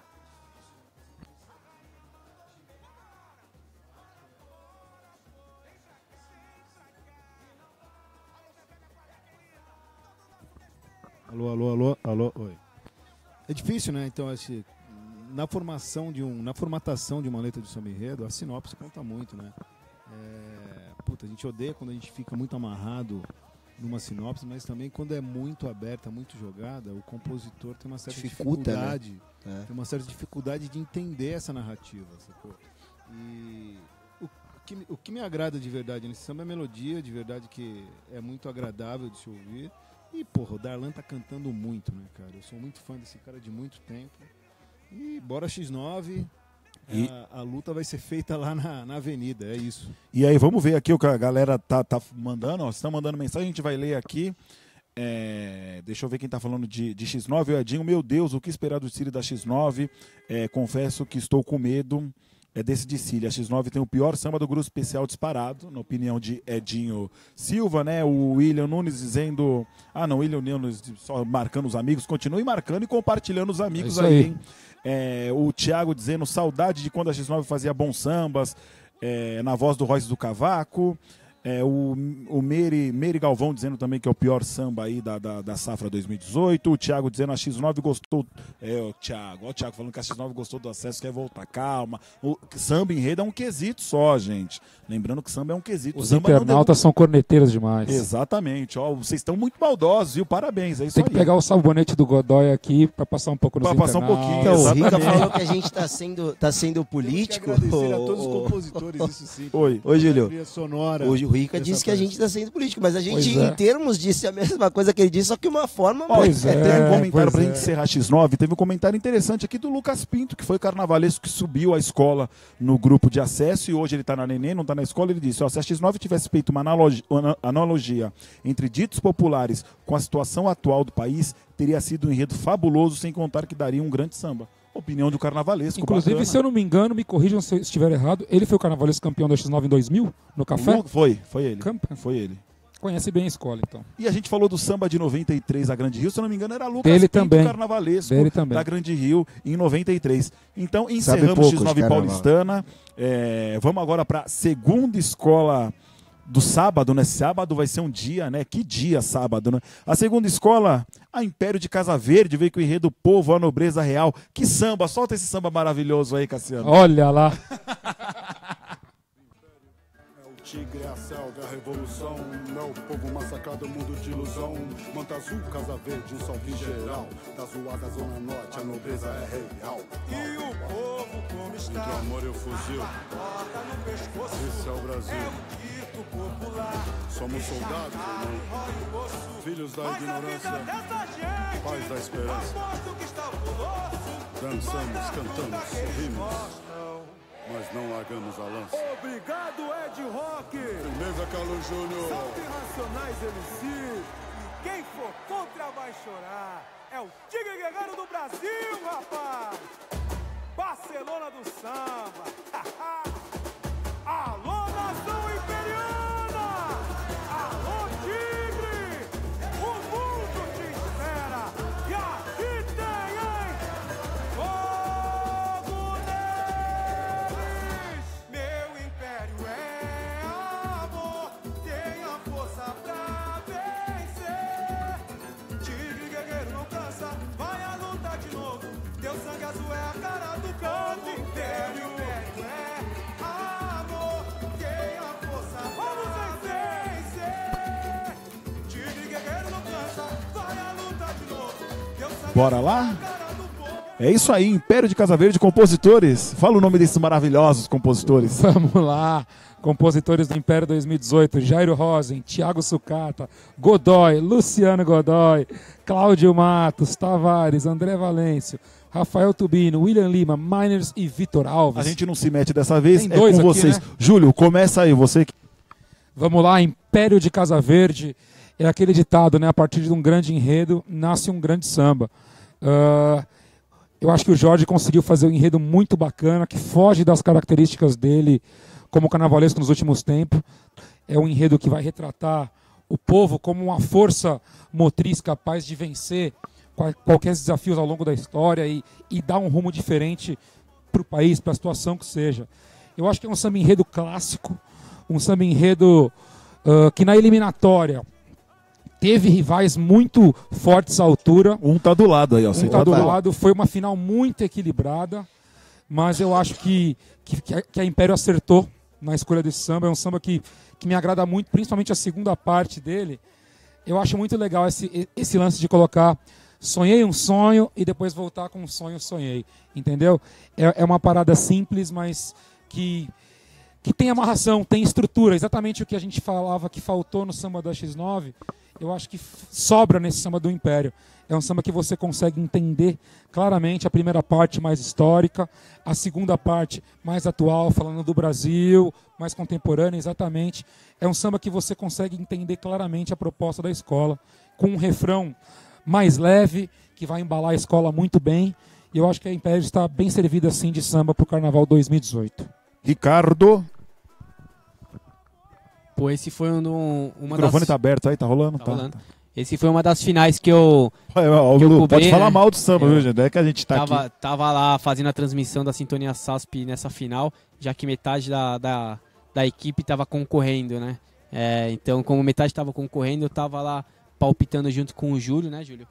Alô, alô, alô, alô, oi. É difícil, né? Então, esse, na formação de um, na formatação de uma letra de samba enredo, a sinopse conta muito, né? É, puta, a gente odeia quando a gente fica muito amarrado numa sinopse, mas também quando é muito aberta, muito jogada, o compositor tem uma certa
Dificulta,
dificuldade
É.
Tem uma certa dificuldade de entender essa narrativa, sacou? E o que, o que me agrada de verdade nesse samba é a melodia, de verdade que é muito agradável de se ouvir. E, porra, o Darlan tá cantando muito, né, cara? Eu sou muito fã desse cara de muito tempo. E bora X nove, e... a, a luta vai ser feita lá na, na avenida, é isso.
E aí, vamos ver aqui o que a galera tá, tá mandando, ó. Vocês estão mandando mensagem, a gente vai ler aqui. É, deixa eu ver quem tá falando de, de X nove, o Edinho. Meu Deus, o que esperar do Círio da X nove? É, confesso que estou com medo. É desse de Cília. A X nove tem o pior samba do grupo especial disparado, na opinião de Edinho Silva, né? O William Nunes dizendo... Ah, não, William Nunes só marcando os amigos. Continue marcando e compartilhando os amigos
é
aí,
aí,
hein? É, o Thiago dizendo saudade de quando a X nove fazia bons sambas, é, na voz do Royce do Cavaco. É, o o Meire, Meire Galvão dizendo também que é o pior samba aí da, da, da safra dois mil e dezoito. O Thiago dizendo a X nove gostou. É, o Thiago, ó, o Thiago falando que a X nove gostou do acesso, quer voltar. Calma. O samba enredo é um quesito só, gente. Lembrando que samba é um quesito.
Os
samba
internautas são corneteiros demais.
Exatamente. Ó, vocês estão muito maldosos, viu? Parabéns. É isso
Tem
aí.
que pegar o sabonete do Godoy aqui pra passar um pouco nos
Pra passar um
internautas.
pouquinho,
Então, o Rica
exatamente.
falou que a gente tá sendo, tá sendo político.
Temos que agradecer a todos
Ô,
os
ô,
compositores, isso sim.
Oi.
Ô, Júlio.
A trilha sonora
Hoje o Rica
dessa
disse que a
peça.
gente está sendo político, mas a gente,
Pois é.
em termos, disse a mesma coisa que ele disse, só que uma forma
Ó,
Pois
é,
é,
tem um comentário
pois
pra
é.
gente encerrar X nove. Teve um comentário interessante aqui do Lucas Pinto, que foi carnavalesco que subiu a escola no grupo de acesso e hoje ele tá na Neném, não tá na escola. Ele disse: ó, se a X nove tivesse feito uma analogia, uma analogia entre ditos populares com a situação atual do país, teria sido um enredo fabuloso, sem contar que daria um grande samba. Opinião do carnavalesco.
Inclusive,
bacana.
se eu não me engano, me corrijam se eu estiver errado, ele foi o carnavalesco campeão da X nove em dois mil, no Café?
Lu- Foi, foi ele.
Campa.
Foi ele.
Conhece bem a escola, então.
E a gente falou do samba de noventa e três da Grande Rio, se eu não me engano era Lucas
Dele
Pinto,
também.
carnavalesco
Dele também.
da Grande Rio em noventa e três. Então
Sabe
encerramos
pouco
X
de
nove
carnaval.
Paulistana. É, vamos agora para segunda escola do sábado, né? Sábado vai ser um dia, né? Que dia sábado, né? A segunda escola, a Império de Casa Verde, veio com o enredo Povo, a Nobreza Real. Que samba, solta esse samba maravilhoso aí, Cassiano.
Olha lá.
Tigre, a selva, a revolução. Meu povo massacrado, mundo de ilusão. Manta azul, casa verde, um salve geral. Da zoada, zona norte, a nobreza é real.
E o povo como
Entre o
está?
amor e o fuzil,
Corta no pescoço.
esse é o Brasil.
É o dito popular.
Somos soldados, irmão.
Rola o osso.
Filhos da
Mas a vida
ignorância,
dessa gente
pais da esperança.
aposto que está conosco.
Dançamos, cantamos, sorrimos,
Gostam.
mas não largamos a lança.
Obrigado, Ed Rock.
Firmeza, Carlos Júnior.
Salve Racionais M C. E quem for contra vai chorar. É o Tigre Guerreiro do Brasil, rapaz. Barcelona do samba. Alô, nação imperiana. Alô, Tigre. O mundo te espera. E aqui tem, hein? Fogo neles. Meu império é amor. Tenha força pra vencer. Tigre guerreiro não cansa. Vai a luta de novo. Teu sangue azul é a cara do povo. Império é amor. Tenha força pra vencer. Tigre guerreiro não cansa. Vai a luta de novo. Teu sangue
Bora
azul é
lá?
a cara do povo.
É isso aí, Império de Casa Verde, compositores. Fala o nome desses maravilhosos compositores.
Vamos lá. Compositores do Império dois mil e dezoito, Jairo Rosen, Thiago Sucata, Godoy, Luciano Godoy, Cláudio Matos, Tavares, André Valêncio, Rafael Tubino, William Lima, Miners e Vitor Alves.
A gente não se mete dessa vez,
Tem
é
dois
com
aqui,
vocês.
né?
Júlio, começa aí, você que...
Vamos lá, Império de Casa Verde. É aquele ditado, né? A partir de um grande enredo, nasce um grande samba. Ah, eu acho que o Jorge conseguiu fazer um enredo muito bacana, que foge das características dele como carnavalesco nos últimos tempos. É um enredo que vai retratar o povo como uma força motriz capaz de vencer qual- qualquer desafios ao longo da história e, e dar um rumo diferente para o país, para a situação que seja. Eu acho que é um samba enredo clássico, um samba enredo ah, que na eliminatória teve rivais muito fortes à altura.
Um tá do lado aí, ó. Você
Um tá do
tá-
lado, foi uma final muito equilibrada, mas eu acho que, que, que a- que a Império acertou na escolha desse samba. É um samba que, que me agrada muito, principalmente a segunda parte dele. Eu acho muito legal esse, esse lance de colocar sonhei um sonho e depois voltar com um sonho sonhei, entendeu? É, é uma parada simples, mas que, que tem amarração, tem estrutura, exatamente o que a gente falava que faltou no samba da X nove, eu acho que sobra nesse samba do Império. É um samba que você consegue entender claramente a primeira parte mais histórica, a segunda parte mais atual, falando do Brasil, mais contemporânea, exatamente. É um samba que você consegue entender claramente a proposta da escola, com um refrão mais leve, que vai embalar a escola muito bem. E eu acho que a Império está bem servida assim de samba para o Carnaval dois mil e dezoito.
Ricardo.
Pô, esse foi um, uma
o microfone
das...
tá aberto aí, tá rolando?
Tá
Tá,
rolando.
tá.
Esse foi uma das finais que eu,
Ué, ó,
que eu
Lu,
cobri,
pode falar
né?
mal do samba,
Eu
viu, gente? É que a gente tá
tava,
aqui.
tava lá fazendo a transmissão da Sintonia S A S P nessa final, já que metade da, da, da equipe tava concorrendo, né? É, então, como metade tava concorrendo, eu tava lá palpitando junto com o Júlio, né, Júlio?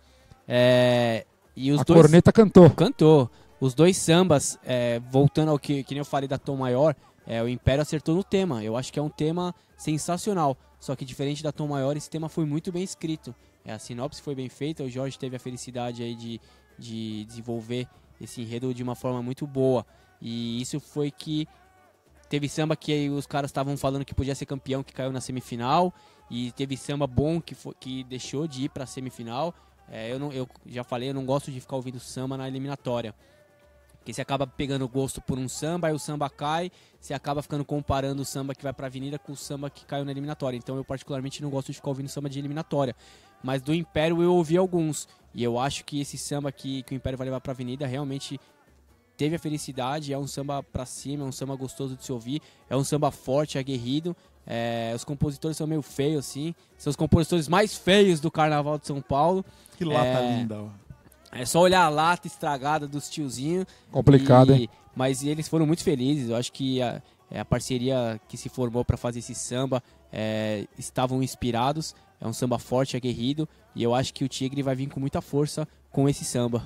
É, e os
A
dois...
corneta cantou.
Cantou. Os dois sambas, é, voltando ao que, que nem eu falei da Tom Maior, é, o Império acertou no tema. Eu acho que é um tema sensacional. Só que diferente da Tom Maior, esse tema foi muito bem escrito. É, a sinopse foi bem feita, o Jorge teve a felicidade aí de, de desenvolver esse enredo de uma forma muito boa. E isso foi que teve samba que aí os caras estavam falando que podia ser campeão, que caiu na semifinal. E teve samba bom que, foi, que deixou de ir para a semifinal. É, eu, não, eu já falei, eu não gosto de ficar ouvindo samba na eliminatória. Porque você acaba pegando gosto por um samba, aí o samba cai, você acaba ficando comparando o samba que vai pra avenida com o samba que caiu na eliminatória. Então eu particularmente não gosto de ficar ouvindo samba de eliminatória. Mas do Império eu ouvi alguns. E eu acho que esse samba que, que o Império vai levar pra avenida realmente teve a felicidade. É um samba pra cima, é um samba gostoso de se ouvir. É um samba forte, aguerrido. É, os compositores são meio feios, assim. São os compositores mais feios do Carnaval de São Paulo.
Que lata
é,
linda, ó.
É só olhar a lata estragada dos tiozinhos.
Complicado,
e,
hein?
Mas eles foram muito felizes. Eu acho que a, a parceria que se formou para fazer esse samba é, estavam inspirados. É um samba forte, aguerrido. E eu acho que o Tigre vai vir com muita força com esse samba.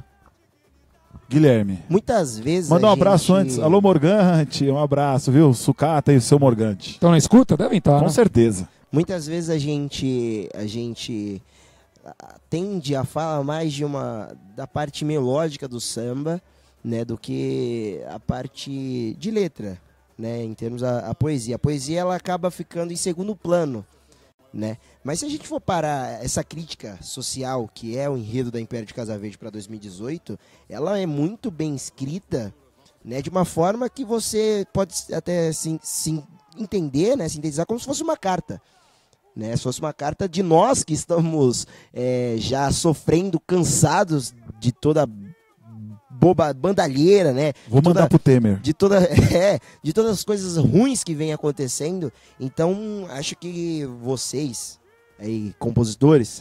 Guilherme.
Muitas vezes.
Manda um abraço
gente...
antes. Alô, Morgante. Um abraço, viu? Sucata e o seu Morgante.
Estão na escuta? Devem estar.
Com
né?
certeza.
Muitas vezes a gente. A gente tende a falar mais de uma da parte melódica do samba, né, do que a parte de letra, né, em termos a, a poesia. A poesia ela acaba ficando em segundo plano, né? Mas se a gente for parar essa crítica social que é o enredo da Império de Casa Verde para dois mil e dezoito, ela é muito bem escrita, né, de uma forma que você pode até sim, sim, entender, né, sintetizar como se fosse uma carta. Né, se fosse uma carta de nós que estamos é, já sofrendo, cansados de toda boba, bandalheira, né?
Vou
de
mandar
toda,
pro Temer.
De, toda, é, de todas as coisas ruins que vem acontecendo. Então, acho que vocês, aí, compositores,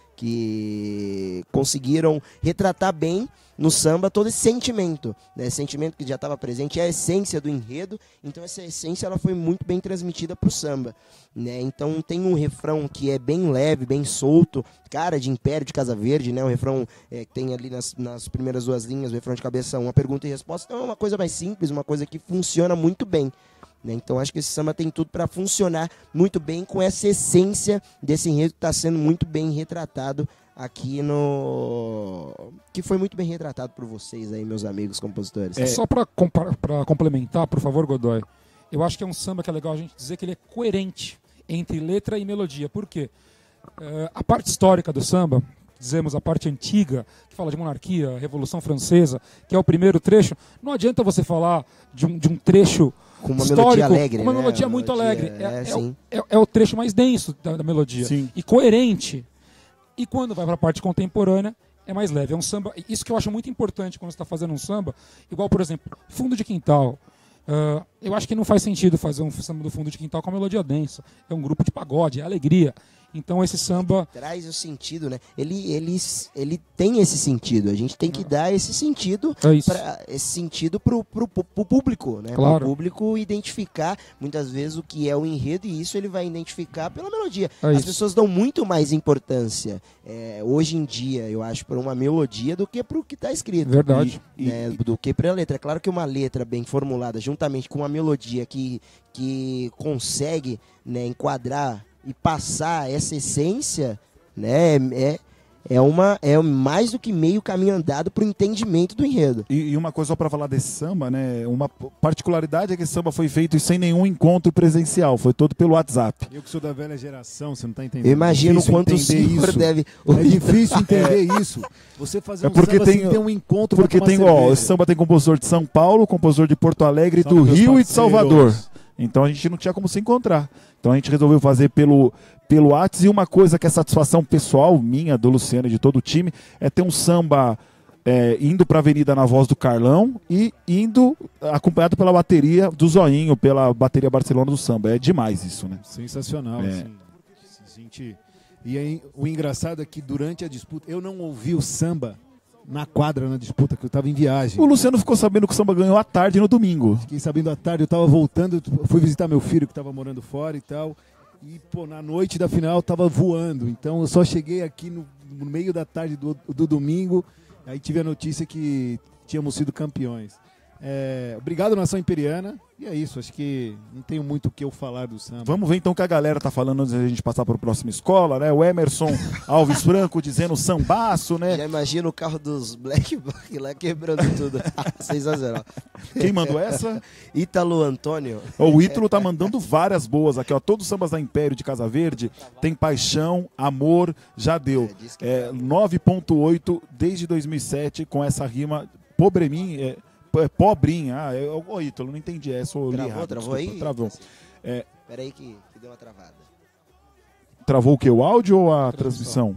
que conseguiram retratar bem no samba todo esse sentimento, né? Esse sentimento que já estava presente, é a essência do enredo, então essa essência ela foi muito bem transmitida para o samba, né? Então tem um refrão que é bem leve, bem solto, cara de Império de Casa Verde, né? Um refrão é, que tem ali nas, nas primeiras duas linhas, o refrão de cabeça, uma pergunta e resposta, então é uma coisa mais simples, uma coisa que funciona muito bem. Né? Então acho que esse samba tem tudo para funcionar muito bem com essa essência desse enredo que está sendo muito bem retratado aqui no... que foi muito bem retratado por vocês aí, meus amigos compositores.
É. Só para complementar, por favor, Godoy, eu acho que é um samba que é legal a gente dizer que ele é coerente entre letra e melodia. Por quê? Uh, a parte histórica do samba, dizemos a parte antiga, que fala de monarquia, Revolução Francesa, que é o primeiro trecho, não adianta você falar de um, de um trecho
com uma
histórico,
melodia alegre,
com uma
né?
melodia
uma
muito
melodia,
alegre. É,
é,
é, o, é, é o trecho mais denso da, da melodia.
Sim.
E coerente. E quando vai para a parte contemporânea, é mais leve. É um samba. Isso que eu acho muito importante quando você está fazendo um samba, igual, por exemplo, Fundo de Quintal. Uh, eu acho que não faz sentido fazer um samba do Fundo de Quintal com a melodia densa. É um grupo de pagode, é alegria. Então esse samba...
traz o sentido, né? Ele, ele, ele tem esse sentido. A gente tem que dar esse sentido
é
para esse sentido pro, pro, pro público, né?
Claro.
Para o público identificar muitas vezes o que é o enredo, e isso ele vai identificar pela melodia.
É
As
isso.
pessoas dão muito mais importância é, hoje em dia, eu acho, para uma melodia do que para o que está escrito.
Verdade.
E, né, do que para a letra. É claro que uma letra bem formulada, juntamente com uma melodia que, que consegue, né, enquadrar e passar essa essência, né, é, é, uma, é mais do que meio caminho andado pro entendimento do enredo.
E, e uma coisa só para falar desse samba, né? Uma particularidade é que esse samba foi feito sem nenhum encontro presencial, foi todo pelo WhatsApp.
Eu que sou da velha geração, você não tá entendendo.
Eu imagino
Difícil
quanto o
entender
senhor
isso.
deve...
É difícil entender isso. Você fazer
É
um
porque
samba
tem,
sem ter um encontro pra
porque
tomar
tem, ó,
cerveja.
esse samba tem compositor de São Paulo, compositor de Porto Alegre,
Salve
do
meus
Rio e de
parceiros.
Salvador. Então a gente não tinha como se encontrar. Então a gente resolveu fazer pelo pelo WhatsApp. E uma coisa que é satisfação pessoal minha, do Luciano e de todo o time, é ter um samba é, indo para a Avenida na voz do Carlão e indo acompanhado pela bateria do Zoinho, pela bateria Barcelona do samba. É demais isso, né?
Sensacional.
É.
Assim, a gente... E aí, o engraçado é que durante a disputa, eu não ouvi o samba na quadra, na disputa, que eu estava em viagem.
O Luciano ficou sabendo que o samba ganhou à tarde no domingo.
Fiquei sabendo à tarde, eu estava voltando, fui visitar meu filho que estava morando fora e tal. E, pô, na noite da final eu tava voando. Então eu só cheguei aqui no, no meio da tarde do, do domingo. Aí tive a notícia que tínhamos sido campeões. É, obrigado, Nação Imperiana. E é isso, acho que não tenho muito o que eu falar do samba.
Vamos ver então o que a galera tá falando antes da gente passar para a próxima escola, né? O Emerson Alves Franco dizendo sambaço, né?
Já imagina o carro dos Black Bloc lá quebrando tudo. Sensacional.
Quem mandou essa?
Ítalo Antônio.
O Ítalo tá mandando várias boas aqui, ó. Todos os sambas da Império de Casa Verde tem paixão, amor, já deu. É, nove ponto oito desde dois mil e sete com essa rima pobreminha. É, É pobrinha. Ah, eu, ô, Ítalo, não entendi essa. Eu li
Travou,
errado,
travou
desculpa,
aí?
Travou. É,
Pera aí que, que deu uma travada.
travou o que? O áudio ou a transmissão?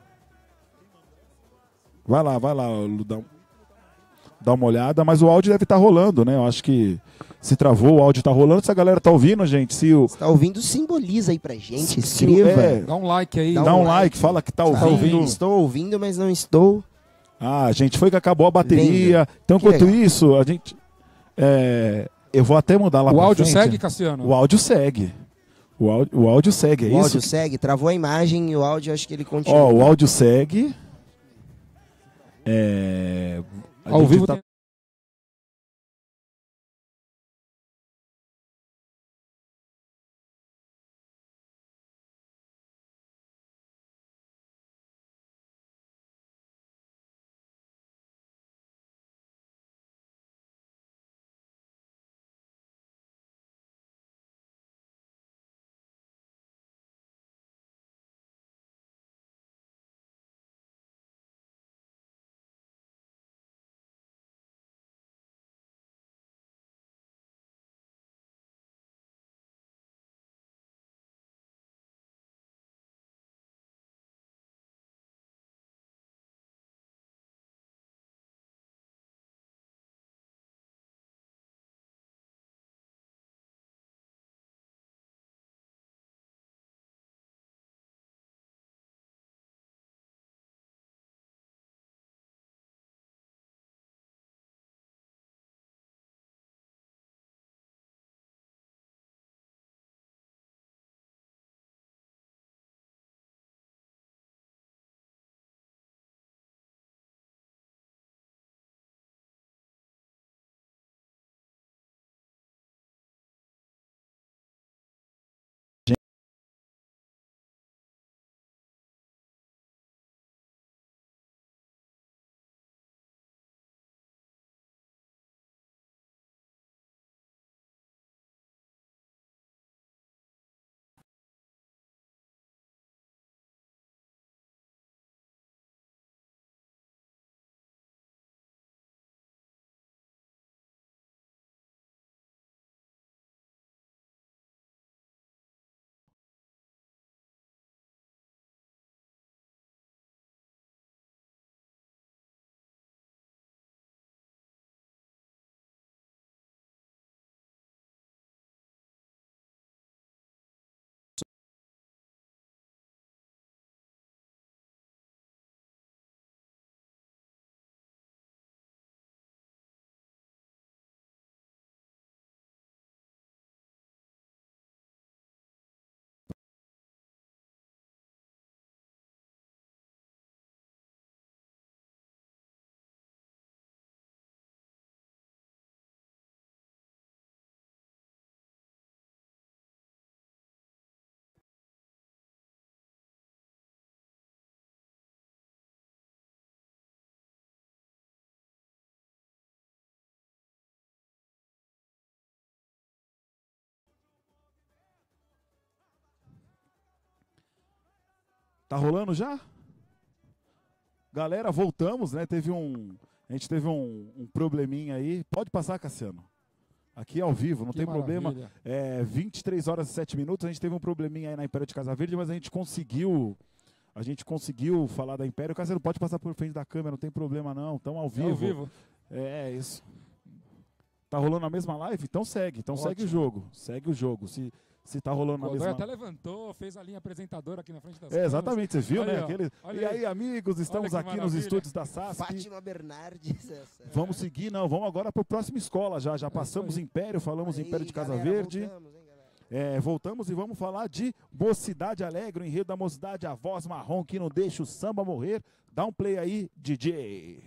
Vai lá, vai lá, Lu, dá, dá uma olhada. Mas o áudio deve estar rolando, né? Eu acho que se travou, o áudio tá rolando. Se a galera tá ouvindo, gente, se o...
Se tá ouvindo, simboliza aí pra gente.
Se o-
Escreva.
é,
Dá um like aí.
dá, um like, fala que tá
Tá
ouvindo.
ouvindo? Estou ouvindo, mas não estou.
Ah, gente, foi que acabou a bateria.
Vendo.
Então,
Que
enquanto
legal.
isso, a gente... é, eu vou até mudar lá
O
pra
áudio
frente.
segue, Cassiano?
O áudio segue. O áudio, o áudio segue, é
O
isso?
áudio segue, travou a imagem e o áudio acho que ele continua.
Ó, o áudio segue. É... a
Ao
gente
vivo
tá-
tem...
Tá rolando já? Galera, voltamos, né? Teve um, a gente teve um, um probleminha aí. Pode passar, Cassiano. Aqui ao vivo, não
Que
tem
maravilha.
problema. É vinte e três horas e sete minutos. A gente teve um probleminha aí na Império de Casa Verde, mas a gente conseguiu, a gente conseguiu falar da Império. Cassiano, pode passar por frente da câmera, não tem problema não. Estamos ao vivo.
É ao vivo.
É, é isso. Tá rolando a mesma live? Então segue, então
Ótimo.
segue o jogo. Segue o jogo. Se Se tá rolando
O
na
Godoy
mesma...
até levantou, fez a linha apresentadora aqui na frente das
É, exatamente, você viu,
Olha
né?
aí, ó.
Aquele...
Olha
E
aí.
aí, amigos, estamos
Olha que
aqui nos
maravilha.
estúdios da S A S P.
Fátima Bernardes. essa-
Vamos seguir, não, vamos agora para o próximo escola já. Já passamos
aí.
Império, falamos
Aí,
Império de Casa
galera,
Verde.
voltamos, hein, galera?
É, voltamos e vamos falar de Mocidade Alegre, o enredo da Mocidade, a voz marrom que não deixa o samba morrer. Dá um play aí, D J.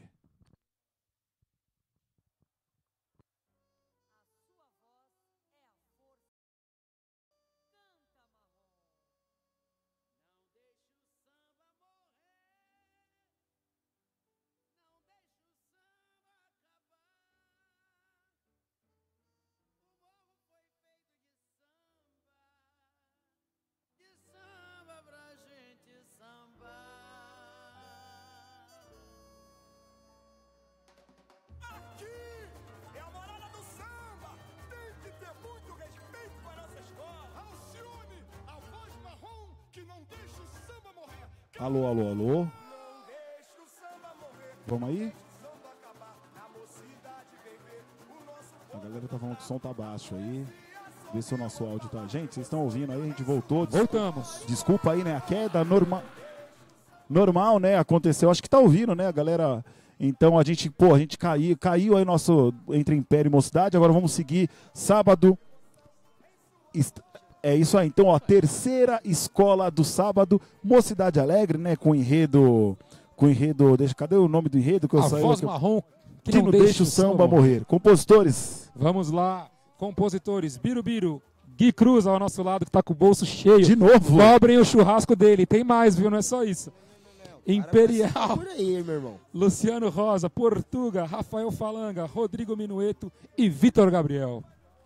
Samba pra gente sambar.
Aqui é a morada do samba. Tem que ter muito respeito com a nossa escola. Alcione, a voz marrom que não deixa o samba morrer.
Alô, alô, alô.
Não deixa o samba morrer.
Vamos aí?
Deixa o samba acabar. Na mocidade vem ver o nosso
A
povo.
galera tá falando que o som tá baixo aí. Vê se o nosso áudio tá. Gente, vocês estão ouvindo aí? A gente voltou. Des-
Voltamos.
Desculpa aí, né? A queda normal. Normal, né? Aconteceu. Acho que tá ouvindo, né, a galera? Então a gente, pô, a gente caiu, caiu aí nosso entre Império e Mocidade. Agora vamos seguir sábado. Est- É isso aí. Então, ó, terceira escola do sábado, Mocidade Alegre, né? Com enredo. Com enredo. Deixa, cadê o nome do enredo que eu
A
saí?
voz
que eu-
marrom
que não deixa o samba morrer. Compositores.
Vamos lá, compositores. Birubiru, Gui Cruz ao nosso lado que tá com o bolso cheio.
De novo.
Cobrem o churrasco dele. Tem mais, viu? Não é só isso. Imperial,
Por aí, meu irmão.
Luciano Rosa, Portuga, Rafael Falanga, Rodrigo Minueto e Vitor Gabriel.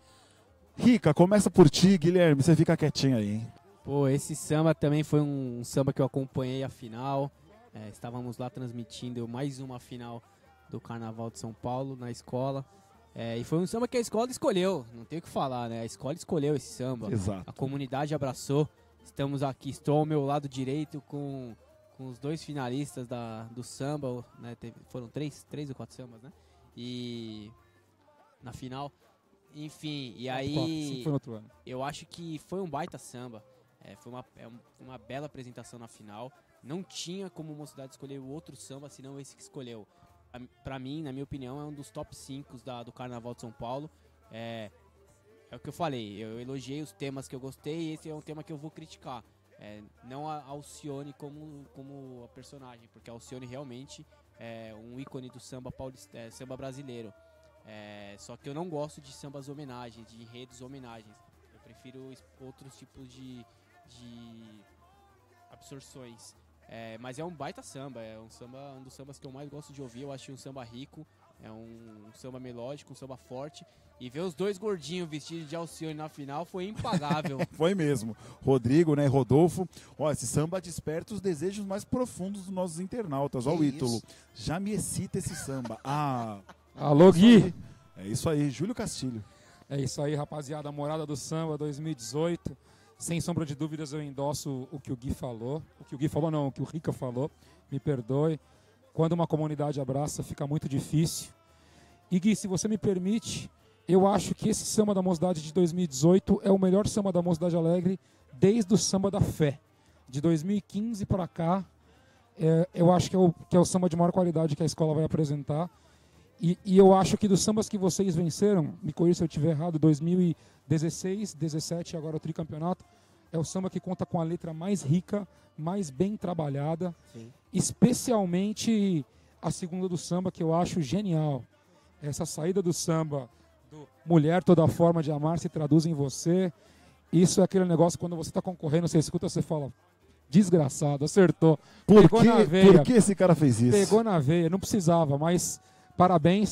Rica, começa por ti, Guilherme. Você fica quietinho aí, hein?
Pô, esse samba também foi um samba que eu acompanhei a final. É, estávamos lá transmitindo mais uma final do Carnaval de São Paulo na escola. É, e foi um samba que a escola escolheu, não tem o que falar, né? A escola escolheu esse samba.
Exato.
A comunidade abraçou. Estamos aqui, estou ao meu lado direito com, com os dois finalistas da, do samba, né? Teve- foram três, três ou quatro sambas, né? E na final. Enfim, e
Quatro,
aí
quatro, cinco foi no outro ano.
eu acho que foi um baita samba. É, foi uma, é um- uma bela apresentação na final. Não tinha como Mocidade escolher o outro samba, senão esse que escolheu. A- Pra mim, na minha opinião, é um dos top cinco da, do Carnaval de São Paulo. É, é o que eu falei, eu elogiei os temas que eu gostei e esse é um tema que eu vou criticar. É, não a Alcione como, como a personagem, porque a Alcione realmente é um ícone do samba, paulista, é, samba brasileiro. É, só que eu não gosto de sambas homenagens, de enredos homenagens. Eu prefiro es- outros tipos de, de absorções. É, mas é um baita samba, é um samba, um dos sambas que eu mais gosto de ouvir. Eu acho um samba rico, é um, um samba melódico, um samba forte. E ver os dois gordinhos vestidos de Alcione na final foi impagável.
Foi mesmo. Rodrigo, né? Rodolfo. Ó, esse samba desperta os desejos mais profundos dos nossos internautas. Ó,
Que
o Ítalo.
isso?
Já me excita esse samba. Ah.
Alô, Gui.
É isso aí, Júlio Castilho.
É isso aí, rapaziada. Morada do Samba dois mil e dezoito. Sem sombra de dúvidas, eu endosso o que o Gui falou. O que o Gui falou, não, o que o Rica falou. Me perdoe. Quando uma comunidade abraça, fica muito difícil. E Gui, se você me permite, eu acho que esse samba da Mocidade de dois mil e dezoito é o melhor samba da Mocidade Alegre desde o Samba da Fé. De dois mil e quinze para cá, é, eu acho que é, o, que é o samba de maior qualidade que a escola vai apresentar. E, e eu acho que dos sambas que vocês venceram, me corrija se eu estiver errado, dois mil e dezesseis, dezessete e agora o tricampeonato, é o samba que conta com a letra mais rica, mais bem trabalhada,
Sim.
especialmente a segunda do samba, que eu acho genial. Essa saída do samba, do Mulher, toda forma de amar se traduz em você. Isso é aquele negócio, quando você está concorrendo, você escuta, você fala, desgraçado, acertou.
Por
Pegou na
que,
veia.
por que esse cara fez isso?
Pegou na veia, não precisava, mas parabéns.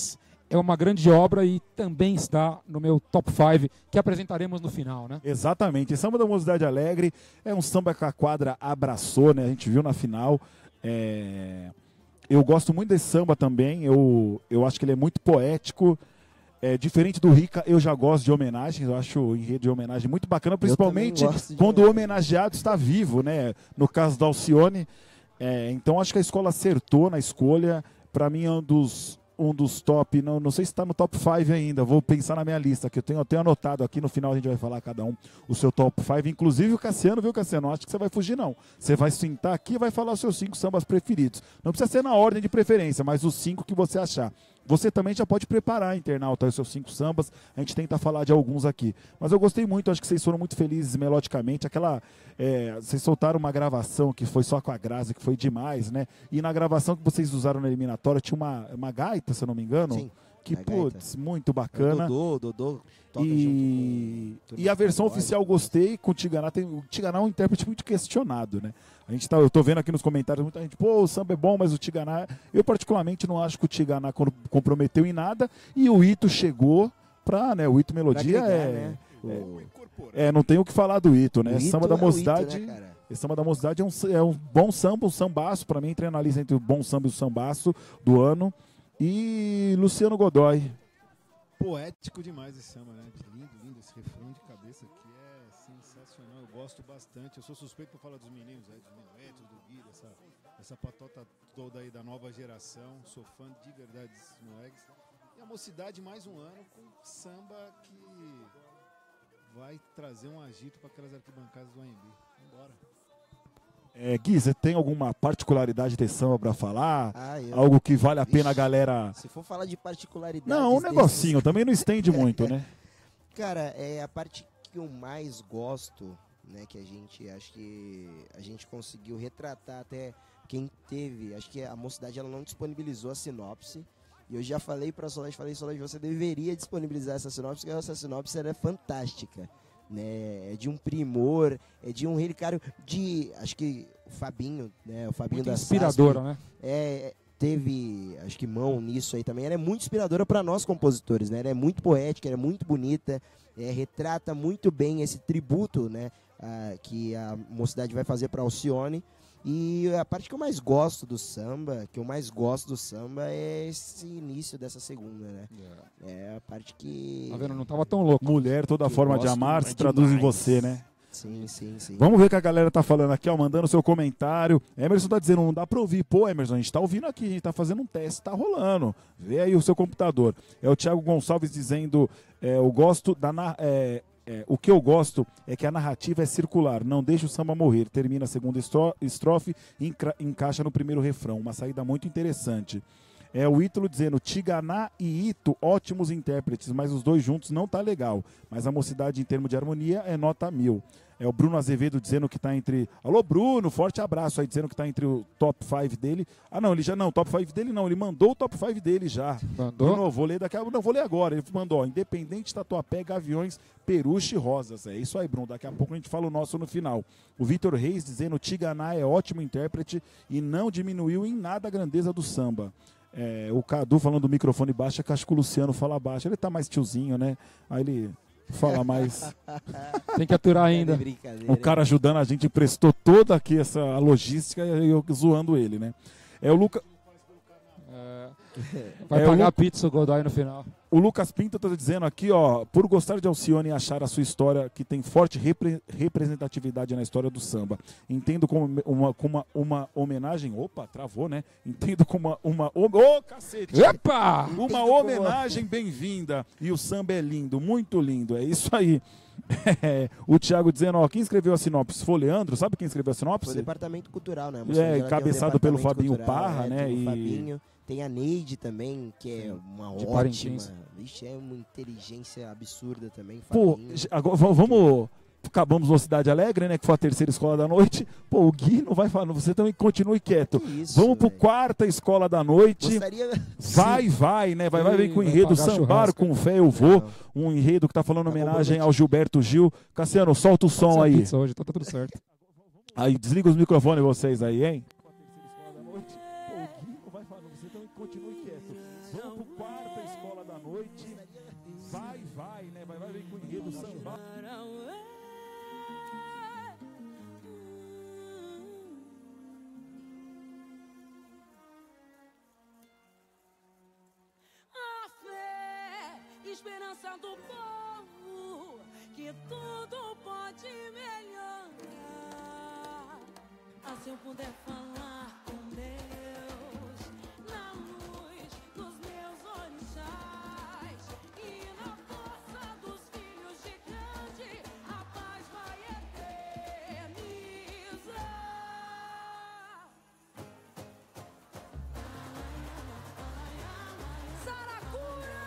é uma grande obra e também está no meu top cinco, que apresentaremos no final, né?
Exatamente. Samba da Mocidade Alegre é um samba que a quadra abraçou, né? A gente viu na final. É... Eu gosto muito desse samba também. Eu, eu acho que ele é muito poético. É, diferente do Rica, eu já gosto de homenagens. Eu acho o enredo de homenagem muito bacana, principalmente quando o homenageado está vivo, né? No caso da Alcione. É, então acho que a escola acertou na escolha. Para mim é um dos, um dos top, não, não sei se está no top cinco ainda, vou pensar na minha lista, que eu tenho, eu tenho anotado aqui, no final a gente vai falar cada um o seu top cinco, inclusive o Cassiano, viu, Cassiano? Não acho que você vai fugir, não. Você vai sentar aqui e vai falar os seus cinco sambas preferidos. Não precisa ser na ordem de preferência, mas os cinco que você achar. Você também já pode preparar, internauta, os seus cinco sambas. A gente tenta falar de alguns aqui. Mas eu gostei muito, acho que vocês foram muito felizes melodicamente. Aquela, é, vocês soltaram uma gravação que foi só com a Grazi, que foi demais, né? E na gravação que vocês usaram na eliminatória tinha uma, uma gaita, se eu não me engano.
Sim.
Que, putz, muito bacana.
O Dodô, Dodô toca
e...
junto com...
E a versão oficial gostei, com o Tiganá. Tem... O Tiganá é um intérprete muito questionado, né? A gente tá, eu tô vendo aqui nos comentários muita gente, pô, o samba é bom, mas o Tiganá... Eu particularmente não acho que o Tiganá comprometeu em nada. E o Ito chegou pra, né? O Ito Melodia
agregar,
é...
Né?
É, é, não tem o que falar do Ito, né?
O Ito
Samba da
é
Mocidade...
Ito, né, cara?
Esse Samba da Mocidade é um, é um bom samba, um sambaço. Pra mim, entra na lista entre o bom samba e o sambaço do ano. E Luciano Godoy.
Poético demais esse samba, né? Lindo, lindo. Esse refrão de cabeça aqui é sensacional. Eu gosto bastante. Eu sou suspeito por falar dos meninos, aí, dos Minuetos, do Gui, dessa, essa patota toda aí da nova geração. Sou fã de verdade desses moleques. E a Mocidade, mais um ano com samba que vai trazer um agito para aquelas arquibancadas do A M B. Vambora.
É, Gui, você tem alguma particularidade desse samba pra falar?
Ah, eu...
Algo que vale a
Vixe,
pena a galera...
Se for falar de particularidade...
Não, um negocinho, desses... também não estende muito, né?
Cara, é a parte que eu mais gosto, né, que a gente, acho que a gente conseguiu retratar até quem teve, acho que a Mocidade ela não disponibilizou a sinopse, e eu já falei pra Solange, falei, Solange, você deveria disponibilizar essa sinopse, porque essa sinopse ela é fantástica. Né, é de um primor, é de um relicário de, acho que o Fabinho, né, o Fabinho
muito
da
inspiradora,
Sasp,
né?
É, teve, acho que mão nisso aí também. Ela é muito inspiradora para nós compositores, né? Ela é muito poética, ela é muito bonita, é, retrata muito bem esse tributo, né, a, que a Mocidade vai fazer para Alcione. E a parte que eu mais gosto do samba, que eu mais gosto do samba é esse início dessa segunda, né? É, é a parte que...
Tá vendo? Não tava tão louco.
Mulher, toda forma de amar se traduz em você, né?
Sim, sim, sim.
Vamos ver o que a galera tá falando aqui, ó, mandando seu comentário. Emerson tá dizendo, não dá pra ouvir. Pô, Emerson, a gente tá ouvindo aqui, a gente tá fazendo um teste, tá rolando. Vê aí o seu computador. É o Thiago Gonçalves dizendo, é, eu gosto da... É, É, o que eu gosto é que a narrativa é circular, não deixa o samba morrer. Termina a segunda estrofe e encaixa no primeiro refrão. Uma saída muito interessante. É o Ítalo dizendo, Tiganá e Ito, ótimos intérpretes, mas os dois juntos não tá legal. Mas a Mocidade, em termos de harmonia, é nota mil. É o Bruno Azevedo dizendo que tá entre... Alô, Bruno, forte abraço aí, dizendo que tá entre o top cinco dele. Ah, não, ele já não, top cinco dele não, ele mandou o top cinco dele já.
Mandou?
Bruno, vou ler daqui a... Não, vou ler agora. Ele mandou, ó, Independente, Tatuapé, Gaviões, Peruche e Rosas. É isso aí, Bruno. Daqui a pouco a gente fala o nosso no final. O Vitor Reis dizendo, Tiganá é ótimo intérprete e não diminuiu em nada a grandeza do samba. É, o Cadu falando do microfone baixo, que acho que o Luciano fala baixo. Ele tá mais tiozinho, né? Aí ele fala mais.
Tem que aturar ainda.
O cara ajudando a gente, emprestou toda aqui essa a logística e eu zoando ele, né? É o Lucas.
É, vai
é
pagar
o
a pizza o Godoy no final.
O Lucas Pinto tá dizendo aqui, ó, por gostar de Alcione e achar a sua história que tem forte repre representatividade na história do samba. Entendo como uma, como uma, uma homenagem. Opa, travou, né? Entendo como uma. Ô, oh, cacete!
Epa!
Uma homenagem bem-vinda. E o samba é lindo, muito lindo. É isso aí. É, o Thiago dizendo, ó, quem escreveu a sinopse foi o Leandro, sabe quem escreveu a sinopse?
Foi o Departamento Cultural, né?
É, encabeçado um pelo Fabinho
Cultural,
Parra,
é,
né?
Tem o
E...
Fabinho, tem a Neide também, que é uma
De
ótima.
Parintins.
Vixe, é uma inteligência absurda também.
Pô,
Fabinho.
agora vamos... Acabamos no Cidade Alegre, né? Que foi a terceira escola da noite. Pô, o Gui não vai falar, você também continue quieto.
Isso,
vamos pro
véio.
quarta escola da noite.
Gostaria...
Vai,
Sim.
vai, né? Vai, vai, vem com o
Vai
enredo
pagar
Sambar
churrasco.
com fé eu vou.
Não.
Um enredo que tá falando
Tá bom,
homenagem
boa
ao Gilberto Gil. Cassiano, solta o som
Pode ser
aí.
pizza hoje, tá, tá tudo certo.
Aí, desliga os microfones vocês aí, hein? Com a terceira escola da noite. Pô, o Gui não vai falar, você também continue quieto. Vamos pro quarta escola
esperança do povo, que tudo pode melhorar. Ah, se eu puder falar com Deus, na luz dos meus orixás e na força dos filhos de grande, a paz vai eternizar. Saracura,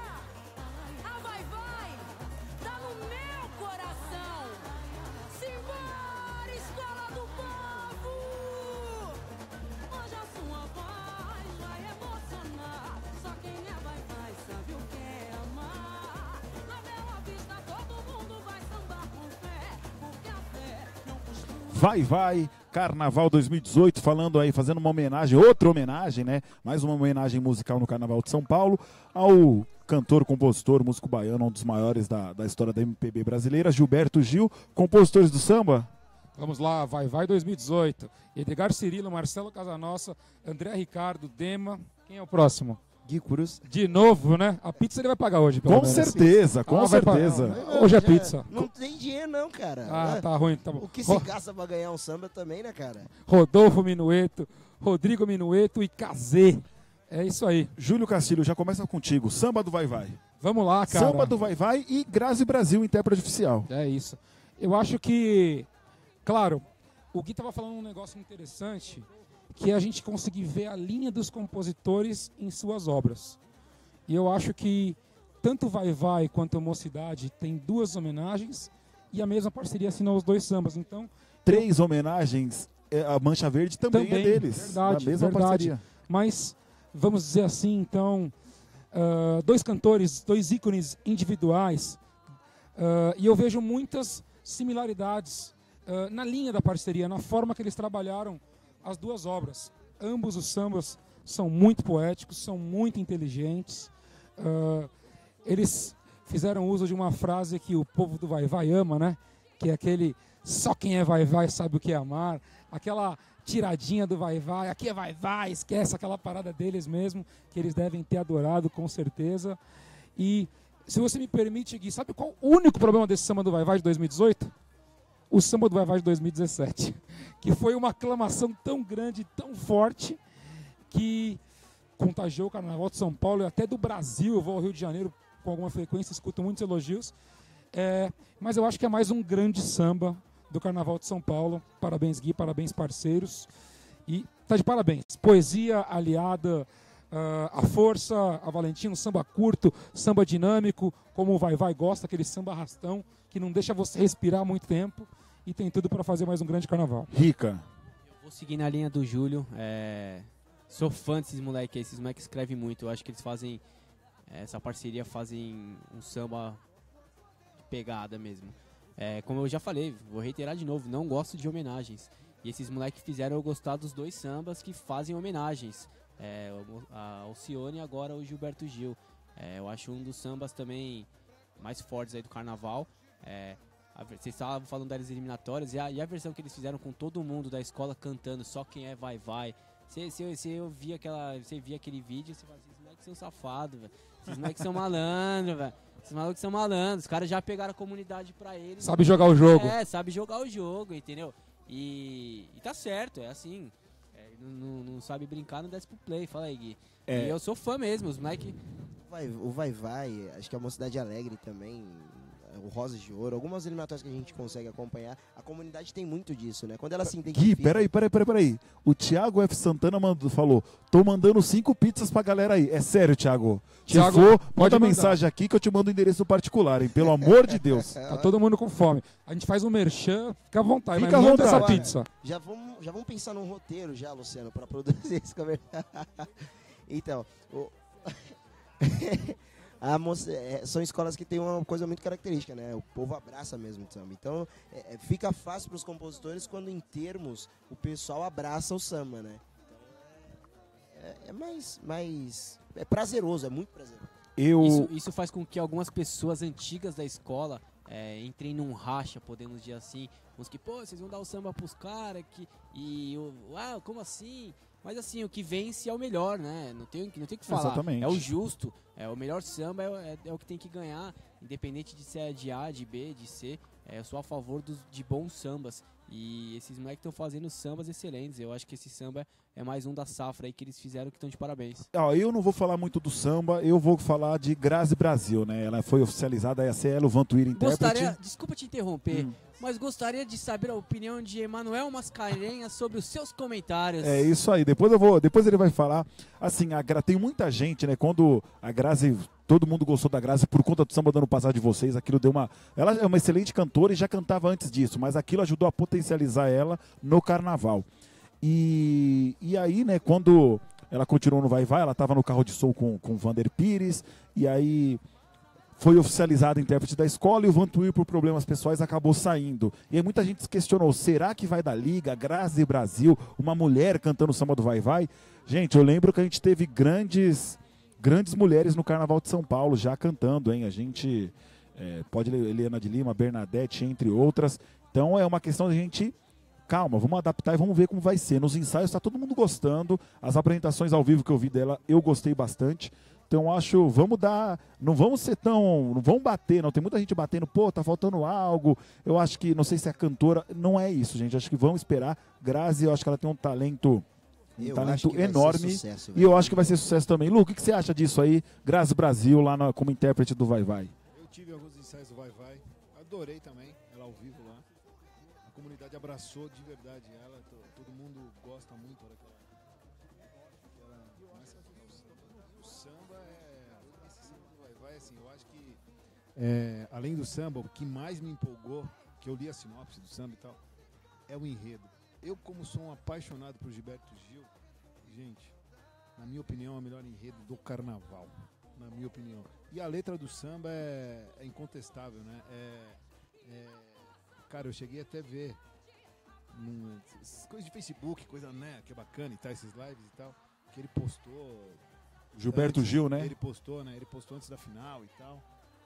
a vai vai, tá no meu coração. Simbora, escola do povo. Hoje a sua voz vai emocionar. Só quem é vai vai sabe o que é amar. Na Bela Vista todo mundo vai sambar com fé, porque a fé não costuma.
Vai, vai, Carnaval dois mil e dezoito, falando aí, fazendo uma homenagem, outra homenagem, né? Mais uma homenagem musical no Carnaval de São Paulo, ao cantor, compositor, músico baiano, um dos maiores da, da história da M P B brasileira, Gilberto Gil, compositores do samba.
Vamos lá, Vai Vai dois mil e dezoito. Edgar Cirilo, Marcelo Casanossa, André Ricardo, Dema. Quem é o próximo?
Gui Cruz.
De novo, né? A pizza ele vai pagar hoje, pelo
Com
menos.
certeza, com
Ah, vai
certeza.
pagar. Hoje é pizza.
Não tem dinheiro não, cara.
Ah,
É.
tá ruim. Tá bom.
O que
Ro-
se gasta pra ganhar um samba também, né, cara?
Rodolfo Minueto, Rodrigo Minueto e Kazê. É isso aí.
Júlio Castilho, já começa contigo. Samba do Vai Vai.
Vamos lá, cara.
Samba do Vai Vai e Grazi Brasil, intérprete oficial.
É isso. Eu acho que, claro, o Gui estava falando um negócio interessante, que é a gente conseguir ver a linha dos compositores em suas obras. E eu acho que tanto Vai Vai quanto Mocidade tem duas homenagens e a mesma parceria assinou os dois sambas. Então,
Três homenagens, é, a Mancha Verde também,
Também,
é deles.
verdade,
da mesma
verdade.
parceria.
mas vamos dizer assim, então, ah, dois cantores, dois ícones individuais, ah, e eu vejo muitas similaridades ah, na linha da parceria, na forma que eles trabalharam as duas obras. Ambos os sambas são muito poéticos, são muito inteligentes. Ah, eles fizeram uso de uma frase que o povo do Vai Vai ama, né? Que é aquele só quem é Vai Vai sabe o que é amar. Aquela tiradinha do Vai Vai, aqui é Vai Vai, esquece aquela parada deles mesmo, que eles devem ter adorado com certeza. E se você me permite, Gui, sabe qual o único problema desse samba do Vai Vai de dois mil e dezoito? O samba do Vai Vai de dois mil e dezessete, que foi uma aclamação tão grande, tão forte, que contagiou o Carnaval de São Paulo e até do Brasil. Eu vou ao Rio de Janeiro com alguma frequência, escuto muitos elogios. É, mas eu acho que é mais um grande samba do Carnaval de São Paulo. Parabéns, Gui, parabéns, parceiros. E tá de parabéns. Poesia aliada uh, à força, a Valentina, um samba curto, samba dinâmico, como o Vai Vai gosta, aquele samba arrastão, que não deixa você respirar muito tempo. E tem tudo para fazer mais um grande carnaval.
Rica.
Eu vou seguir na linha do Júlio. É... Sou fã desses moleques aí, esses moleques escrevem muito. Eu acho que eles fazem, essa parceria fazem um samba de pegada mesmo. É, como eu já falei, vou reiterar de novo, não gosto de homenagens. E esses moleques fizeram eu gostar dos dois sambas que fazem homenagens. É, a Alcione e agora o Gilberto Gil. É, eu acho um dos sambas também mais fortes aí do carnaval. É, a, vocês estavam falando das eliminatórias e a, e a versão que eles fizeram com todo mundo da escola cantando Só Quem É Vai Vai. Você, você, você, via aquela, você via aquele vídeo e você fala assim, esses moleques são safados, velho. Esses moleques são malandros, velho. Esses malucos são malandros. Os caras já pegaram a comunidade pra eles.
Sabe jogar o jogo.
É, sabe jogar o jogo, entendeu? E, e tá certo, é assim. É, não, não, não sabe brincar, não desce pro play. Fala aí, Gui.
É.
E eu sou fã mesmo, os moleques...
Vai, o Vai Vai, acho que a Mocidade Alegre também, o Rosas de Ouro, algumas eliminatórias que a gente consegue acompanhar, a comunidade tem muito disso, né? Quando ela se identifica...
Gui, peraí, peraí, peraí, peraí. O Thiago F. Santana mandou, falou, tô mandando cinco pizzas pra galera aí. É sério, Thiago.
Thiago,
Se for,
pode
manda
mandar.
mensagem aqui que eu te mando o endereço particular, hein? Pelo amor de Deus.
Tá todo mundo com fome. A gente faz um merchan, fica à vontade,
Fica
mas
à
manda essa
vontade.
pizza.
Já vamos, já vamos pensar num roteiro já, Luciano, para produzir esse conversa. Então, o... a moça, é, são escolas que têm uma coisa muito característica, né? O povo abraça mesmo o samba. Então, é, é, fica fácil para os compositores quando, em termos, o pessoal abraça o samba, né? Então, é, é mais, mais... É prazeroso, é muito prazeroso.
Eu...
Isso, isso faz com que algumas pessoas antigas da escola é, entrem num racha, podemos dizer assim. Uns que, pô, vocês vão dar o samba pros caras que... E, o ah, como assim? Mas assim, o que vence é o melhor, né? Não tem, não tem o que falar.
Exatamente.
É o justo, é o melhor samba, é, é, é o que tem que ganhar, independente de ser de A, de B, de C. É, eu sou a favor dos, de bons sambas. E esses moleques estão fazendo sambas excelentes. Eu acho que esse samba é mais um da safra aí que eles fizeram que estão de parabéns.
Ó, eu não vou falar muito do samba, eu vou falar de Grazi Brasil, né? Ela foi oficializada aí a ser ela, o Vantuír intérprete.
Gostaria, desculpa te interromper,
Hum.
mas gostaria de saber a opinião de Emanuel Mascarenhas sobre os seus comentários.
É isso aí, depois eu vou, depois ele vai falar. Assim, a Gra... tem muita gente, né? Quando a Grazi, todo mundo gostou da Grazi por conta do samba do ano passado de vocês, aquilo deu uma. Ela é uma excelente cantora e já cantava antes disso, mas aquilo ajudou a potencializar ela no carnaval. E, e aí, né, quando ela continuou no Vai Vai, ela estava no carro de som com, com o Vander Pires, e aí foi oficializada a intérprete da escola e o Vantuír, por problemas pessoais, acabou saindo. E aí muita gente se questionou, será que vai dar liga? Grazi Brasil, uma mulher cantando o samba do Vai Vai? Gente, eu lembro que a gente teve grandes, grandes mulheres no Carnaval de São Paulo já cantando, hein? A gente é, pode ler Helena de Lima, Bernadette, entre outras. Então é uma questão de a gente... Calma, vamos adaptar e vamos ver como vai ser. Nos ensaios está todo mundo gostando. As apresentações ao vivo que eu vi dela, eu gostei bastante. Então acho, vamos dar, não vamos ser tão, não vamos bater, não. Tem muita gente batendo, pô, tá faltando algo. Eu acho que, não sei se é a cantora, não é isso, gente. Acho que vamos esperar. Grazi, eu acho que ela tem um talento, um
Eu acho
talento
que vai ser
enorme.
sucesso,
E
velho.
eu acho que vai ser sucesso também. Lu, o que, que você acha disso aí? Grazi Brasil, lá na- como intérprete do Vai Vai.
Eu tive alguns ensaios do Vai Vai, adorei também, ela ao vivo lá. A comunidade abraçou de verdade ela, to- todo mundo gosta muito da hora que ela, que ela começa a tocar o samba. O samba é. Esse samba do Vai Vai, assim, eu acho que. É, além do samba, o que mais me empolgou, que eu li a sinopse do samba e tal, é o enredo. Eu, como sou um apaixonado por Gilberto Gil, gente, na minha opinião, é o melhor enredo do carnaval. Na minha opinião. E a letra do samba é, é incontestável, né? É, é, cara, eu cheguei até a ver num, essas coisas de Facebook, coisa, né, que é bacana e tal, esses lives e tal, que ele postou.
Gilberto
antes,
Gil, né?
Ele postou, né? Ele postou antes da final e tal.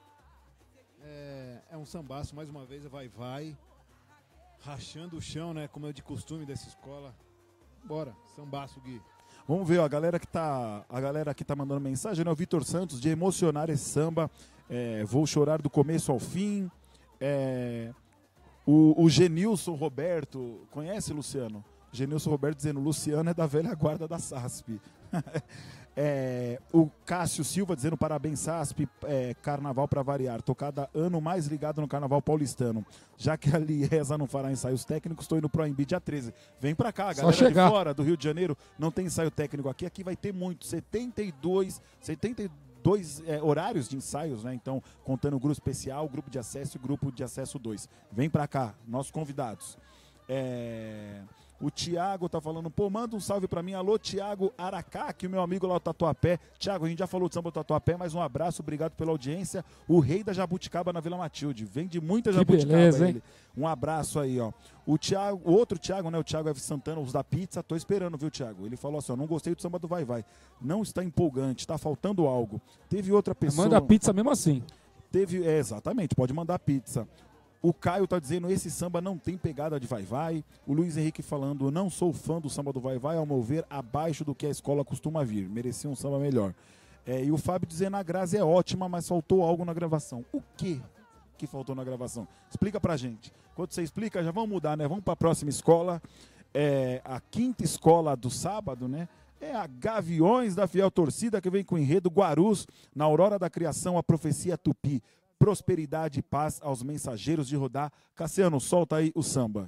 É, é um sambaço, mais uma vez, vai, vai. Rachando o chão, né? Como é de costume dessa escola. Bora, sambaço, Gui.
Vamos ver, ó, a galera que tá, a galera que tá mandando mensagem, né? O Vitor Santos, de emocionar esse samba. É, vou chorar do começo ao fim. É, o, o Genilson Roberto, conhece, Luciano? Genilson Roberto dizendo, Luciano é da velha guarda da S A S P. É, o Cássio Silva dizendo, parabéns S A S P, é, carnaval para variar, tocada ano mais ligado no carnaval paulistano. Já que a Liesa não fará ensaios técnicos, estou indo pro A M B dia treze. Vem pra cá,
Só
galera
chegar.
de fora do Rio de Janeiro, não tem ensaio técnico aqui, aqui vai ter muito, setenta e dois, setenta e dois é, horários de ensaios, né? Então, contando o grupo especial, grupo de acesso e grupo de acesso dois. Vem pra cá, nossos convidados. É... O Thiago tá falando, pô, manda um salve pra mim. Alô, Thiago Aracá, que o meu amigo lá do Tatuapé. Thiago, a gente já falou de samba do Tatuapé, mas um abraço, obrigado pela audiência. O rei da jabuticaba na Vila Matilde. Vende muita
Que
jabuticaba
beleza,
ele.
hein?
Um abraço aí, ó. O Thiago, o outro Thiago, né? O Thiago F. Santana, os da pizza, tô esperando, viu, Thiago? Ele falou assim, ó, não gostei do samba do Vai Vai. Não está empolgante, tá faltando algo. Teve outra pessoa...
Manda pizza mesmo assim.
Teve, é, exatamente, pode mandar pizza. O Caio tá dizendo, esse samba não tem pegada de Vai Vai. O Luiz Henrique falando, não sou fã do samba do Vai Vai, ao meu ver, abaixo do que a escola costuma vir. Merecia um samba melhor. É, e o Fábio dizendo, a Grazi é ótima, mas faltou algo na gravação. O quê que faltou na gravação? Explica pra gente. Quando você explica, já vamos mudar, né? Vamos pra próxima escola. É, a quinta escola do sábado, né? É a Gaviões da Fiel Torcida, que vem com o enredo Guarus, na aurora da criação, a profecia tupi. Prosperidade e paz aos mensageiros de Rodar. Cassiano, solta aí o samba.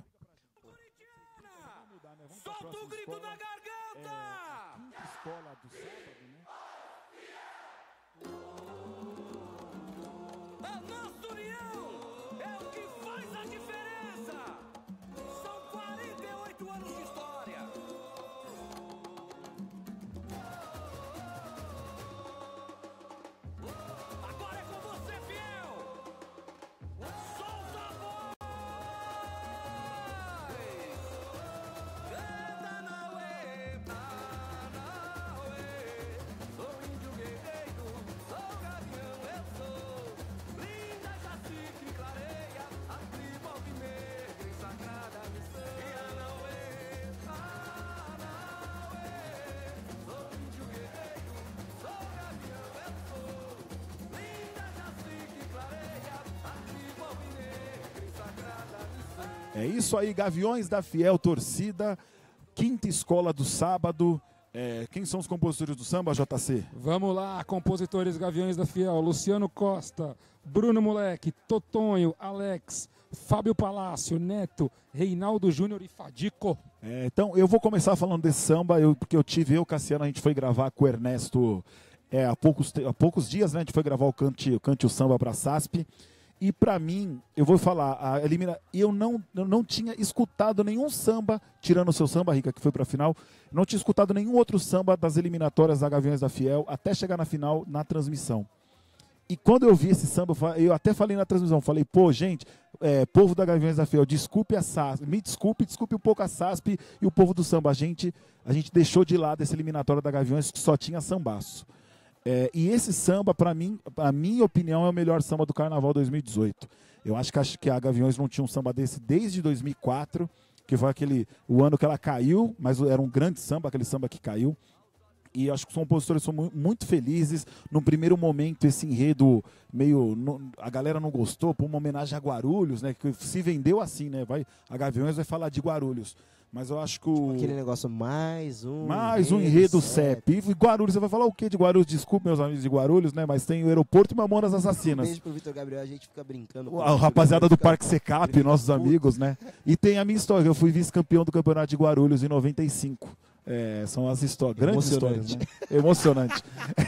Solta o grito da garganta! A nossa união é o que faz a diferença! São quarenta e oito anos de história! Agora é com você, fiel! Solta a voz!
É isso aí, Gaviões da Fiel Torcida, quinta escola do sábado. É, quem são os compositores do samba, J C?
Vamos lá, compositores Gaviões da Fiel, Luciano Costa, Bruno Moleque, Totonho, Alex, Fábio Palácio, Neto, Reinaldo Júnior e Fadico.
É, então, eu vou começar falando desse samba, eu, porque eu tive, eu, Cassiano, a gente foi gravar com o Ernesto é, há, poucos, há poucos dias, né? A gente foi gravar o Cante o, Cante o Samba pra S A S P. E pra mim, eu vou falar, a elimina... eu, não, eu não tinha escutado nenhum samba, tirando o seu samba, Rica, que foi pra final, não tinha escutado nenhum outro samba das eliminatórias da Gaviões da Fiel, até chegar na final, na transmissão. E quando eu vi esse samba, eu até falei na transmissão, falei, pô, gente, é, povo da Gaviões da Fiel, desculpe a S A S P, me desculpe, desculpe um pouco a S A S P e o povo do samba. A gente, a gente deixou de lado esse eliminatório da Gaviões que só tinha sambaço. É, e esse samba, para mim, a minha opinião, é o melhor samba do Carnaval dois mil e dezoito. Eu acho que, acho que a Gaviões não tinha um samba desse desde dois mil e quatro, que foi aquele, o ano que ela caiu, mas era um grande samba, aquele samba que caiu. E acho que os compositores são muito felizes. No primeiro momento, esse enredo meio... No, a galera não gostou, por uma homenagem a Guarulhos, né? Que se vendeu assim, né? Vai, a Gaviões vai falar de Guarulhos. Mas eu acho que o...
Tipo aquele negócio, mais um...
Mais um enredo C E P. E Guarulhos, você vai falar o quê de Guarulhos? Desculpe, meus amigos de Guarulhos, né? Mas tem o aeroporto e Mamonas Assassinas.
Um beijo pro Vitor Gabriel, a gente fica brincando.
A rapaziada do Parque Secap, nossos amigos, né? E tem a minha história, eu fui vice-campeão do Campeonato de Guarulhos em noventa e cinco. É, são as histórias, grandes histórias, né? Emocionante.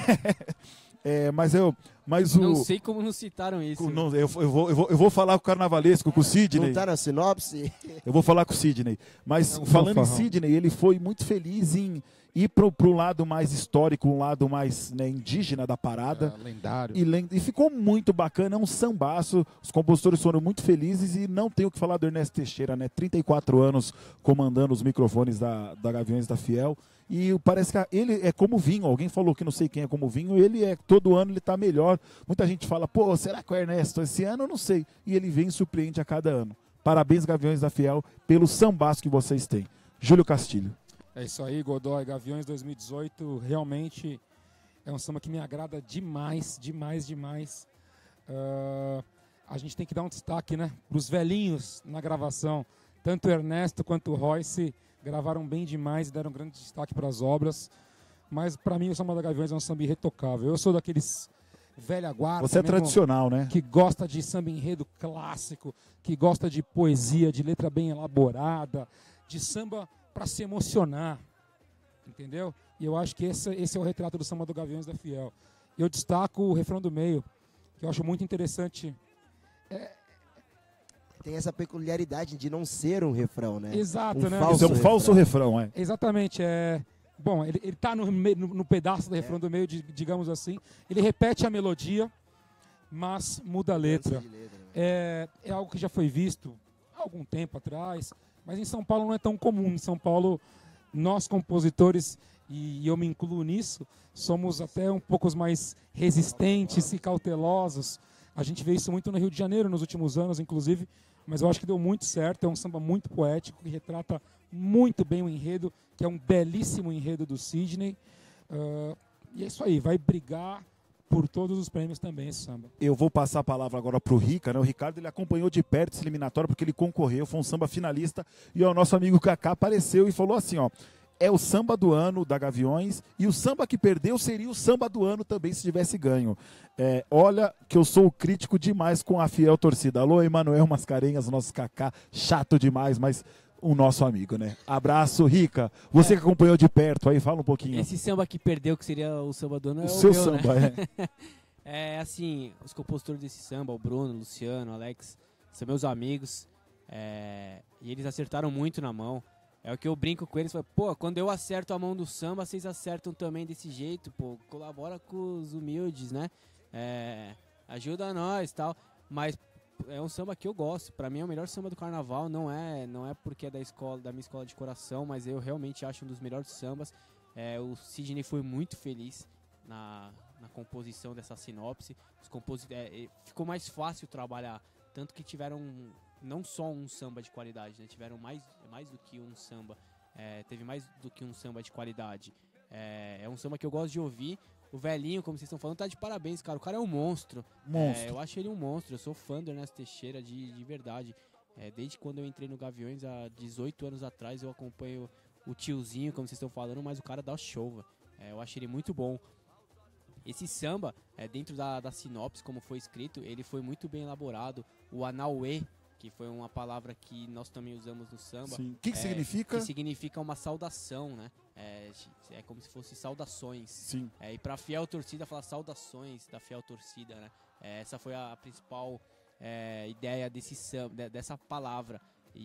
É, mas eu... Mas o...
Não sei como não citaram isso.
Não, eu, eu, vou, eu, vou, eu vou falar com o Carnavalesco, com o Sidney.
Não tá na sinopse?
Eu vou falar com o Sidney. Mas
Não,
falando
não,
em Sidney, ele foi muito feliz em ir pro, pro lado mais histórico, um lado mais, né, indígena da parada.
É, lendário.
E, len- e ficou muito bacana, é um sambaço. Os compositores foram muito felizes e não tenho o que falar do Ernesto Teixeira, né? trinta e quatro anos comandando os microfones da, da Gaviões da Fiel. E parece que ele é como vinho. Alguém falou que não sei quem é como vinho. Ele é, todo ano ele tá melhor. Muita gente fala, pô, será que o Ernesto esse ano? Eu não sei. E ele vem e surpreende a cada ano. Parabéns, Gaviões da Fiel, pelo sambaço que vocês têm. Júlio Castilho.
É isso aí, Godoy. Gaviões dois mil e dezoito realmente é um samba que me agrada demais, demais, demais. Uh, a gente tem que dar um destaque, né, para os velhinhos na gravação. Tanto o Ernesto quanto o Royce gravaram bem demais e deram grande destaque para as obras. Mas para mim o samba da Gaviões é um samba irretocável. Eu sou daqueles velha guarda.
Você é
mesmo,
tradicional, né?
que gosta de samba enredo clássico, que gosta de poesia, de letra bem elaborada, de samba para se emocionar, entendeu? E eu acho que esse, esse é o retrato do samba do Gaviões da Fiel. Eu destaco o refrão do meio, que eu acho muito interessante. É...
Tem essa peculiaridade de não ser um refrão, né?
Exato,
um
né?
Isso é um falso refrão, é.
Exatamente, é... Bom, ele, ele tá no, no, no pedaço do refrão é. do meio, de, digamos assim. Ele repete a melodia, mas muda a letra.
letra né?
é, é algo que já foi visto há algum tempo atrás, mas em São Paulo não é tão comum. Em São Paulo, nós compositores, e eu me incluo nisso, somos até um pouco mais resistentes e cautelosos. A gente vê isso muito no Rio de Janeiro nos últimos anos, inclusive, mas eu acho que deu muito certo. É um samba muito poético, que retrata muito bem o enredo, que é um belíssimo enredo do Sidney. Uh, e é isso aí, vai brigar por todos os prêmios também esse samba.
Eu vou passar a palavra agora para o Rica, né? O Ricardo, ele acompanhou de perto esse eliminatório porque ele concorreu, foi um samba finalista, e o nosso amigo Kaká apareceu e falou assim, ó, é o samba do ano da Gaviões, e o samba que perdeu seria o samba do ano também se tivesse ganho. É, olha que eu sou crítico demais com a fiel torcida. Alô, Emanuel Mascarenhas, nosso Kaká, chato demais, mas o nosso amigo, né? Abraço, Rica. Você é. que acompanhou de perto aí, fala um pouquinho.
Esse samba que perdeu, que seria o samba do ano, é
o,
o
seu
meu,
samba,
né?
é.
É, assim, os compositores desse samba, o Bruno, o Luciano, o Alex, são meus amigos, é, e eles acertaram muito na mão. É o que eu brinco com eles, falo, pô, quando eu acerto a mão do samba, vocês acertam também desse jeito, pô, colabora com os humildes, né? É, ajuda nós e tal, mas é um samba que eu gosto, pra mim é o melhor samba do carnaval, não é, não é porque é da escola, da minha escola de coração, mas eu realmente acho um dos melhores sambas. É, o Sidney foi muito feliz na, na composição dessa sinopse, os composi é, ficou mais fácil trabalhar, tanto que tiveram não só um samba de qualidade, né? Tiveram mais, mais do que um samba, é, teve mais do que um samba de qualidade. É, é um samba que eu gosto de ouvir. O velhinho, como vocês estão falando, tá de parabéns, cara. O cara é um monstro.
Monstro.
É, eu acho ele um monstro. Eu sou fã do Ernesto Teixeira de, de verdade. É, desde quando eu entrei no Gaviões, há dezoito anos atrás, eu acompanho o tiozinho, como vocês estão falando, mas o cara dá show, velho. É, eu achei ele muito bom. Esse samba, é, dentro da, da sinopse, como foi escrito, ele foi muito bem elaborado. O Anauê, que foi uma palavra que nós também usamos no samba.
Sim. O que, que
é,
significa?
Que significa uma saudação, né? É, é como se fosse saudações.
Sim.
É, e pra fiel torcida, falar saudações da fiel torcida, né? É, essa foi a principal é, ideia desse samba, dessa palavra.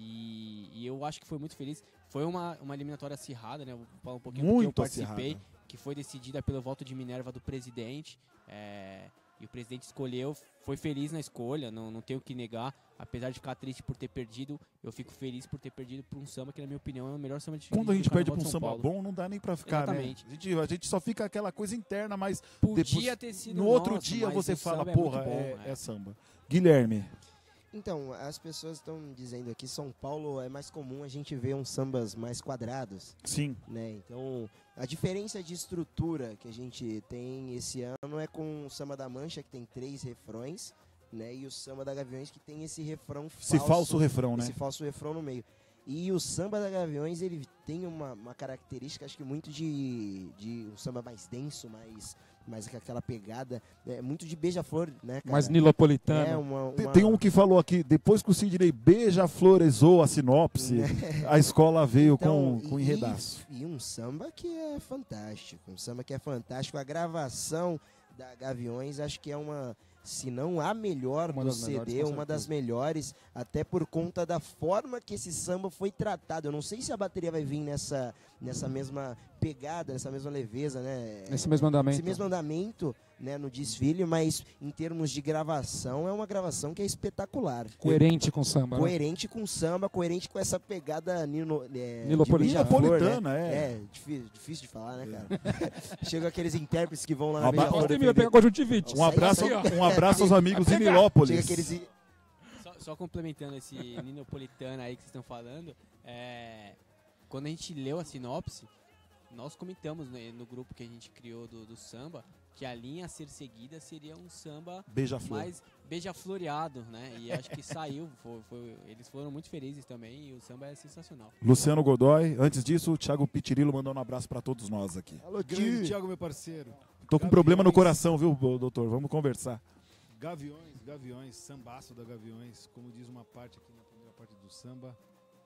E, e eu acho que foi muito feliz. Foi uma, uma eliminatória acirrada, né? Eu vou falar um pouquinho
Muito
porque eu participei.
acirrada.
Que foi decidida pelo voto de Minerva do presidente. É, e o presidente escolheu, foi feliz na escolha, não, não tenho o que negar. Apesar de ficar triste por ter perdido, eu fico feliz por ter perdido por um samba que, na minha opinião, é o melhor samba de
Quando a gente
do
perde
Carnaval
pra um
de São
samba
Paulo.
bom, não dá nem pra ficar,
Exatamente.
né? A gente, a gente só fica aquela coisa interna, mas
Podia
depois,
ter sido
no outro
nosso,
dia
mas
você
o
fala,
samba é
porra,
muito bom,
é,
é.
é samba. Guilherme.
Então, as pessoas estão dizendo aqui, São Paulo é mais comum a gente ver uns sambas mais quadrados.
Sim.
Né? Então, a diferença de estrutura que a gente tem esse ano é com o Samba da Mancha, que tem três refrões, né? E o Samba da Gaviões, que tem esse refrão falso.
Esse falso refrão, né?
Esse falso refrão no meio. E o Samba da Gaviões, ele tem uma, uma característica, acho que muito de, de um samba mais denso, mais, mais com aquela pegada, é, muito de beija-flor, né, cara?
Mais nilopolitano.
É, uma, uma...
Tem, tem um que falou aqui, depois que o Sidney beija-floresou a sinopse, a escola veio
Então,
com, com
e-
enredaço.
E um samba que é fantástico, um samba que é fantástico. A gravação da Gaviões, acho que é uma, se não a melhor
Uma
do
das melhores,
C D,
com
uma das
certeza.
melhores, até por conta da forma que esse samba foi tratado. Eu não sei se a bateria vai vir nessa, nessa mesma pegada, nessa mesma leveza, né?
Nesse mesmo andamento.
Esse mesmo andamento, né, no desfile, mas em termos de gravação, é uma gravação que é espetacular.
Coerente com o samba. né?
Coerente com o samba, coerente com essa pegada nino, é,
Nilopolitana.
de beija-flor,
Nilopolitana,
né?
é.
É, difícil, difícil de falar, né, cara? Chegam aqueles intérpretes que vão lá
Um
na
abra-
beija-flor
Tem medo,
defender.
tem conjuntivite.
Um abraço,
Aí, ó.
um abraço aos amigos de Nilópolis.
Chega aqueles...
Só, só complementando esse Ninopolitana aí que vocês estão falando, é, quando a gente leu a sinopse, nós comentamos no, no grupo que a gente criou do, do samba que a linha a ser seguida seria um samba
Beija-flor.
mais beija-floreado, né? E acho que saiu, foi, foi- eles foram muito felizes também e o samba é sensacional.
Luciano Godoy. Antes disso, o Thiago Pitirilo mandando um abraço pra todos nós aqui.
Alô,
Grande
Ti.
Thiago, meu parceiro.
Tô com um problema no coração, viu, doutor? Vamos conversar.
Gaviões, Gaviões, sambaço da Gaviões, como diz uma parte aqui na primeira parte do samba,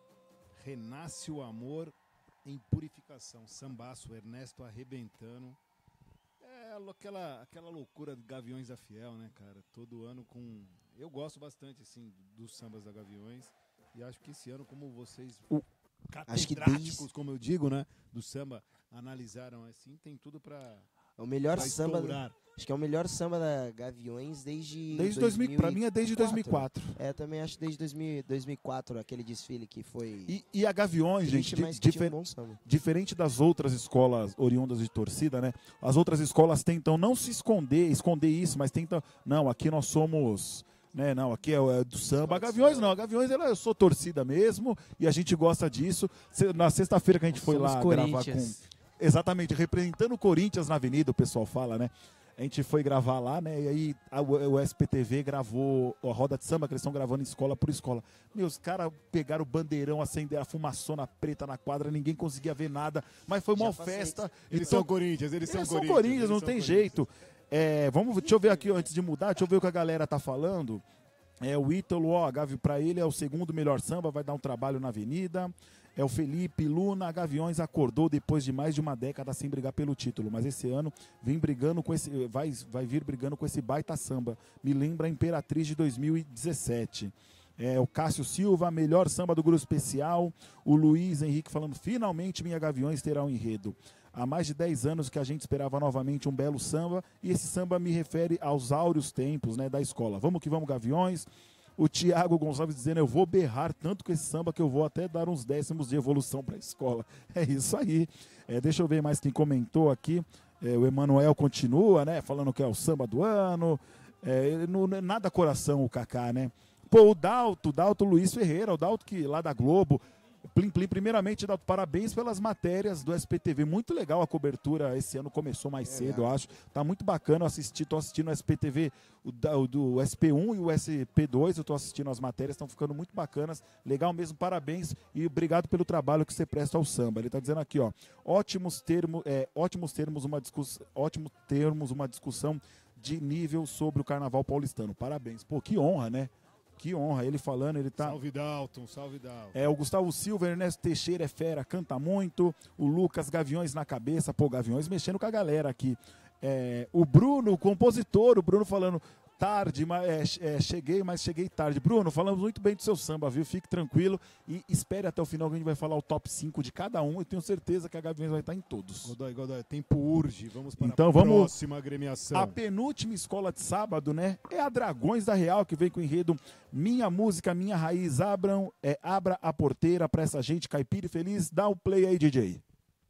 renasce o amor em purificação. Sambaço, Ernesto arrebentando. É aquela, aquela loucura de Gaviões da Fiel, né, cara? Todo ano com... Eu gosto bastante, assim, dos sambas da Gaviões. E acho que esse ano, como vocês,
O-
Acho que
catedráticos,
desde-
como eu digo, né, do samba, analisaram assim, tem tudo pra,
É o melhor
pra
samba...
estourar.
Acho que é o melhor samba da Gaviões desde...
Desde dois mil, pra mim é desde dois mil e quatro.
É, também acho desde dois mil, dois mil e quatro, aquele desfile que foi...
E, e a Gaviões,
triste,
gente, di-
mas que tinha
difer-
um bom samba.
diferente das outras escolas oriundas de torcida, né? As outras escolas tentam não se esconder, esconder isso, mas tentam. Não, aqui nós somos. Né, não, aqui é, o- é do samba. A Gaviões não, a Gaviões ela, eu sou torcida mesmo e a gente gosta disso. Se- Na sexta-feira que a gente foi
Somos
lá gravar com.
Corinthians.
Exatamente, representando o Corinthians na avenida, o pessoal fala, né? A gente foi gravar lá, né? E aí a- o o S P T V gravou a roda de samba que eles estão gravando escola por escola. Meu, os caras pegaram o bandeirão, acenderam a fumaçona preta na quadra, ninguém conseguia ver nada. Mas foi uma
Já passei.
festa.
Eles
Então,
são Corinthians, eles,
eles
são
são
Corinthians.
Corinthians, não
eles são
tem
Corinthians.
jeito. É, vamos, deixa eu ver aqui antes de mudar, deixa eu ver o que a galera tá falando. É o Ítalo, ó, a Gavi para ele é o segundo melhor samba, vai dar um trabalho na avenida. É o Felipe Luna, a Gaviões acordou depois de mais de uma década sem brigar pelo título, mas esse ano vem brigando com esse, vai, vai vir brigando com esse baita samba. Me lembra a Imperatriz de dois mil e dezessete. É, o Cássio Silva, melhor samba do grupo especial. O Luiz Henrique falando, finalmente minha Gaviões terá um enredo. Há mais de dez anos que a gente esperava novamente um belo samba, e esse samba me refere aos áureos tempos, né, da escola. Vamos que vamos, Gaviões. O Tiago Gonçalves dizendo, eu vou berrar tanto com esse samba que eu vou até dar uns décimos de evolução para a escola. É isso aí. É, deixa eu ver mais quem comentou aqui. É, o Emanuel continua, né, falando que é o samba do ano. É, não, não é nada coração o Kaká, né? Pô, o Dalto, o Dalto Luiz Ferreira, o Dalto que lá da Globo. Plim Plim, primeiramente, dá parabéns pelas matérias do S P T V. Muito legal a cobertura. Esse ano começou mais cedo, eu acho. Tá muito bacana. Eu assisti, tô assistindo o S P T V o, da- o do S P um e o S P dois. Eu tô assistindo as matérias, estão ficando muito bacanas. Legal mesmo, parabéns e obrigado pelo trabalho que você presta ao samba. Ele tá dizendo aqui, ó. Ótimos termos, é, ótimos termos, uma discussão, ótimos termos, uma discussão de nível sobre o carnaval paulistano. Parabéns. Pô, que honra, né? Que honra. Ele falando, ele tá.
Salve Dalton, salve Dalton.
É, o Gustavo Silva, Ernesto Teixeira é fera, canta muito. O Lucas, Gaviões na cabeça. Pô, Gaviões mexendo com a galera aqui. É, o Bruno, o compositor, o Bruno falando tarde, mas, é, é, cheguei, mas cheguei tarde. Bruno, falamos muito bem do seu samba, viu? Fique tranquilo e espere até o final que a gente vai falar o top cinco de cada um. Eu tenho certeza que a Gaviões vai estar em todos.
Godoy, Godoy, tempo urge. Vamos para
Então
a
vamos.
próxima agremiação.
A penúltima escola de sábado, né? É a Dragões da Real, que vem com o enredo Minha Música, Minha Raiz. Abram, é, abra a porteira pra essa gente caipira e feliz. Dá o play aí, D J.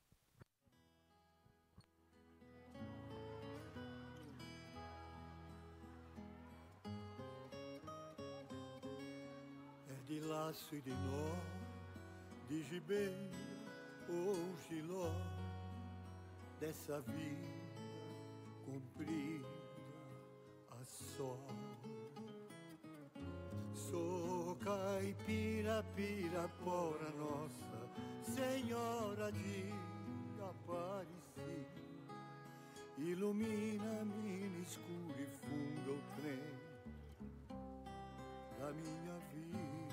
É de laço e de nó, de gibê ou giló, dessa vida comprida a só. Sou caipira, pirapora nossa, Senhora de Aparecida, ilumina-me no escuro e fundo o trem da minha vida.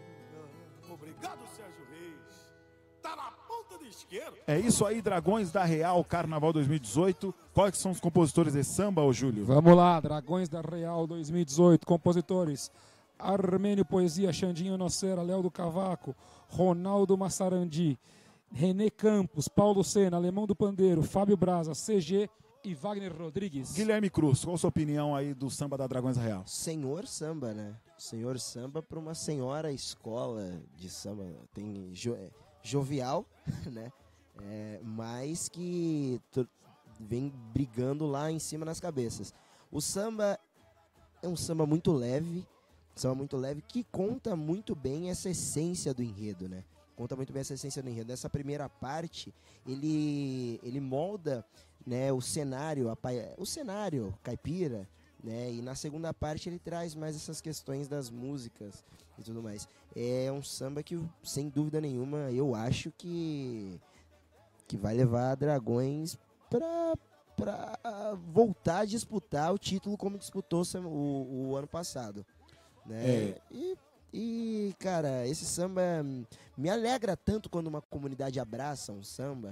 Obrigado, Sérgio Reis. Tá na ponta de esquerda.
É isso aí, Dragões da Real, Carnaval dois mil e dezoito. Quais que são os compositores desse samba, ô Júlio?
Vamos lá, Dragões da Real dois mil e dezoito, compositores: Armênio Poesia, Xandinho Nocera, Léo do Cavaco, Ronaldo Massarandi, René Campos, Paulo Sena, Alemão do Pandeiro, Fábio Braza, C G e Wagner Rodrigues.
Guilherme Cruz, qual a sua opinião aí do samba da Dragões da Real?
Senhor samba, né? Senhor samba para uma senhora escola de samba. Tem jo- é, jovial, né? É, mas que to- vem brigando lá em cima nas cabeças. O samba é um samba muito leve, um samba muito leve que conta muito bem essa essência do enredo, né? Conta muito bem essa essência do enredo. Nessa primeira parte, ele, ele molda, né, o cenário, a pai- o cenário caipira, né? E na segunda parte ele traz mais essas questões das músicas e tudo mais. É um samba que, sem dúvida nenhuma, eu acho que, que vai levar Dragões pra, pra voltar a disputar o título como disputou o, o ano passado, né?
É.
E, e, cara, esse samba me alegra tanto quando uma comunidade abraça um samba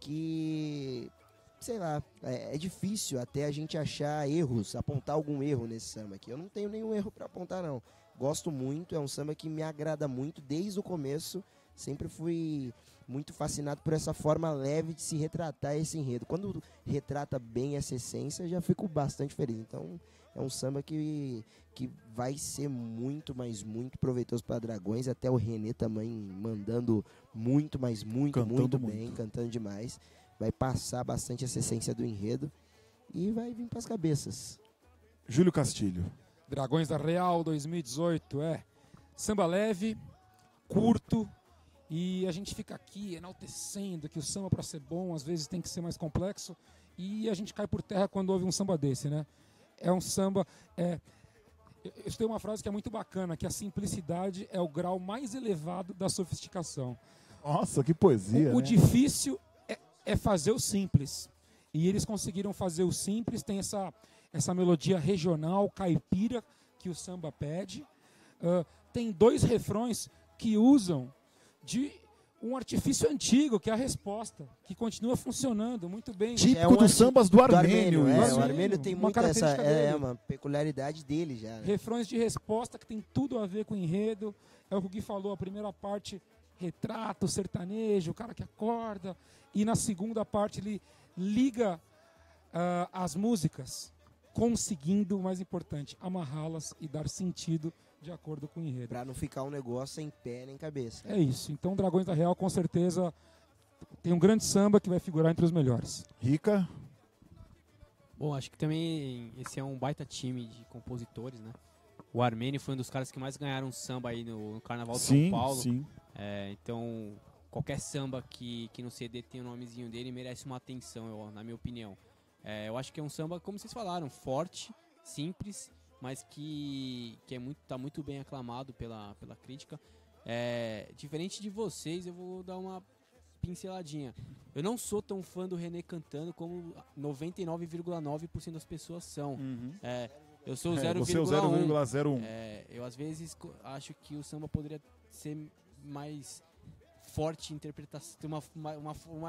que, sei lá, é, é difícil até a gente achar erros, apontar algum erro nesse samba aqui. Eu não tenho nenhum erro pra apontar, não. Gosto muito, é um samba que me agrada muito desde o começo. Sempre fui muito fascinado por essa forma leve de se retratar esse enredo. Quando retrata bem essa essência, já fico bastante feliz. Então, é um samba que, que vai ser muito, mas muito proveitoso para Dragões. Até o Renê também mandando muito, mas muito,
Cantando
muito
muito.
bem, cantando demais. Vai passar bastante essa essência do enredo e vai vir para as cabeças.
Júlio Castilho.
Dragões da Real dois mil e dezoito, é samba leve, curto, e a gente fica aqui enaltecendo que o samba, para ser bom, às vezes tem que ser mais complexo, e a gente cai por terra quando ouve um samba desse, né? É um samba... É, eu tenho uma frase que é muito bacana, que a simplicidade é o grau mais elevado da sofisticação.
Nossa, que poesia,
O, o
né?
difícil é, é fazer o simples. E eles conseguiram fazer o simples, tem essa, essa melodia regional, caipira, que o samba pede. Uh, tem dois refrões que usam de um artifício antigo, que é a resposta, que continua funcionando muito bem.
Típico
É um
dos
anti-
sambas do
do
Armênio.
Armênio, é,
isso.
o Armênio tem
Uma
muito essa,
característica
é,
dele.
uma peculiaridade dele já, né?
Refrões de resposta que tem tudo a ver com o enredo. É o que o Gui falou, a primeira parte retrata o sertanejo, o cara que acorda. E na segunda parte ele liga uh, as músicas, conseguindo, o mais importante, amarrá-las e dar sentido de acordo com o enredo.
Pra não ficar um negócio sem pé nem cabeça.
É isso. Então Dragões da Real com certeza tem um grande samba que vai figurar entre os melhores.
Rica.
Bom, acho que também esse é um baita time de compositores, né? O Armênio foi um dos caras que mais ganharam samba aí no, no Carnaval de
Sim,
São Paulo.
sim.
É, então, qualquer samba que, que no C D tem o nomezinho dele merece uma atenção, eu, na minha opinião. É, eu acho que é um samba, como vocês falaram, forte, simples, mas que, que é muito, tá muito bem aclamado pela, pela crítica. É, diferente de vocês, eu vou dar uma pinceladinha. Eu não sou tão fã do René cantando como noventa e nove vírgula nove por cento das pessoas são.
Uhum.
É, eu sou o
É,
zero
você é o
vírgula um.
zero vírgula zero um.
É, eu às vezes co- acho que o samba poderia ser mais forte interpretação, ter uma, uma, uma, uma,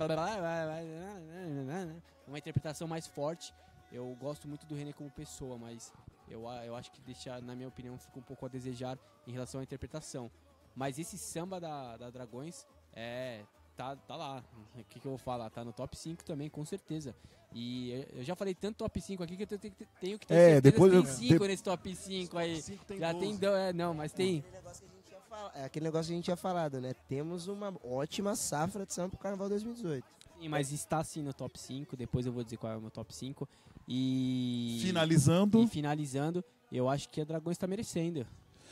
uma interpretação mais forte. Eu gosto muito do René como pessoa, mas eu, a- eu acho que deixa, na minha opinião, fica um pouco a desejar em relação à interpretação. Mas esse samba da, da Dragões é, tá, tá lá. O que, que eu vou falar? Tá no top cinco também, com certeza. E eu- eu já falei tanto top cinco aqui que eu tenho, tenho- tenho que ter
É,
certeza
depois
que
eu-
tem cinco
de-
nesse top cinco aí.
cinco tem
já
doze.
tem, do- é, não, mas tem...
É aquele negócio que a gente tinha falado, né? Temos uma ótima safra de samba pro Carnaval dois mil e dezoito.
Sim, mas está sim no top cinco, depois eu vou dizer qual é o meu top cinco. E
Finalizando.
E finalizando, eu acho que a Dragões está merecendo.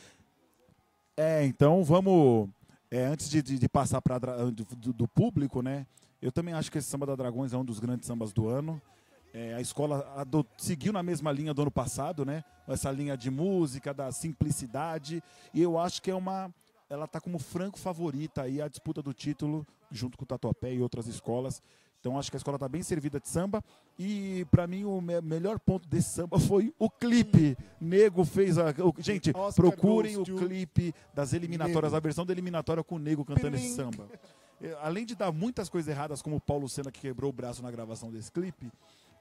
É, então vamos. É, antes de, de, de passar para do, do- do público, né? Eu também acho que esse samba da Dragões é um dos grandes sambas do ano. É, a escola ado- seguiu na mesma linha do ano passado, né? Essa linha de música, da simplicidade. E eu acho que é uma. Ela está como franco favorita aí à disputa do título, junto com o Tatuapé e outras escolas. Então acho que a escola está bem servida de samba. E para mim o me- melhor ponto desse samba foi o clipe. Nego fez a. o- gente,
Oscar
procurem o
goes to
clipe das eliminatórias,
Nego.
a versão da eliminatória com o Nego cantando esse
Pirim.
samba. É, além de dar muitas coisas erradas, como o Paulo Senna que quebrou o braço na gravação desse clipe,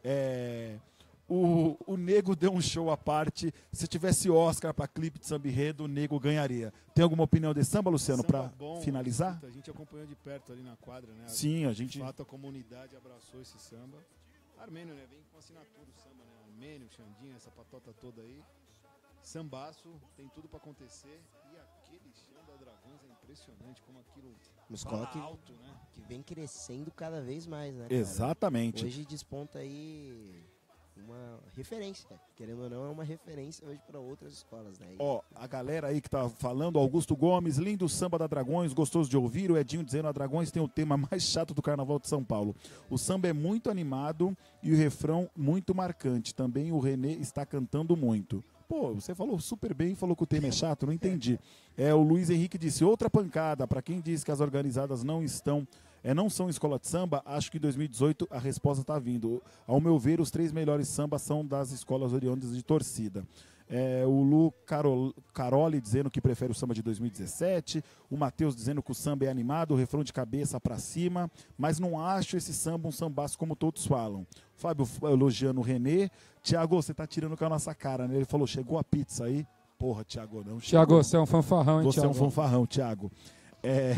é, o, o Nego deu um show à parte. Se tivesse Oscar para clipe de samba enredo, o Nego ganharia. Tem alguma opinião desse samba, Luciano,
Samba
para
bom,
finalizar?
puta, a gente acompanhou de perto ali na quadra, né?
Sim, a gente-
De fato, a comunidade abraçou esse samba. Armênio, né? Vem com assinatura o samba, né? Armênio, Xandinha, essa patota toda aí. Sambaço, tem tudo pra acontecer. E aquele chão da Dragões é impressionante, como aquilo
Uma
fala
escola que,
alto, né?
que vem crescendo cada vez mais, né? cara?
Exatamente.
Hoje desponta aí uma referência. Querendo ou não, é uma referência hoje para outras escolas, né? E-
Ó, a galera aí que tá falando, Augusto Gomes, lindo samba da Dragões, gostoso de ouvir. O Edinho dizendo, a Dragões tem o tema mais chato do Carnaval de São Paulo. O samba é muito animado e o refrão muito marcante. Também o Renê está cantando muito. Pô, você falou super bem e falou que o tema é chato, não entendi. É, o Luiz Henrique disse, outra pancada, para quem diz que as organizadas não estão, é, não são escola de samba, acho que em dois mil e dezoito a resposta está vindo. Ao meu ver, os três melhores sambas são das escolas oriundas de torcida. É, o Lu Carol, Caroli dizendo que prefere o samba de dois mil e dezessete, o Matheus dizendo que o samba é animado, o refrão de cabeça pra cima, mas não acho esse samba um sambaço como todos falam. Fábio f- elogiando o Renê. Tiago, você tá tirando com a nossa cara, né? Ele falou, chegou a pizza aí? Porra, Tiago, não chegou.
Tiago, você é um fanfarrão, hein,
Você é um
Thiago?
fanfarrão, Tiago. É...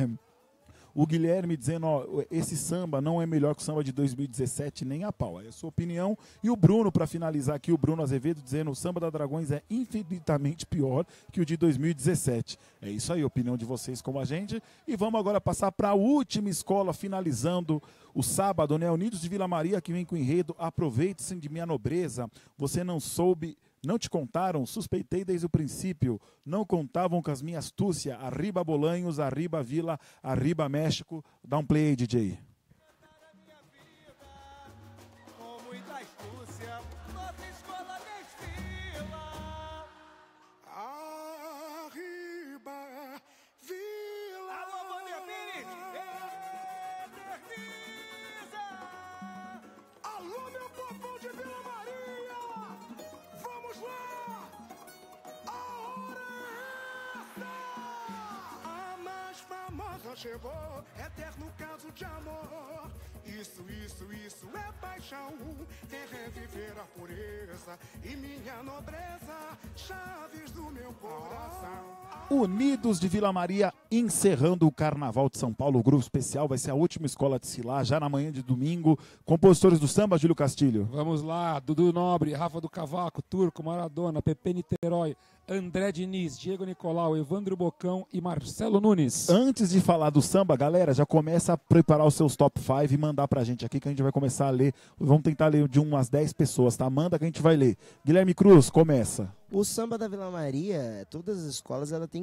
O Guilherme dizendo, ó, esse samba não é melhor que o samba de dois mil e dezessete, nem a pau. É a sua opinião. E o Bruno, para finalizar aqui, o Bruno Azevedo dizendo, o samba da Dragões é infinitamente pior que o de dois mil e dezessete. É isso aí, a opinião de vocês como a gente. E vamos agora passar para a última escola, finalizando o sábado, né? Unidos de Vila Maria, que vem com o enredo, aproveite-se de minha nobreza. Você não soube... Não te contaram? Suspeitei desde o princípio. Não contavam com as minhas astúcia. Arriba Bolanhos, arriba Vila, arriba México. Dá um play aí, D J.
Com muita astúcia, nossa escola desfila. Arriba, Vila. Alô, Wander Pires, eterniza. Alô, meu povão de Vila Maria. Vamos lá. A hora é essa. A mais famosa chegou, eterno caso de amor. Isso, isso, isso é paixão. Quer reviver a pureza e minha nobreza, chaves do meu coração.
Unidos de Vila Maria, encerrando o Carnaval de São Paulo. O grupo especial vai ser a última escola de Silá, já na manhã de domingo. Compositores do samba, Júlio Castilho.
Vamos lá, Dudu Nobre, Rafa do Cavaco, Turco, Maradona, Pepe Niterói, André Diniz, Diego Nicolau, Evandro Bocão e Marcelo Nunes.
Antes de falar do samba, galera, já começa a preparar os seus top cinco e mandar pra gente aqui que a gente vai começar a ler. Vamos tentar ler de umas dez pessoas, tá? Manda que a gente vai ler. Guilherme Cruz, começa.
O samba da Vila Maria, todas as escolas ela tem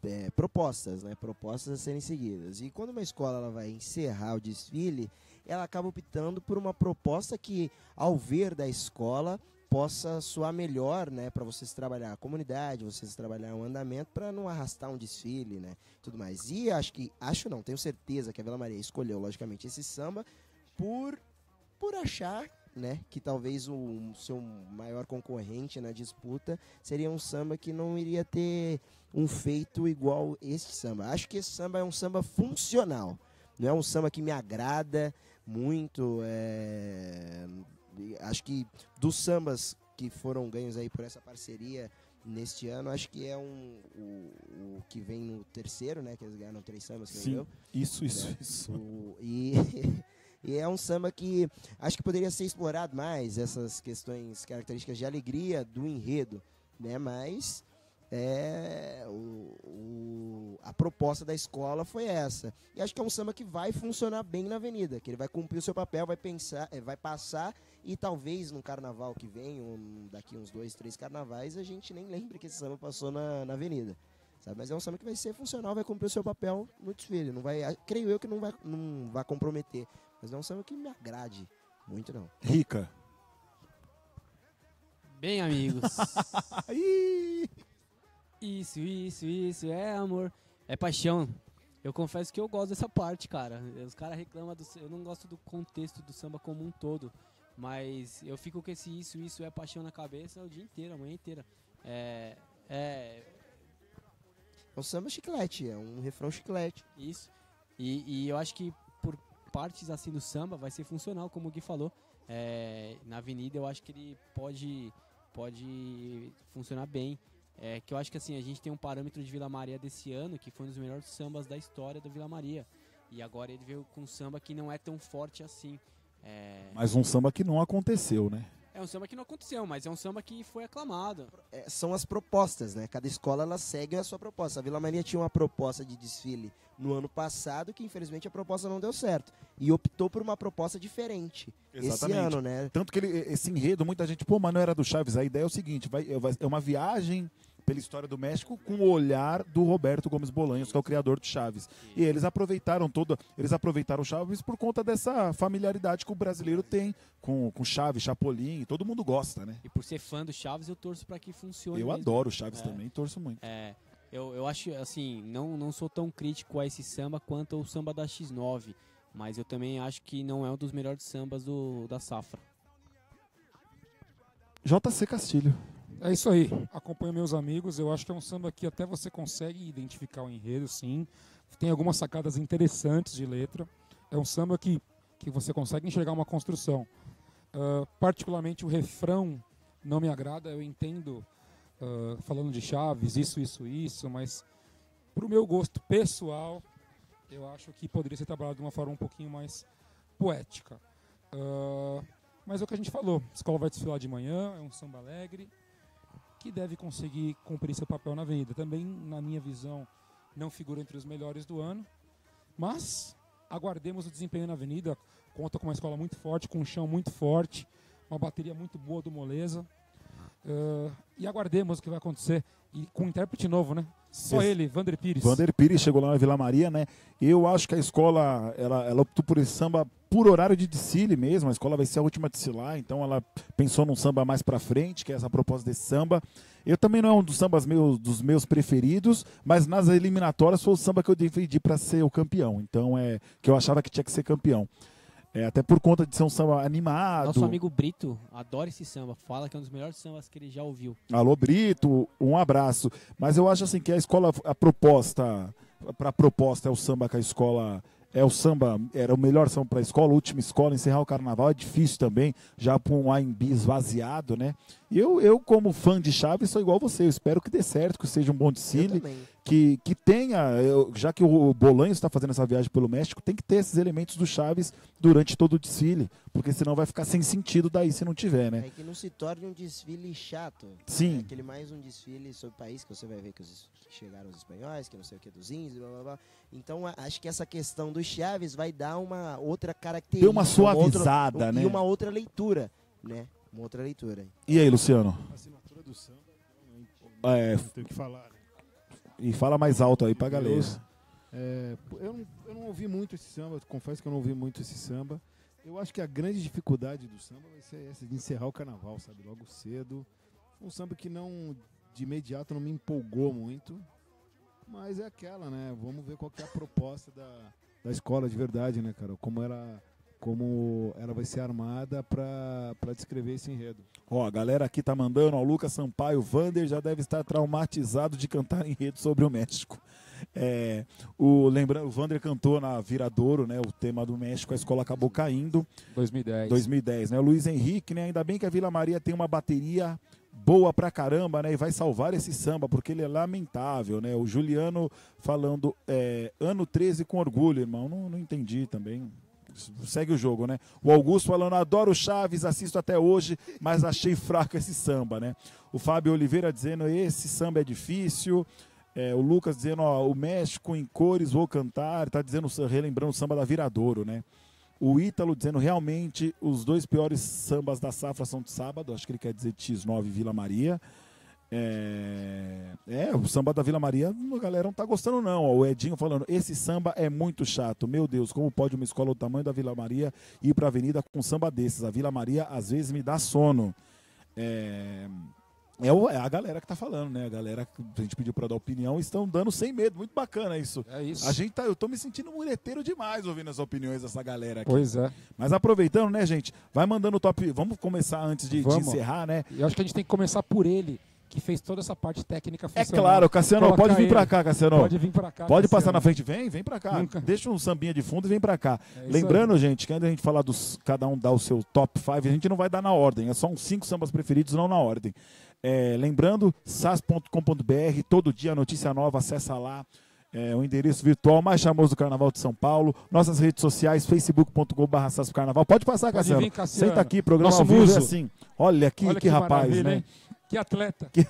é, propostas, né? Propostas a serem seguidas. E quando uma escola ela vai encerrar o desfile, ela acaba optando por uma proposta que, ao ver da escola, possa soar melhor, né, para vocês trabalhar a comunidade, vocês trabalhar o andamento, para não arrastar um desfile, né, tudo mais. E acho que, acho não, tenho certeza que a Vila Maria escolheu, logicamente, esse samba por, por achar, né, que talvez o seu maior concorrente na disputa seria um samba que não iria ter um feito igual este samba. Acho que esse samba é um samba funcional, não é um samba que me agrada muito, é... acho que dos sambas que foram ganhos aí por essa parceria neste ano, acho que é um, o, o que vem no terceiro, né? Que eles ganharam três sambas.
Sim,
eu,
isso, isso,
né?
isso.
O, e, e é um samba que acho que poderia ser explorado mais, essas questões, características de alegria do enredo, né? Mas é, o, o, a proposta da escola foi essa. E acho que é um samba que vai funcionar bem na avenida, que ele vai cumprir o seu papel, vai, pensar, é, vai passar e talvez no carnaval que vem, um, daqui uns dois, três carnavais, a gente nem lembre que esse samba passou na, na avenida. Sabe? Mas é um samba que vai ser funcional, vai cumprir o seu papel no desfile. Não vai, creio eu que não vai, não vai comprometer. Mas não é um samba que me agrade muito, não.
Rica.
Bem, amigos. Isso, isso, isso, é amor, é paixão. Eu confesso que eu gosto dessa parte, cara. Os caras reclamam do... Eu não gosto do contexto do samba como um todo, mas eu fico com esse isso, isso é paixão na cabeça o dia inteiro, a manhã inteira. É... É,
é um samba chiclete, é um refrão chiclete.
Isso. E, e eu acho que por partes assim do samba vai ser funcional, como o Gui falou. É, na avenida eu acho que ele pode, pode funcionar bem. É, que eu acho que assim, a gente tem um parâmetro de Vila Maria desse ano, que foi um dos melhores sambas da história da Vila Maria. E agora ele veio com um samba que não é tão forte assim. É...
Mas um samba que não aconteceu, né?
É um samba que não aconteceu, mas é um samba que foi aclamado.
É, são as propostas, né? Cada escola ela segue a sua proposta. A Vila Maria tinha uma proposta de desfile no ano passado, que infelizmente a proposta não deu certo. E optou por uma proposta diferente.
Exatamente.
Esse ano, né?
Tanto que ele, esse enredo, muita gente, pô, mas não era do Chaves. A ideia é o seguinte, vai, é uma viagem pela história do México com o olhar do Roberto Gomes Bolanhos, que é o criador do Chaves. E eles aproveitaram todo, eles aproveitaram o Chaves por conta dessa familiaridade que o brasileiro tem com, com Chaves, Chapolin, todo mundo gosta, né?
E por ser fã do Chaves, eu torço para que funcione.
Eu
mesmo.
adoro o Chaves
é.
também, torço muito.
É, eu, eu acho, assim, não, não sou tão crítico a esse samba quanto o samba da X nove, mas eu também acho que não é um dos melhores sambas do, da safra.
J C Castilho.
É isso aí, acompanho meus amigos, eu acho que é um samba que até você consegue identificar o enredo, sim. Tem algumas sacadas interessantes de letra. É um samba que, que você consegue enxergar uma construção. Uh, particularmente o refrão não me agrada, eu entendo, uh, falando de Chaves, isso, isso, isso, mas para o meu gosto pessoal, eu acho que poderia ser trabalhado de uma forma um pouquinho mais poética. Uh, mas é o que a gente falou, a escola vai desfilar de manhã, é um samba alegre, que deve conseguir cumprir seu papel na avenida. Também, na minha visão, não figura entre os melhores do ano, mas aguardemos o desempenho na avenida. Conta com uma escola muito forte, com um chão muito forte, uma bateria muito boa do Moleza. Uh, e aguardemos o que vai acontecer. E com um intérprete novo, né? Só
Esse...
ele, Vander Pires.
Vander Pires chegou lá na Vila Maria, né? Eu acho que a escola, ela, ela optou por esse samba por horário de desfile mesmo. A escola vai ser a última a desfilar, então ela pensou num samba mais pra frente, que é essa proposta desse samba. Eu também não é um dos sambas meus, dos meus preferidos, mas nas eliminatórias foi o samba que eu defendi pra ser o campeão. Então é que eu achava que tinha que ser campeão. É, até por conta de ser um samba animado.
Nosso amigo Brito adora esse samba, fala que é um dos melhores sambas que ele já ouviu.
Alô, Brito, um abraço. Mas eu acho assim que a escola, a proposta, para a proposta é o samba que a escola, é o samba, era o melhor samba para a escola, a última escola, encerrar o carnaval é difícil também, já para um A M B esvaziado, né? E eu, eu, como fã de Chaves, sou igual você, eu espero que dê certo, que seja um bom desfile. Que, que tenha, eu, já que o Bolanhos está fazendo essa viagem pelo México, tem que ter esses elementos do Chaves durante todo o desfile, porque senão vai ficar sem sentido daí se não tiver, né?
É que não se torne um desfile chato.
Sim.
É aquele mais um desfile sobre o país, que você vai ver que, os, que chegaram os espanhóis, que não sei o que, dos índios, blá blá blá. Então acho que essa questão do Chaves vai dar uma outra característica.
Deu uma suavizada,
uma outra,
né?
E uma outra leitura, né? Uma outra leitura.
E aí, Luciano?
A assinatura do samba,
É,
não tem o que falar, né?
E fala mais alto aí pra galera.
Deus. É, eu, não, eu não ouvi muito esse samba, confesso que eu não ouvi muito esse samba. Eu acho que a grande dificuldade do samba vai ser essa de encerrar o carnaval, sabe? Logo cedo. Um samba que não, de imediato, não me empolgou muito. Mas é aquela, né? Vamos ver qual que é a proposta da, da escola de verdade, né, cara? Como ela, como ela vai ser armada pra, pra descrever esse enredo.
Ó, a galera aqui tá mandando, ó, o Lucas Sampaio, o Vander já deve estar traumatizado de cantar enredo sobre o México. É, o, lembrando, o Vander cantou na Viradouro, né, o tema do México, a escola acabou caindo.
dois mil e dez.
dois mil e dez, né? O Luiz Henrique, né, ainda bem que a Vila Maria tem uma bateria boa pra caramba, né, e vai salvar esse samba, porque ele é lamentável, né? O Juliano falando, é, ano treze com orgulho, irmão, não, não entendi também. Segue o jogo, né? O Augusto falando, adoro Chaves, assisto até hoje, mas achei fraco esse samba, né? O Fábio Oliveira dizendo, esse samba é difícil. É, o Lucas dizendo, ó, o México em cores, vou cantar. Tá dizendo, relembrando o samba da Viradouro, né? O Ítalo dizendo, realmente, os dois piores sambas da safra são de sábado. Acho que ele quer dizer X nove Vila Maria. É, é, o samba da Vila Maria, a galera não tá gostando não, ó, o Edinho falando, esse samba é muito chato, meu Deus, como pode uma escola do tamanho da Vila Maria ir pra avenida com um samba desses, a Vila Maria às vezes me dá sono. É, é, o, é a galera que tá falando, né, a galera que a gente pediu pra dar opinião, estão dando sem medo, muito bacana isso.
É isso.
A gente tá, eu tô me sentindo muleteiro demais ouvindo as opiniões dessa galera aqui.
Pois é.
Mas aproveitando, né, gente, vai mandando o top, vamos começar antes de, de
Vamos.
encerrar, né.
Eu acho que a gente tem que começar por ele, que fez toda essa parte técnica
É
funcionar.
claro, Cassiano,
Colocar
pode vir
ele.
pra cá, Cassiano.
Pode vir pra cá.
Pode passar
Cassiano.
na frente, vem, vem pra cá.
Nunca.
Deixa um sambinha de fundo e vem pra cá.
É isso
Lembrando,
aí.
gente, que antes da gente falar dos. Cada um dar o seu top cinco, a gente não vai dar na ordem. É só uns cinco sambas preferidos, não na ordem. É, lembrando, sas ponto com ponto br, todo dia notícia nova, acessa lá. É, o endereço virtual mais famoso do Carnaval de São Paulo. Nossas redes sociais, facebook ponto com barra sascarnaval. Pode passar,
Pode
Cassiano.
vir, Cassiano.
Senta aqui, programa
Nosso
ao vivo é
muso.
assim. Olha aqui,
Olha
que, rapaz,
maravilha,
né?
hein? Que atleta.
Que-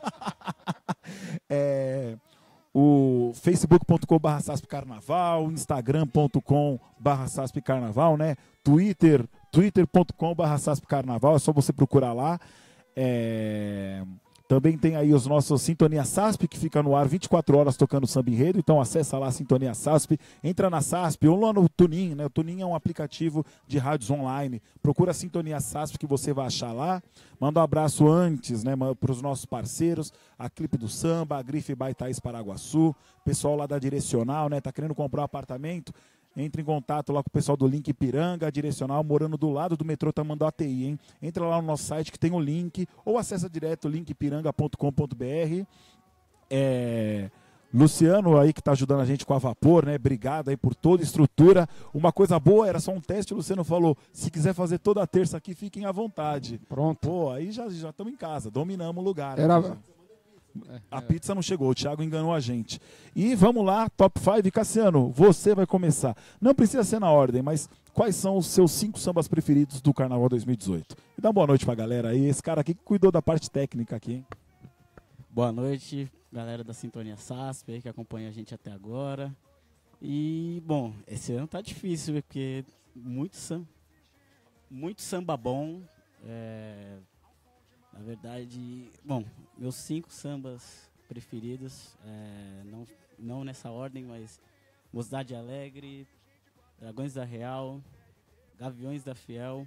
É, o facebook ponto com barra saspcarnaval, instagram ponto com barra saspcarnaval, né? Twitter, twitter ponto com barra saspcarnaval, é só você procurar lá. É, também tem aí os nossos Sintonia S A S P, que fica no ar vinte e quatro horas tocando samba enredo, então acessa lá a Sintonia S A S P, entra na S A S P ou lá no Tunin, né? O Tunin é um aplicativo de rádios online, procura a Sintonia S A S P que você vai achar lá. Manda um abraço antes, né, para os nossos parceiros, a Clipe do Samba, a Grife by Thaís Paraguaçu, pessoal lá da Direcional, né, tá querendo comprar um apartamento, entre em contato lá com o pessoal do Link Ipiranga, a Direcional, morando do lado do metrô Tamanduá A T I, hein? Entra lá no nosso site que tem o link, ou acessa direto link ipiranga ponto com ponto br. É... Luciano aí que está ajudando a gente com a Vapor, né? Obrigado aí por toda a estrutura. Uma coisa boa, era só um teste, o Luciano falou, se quiser fazer toda a terça aqui, fiquem à vontade.
Pronto.
Pô, aí já já estamos em casa, dominamos o lugar.
Era...
Aqui, a pizza não chegou, o Thiago enganou a gente. E vamos lá, top cinco, Cassiano, você vai começar. Não precisa ser na ordem, mas quais são os seus cinco sambas preferidos do Carnaval dois mil e dezoito? E dá uma boa noite pra galera aí, esse cara aqui que cuidou da parte técnica aqui, hein?
Boa noite, galera da Sintonia S A S P que acompanha a gente até agora. E, bom, esse ano tá difícil, porque muito samba, muito samba bom. É, na verdade, bom, meus cinco sambas preferidos, é, não, não nessa ordem, mas Mocidade Alegre, Dragões da Real, Gaviões da Fiel,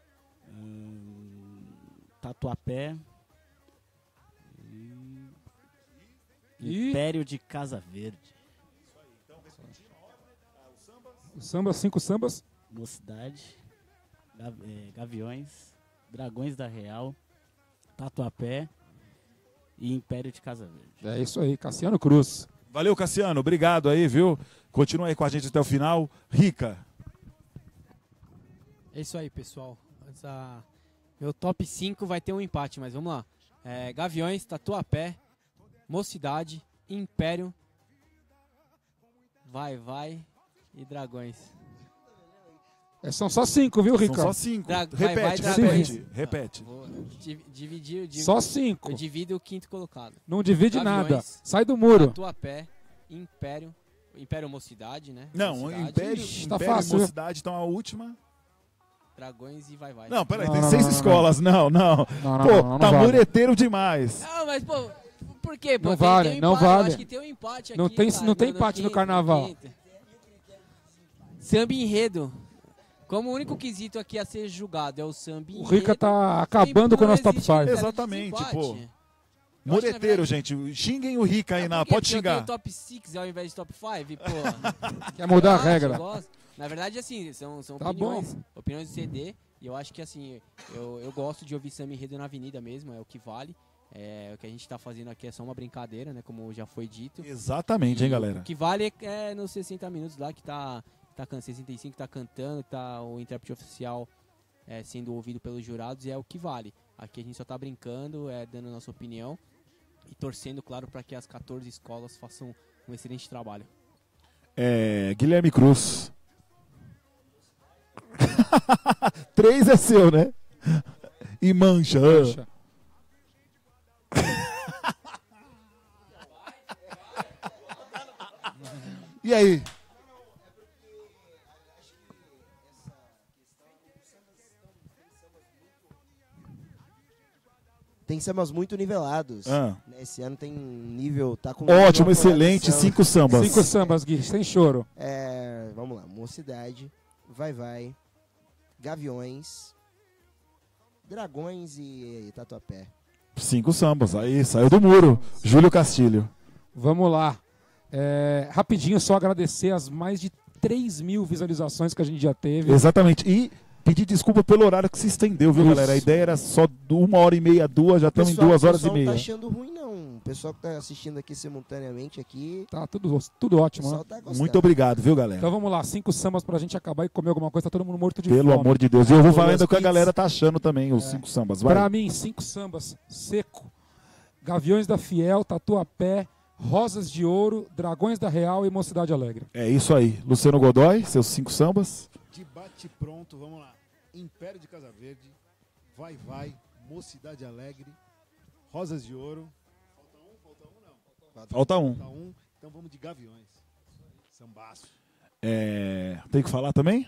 hum, Tatuapé,
E...
Império de Casa Verde.
Os sambas, cinco sambas.
Mocidade, Gav é, Gaviões, Dragões da Real, Tatuapé e Império de Casa Verde.
É isso aí, Cassiano Cruz.
Valeu, Cassiano, obrigado aí, viu? Continua aí com a gente até o final. Rica.
É isso aí, pessoal. Essa... Meu top cinco vai ter um empate, mas vamos lá. É, Gaviões, Tatuapé, Mocidade, Império, Vai Vai e Dragões.
É, são só cinco, viu, Rica?
São só cinco.
Dra vai,
repete,
vai,
repete,
Dragões.
repete.
Vou di- dividir, eu divido,
Só cinco.
Eu divido o quinto colocado.
Não divide
Gaviões,
nada. Sai do muro.
Tatuapé, Império, Império Mocidade, né?
Não,
Mocidade,
Império,
Ixi, tá
Império
fácil,
e
viu?
Mocidade, então a última.
Dragões e Vai Vai.
Não, peraí,
Não,
tem
não,
seis
não, não,
escolas. Não, não.
Não, não,
Pô,
não, não
tá
vale.
mureteiro demais.
Não, mas pô, por por quê? Pô,
Não
tem-
vale,
tem um
não
empate, eu
vale.
acho que tem um empate
Não
aqui,
tem,
cara,
não tem
no-
empate no
quinto,
carnaval.
quinto. Samba enredo. Como o único quesito aqui a ser julgado é o samba
O
enredo.
Rica tá acabando com o nosso top
existe
cinco.
Exatamente,
desempate.
pô.
Eu acho que, na
Mureteiro,
verdade,
gente. Xinguem o Rica aí,
é
na,
porque
pode
eu
xingar.
tenho top seis ao invés de top cinco, pô.
Quer mudar a
Eu
regra.
acho, eu gosto. Na verdade, assim, são, são
Tá
opiniões, opiniões do C D. E eu acho que, assim, eu, eu gosto de ouvir samba enredo na avenida mesmo, é o que vale. É, o que a gente tá fazendo aqui é só uma brincadeira, né? Como já foi dito.
Exatamente, hein,
E
galera?
O que vale é, é nos sessenta minutos lá que tá, tá can- sessenta e cinco tá cantando, tá o intérprete oficial é, sendo ouvido pelos jurados, e é o que vale. Aqui a gente só tá brincando, é, dando a nossa opinião e torcendo, claro, para que as quatorze escolas façam um excelente trabalho.
É, Guilherme Cruz. Três é seu, né? E mancha.
Mancha.
E aí?
Tem sambas muito nivelados.
Ah.
Né, esse ano tem um nível, tá com
Ótimo,
uma
excelente,
colocação.
cinco sambas.
Cinco sambas, Gui, sem choro.
É, vamos lá, Mocidade, Vai Vai, Gaviões, Dragões e, e Tatuapé.
Cinco sambas. Aí, saiu do muro. Júlio Castilho.
Vamos lá. É, rapidinho, só agradecer as mais de três mil visualizações que a gente já teve.
Exatamente. E pedir desculpa pelo horário que se estendeu, viu,
Isso.
galera? A ideia era só de uma hora e meia, duas, já estamos em
Pessoal,
duas horas
o pessoal
e meia.
não tá achando ruim, não. O pessoal que tá assistindo aqui simultaneamente aqui.
Tá tudo, tudo
O
ótimo,
pessoal
né?
tá gostando.
Muito obrigado, viu, galera?
Então vamos lá, cinco sambas pra gente acabar e comer alguma coisa, tá todo mundo morto de
Pelo
fome.
amor de Deus. E eu vou falando o que a
Pizzas.
galera tá achando também, os cinco sambas. Vai.
Pra mim, cinco sambas, seco. Gaviões da Fiel, Tatuapé, Rosas de Ouro, Dragões da Real e Mocidade Alegre.
É isso aí. Luciano Godoy, seus cinco sambas.
Debate pronto, vamos lá. Império de Casa Verde, Vai Vai, Mocidade Alegre, Rosas de Ouro. Falta um? Falta um não.
Falta um.
Falta um. Então vamos de Gaviões. Sambaço.
É... Tem que falar também?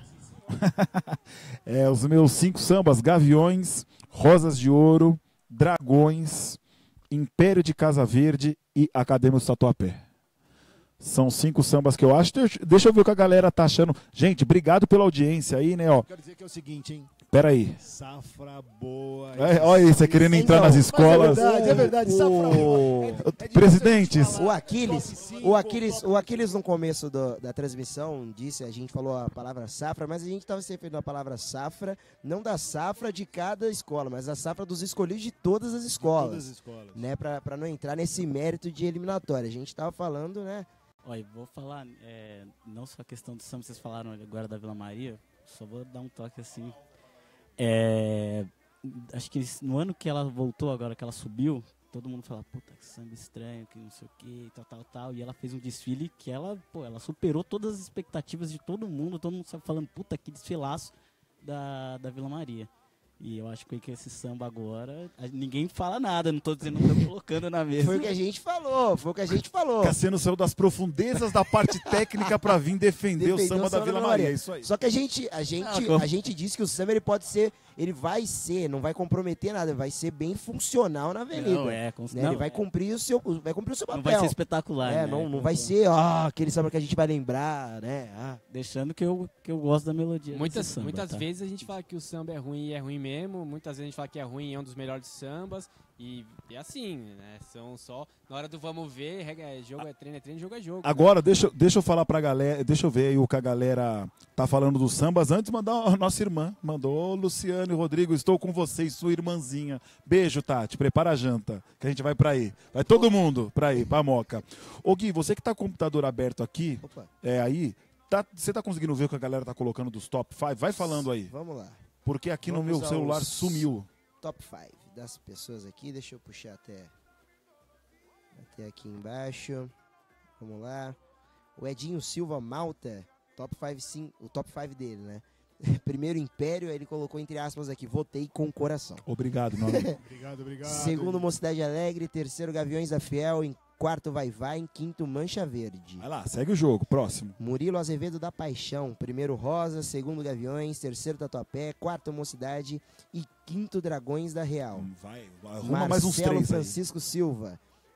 É, os meus cinco sambas: Gaviões, Rosas de Ouro, Dragões, Império de Casa Verde e Acadêmicos Tatuapé. São cinco sambas que eu acho. Deixa- Deixa eu ver o que a galera tá achando. Gente, obrigado pela audiência aí, né? Ó,
Quero dizer que é o seguinte, hein?
pera aí.
Safra boa.
É, olha aí, você querendo entrar
Então,
nas
mas
escolas.
É verdade, é verdade. Safra boa. É- é difícil
Presidentes.
a gente falar
O Aquiles,
top cinco,
o Aquiles,
top-
o Aquiles no começo do- da transmissão disse, a gente falou a palavra safra, mas a gente estava se referindo à palavra safra, não da safra de cada escola, mas da safra dos escolhidos de todas as escolas,
Todas as escolas.
né, para não entrar nesse mérito de eliminatória. A gente estava falando, né,
Olha, vou falar, é, não só a questão do samba, vocês falaram agora da Vila Maria, só vou dar um toque assim. É, acho que no ano que ela voltou, agora que ela subiu, todo mundo fala, puta, que samba estranho, que não sei o que, tal, tal, tal. E ela fez um desfile que ela, pô, ela superou todas as expectativas de todo mundo, todo mundo sabe falando, puta, que desfilaço da, da Vila Maria. E eu acho que com esse samba agora, a- ninguém fala nada, não tô dizendo que tô colocando na mesa.
foi o que a gente falou, foi o que a gente falou.
Cassiano saiu das profundezas da parte técnica pra vir defender o
Defendeu
samba da Vila Maria. É isso aí.
Só que a gente, a gente,
Ah, como-
a gente disse que o samba ele pode ser, ele vai ser, não vai comprometer nada, vai ser bem funcional na avenida.
Não, é, com-
né?
não,
Ele vai
é.
cumprir o seu, vai cumprir o seu papel.
Não vai ser espetacular,
É,
né?
não, não vai ser ah, aquele samba que a gente vai lembrar, né? Ah.
Deixando que eu, que eu gosto da melodia.
Muitas,
desse samba,
muitas
tá?
vezes a gente fala que o samba é ruim e é ruim mesmo. Muitas vezes a gente fala que é ruim e é um dos melhores sambas. E é assim, né? São só. Na hora do vamos ver, regra é jogo é treino, é treino, jogo é jogo.
Agora, deixa, eu- deixa eu falar pra galera, deixa eu ver aí o que a galera tá falando dos sambas. Antes, mandar a nossa irmã. Mandou, Luciano e Rodrigo, estou com vocês, sua irmãzinha. Beijo, Tati, prepara a janta, que a gente vai pra aí. Vai todo mundo pra aí, pra Moca. Ô Gui, você que tá com o computador aberto aqui,
Opa,
é aí, tá, você tá conseguindo ver o que a galera tá colocando dos top cinco? Vai falando aí,
vamos lá.
porque aqui no
Vamos
meu celular
aos
sumiu.
Top cinco das pessoas aqui, deixa eu puxar até até aqui embaixo. Vamos lá. O Edinho Silva Malta, top cinco, sim, o top cinco dele, né? Primeiro Império, ele colocou entre aspas aqui, votei com o coração.
Obrigado, meu amigo.
Obrigado, obrigado.
Segundo, Mocidade Alegre. Terceiro, Gaviões da Fiel. Em quarto, Vai Vai. Em quinto, Mancha Verde.
Vai lá, segue o jogo, próximo.
Murilo Azevedo da Paixão. Primeiro, Rosa. Segundo, Gaviões. Terceiro, Tatuapé. Quarto, Mocidade. E quinto, Dragões da Real.
Vai, arruma mais uns
Marcelo
três aí.
Francisco Silva.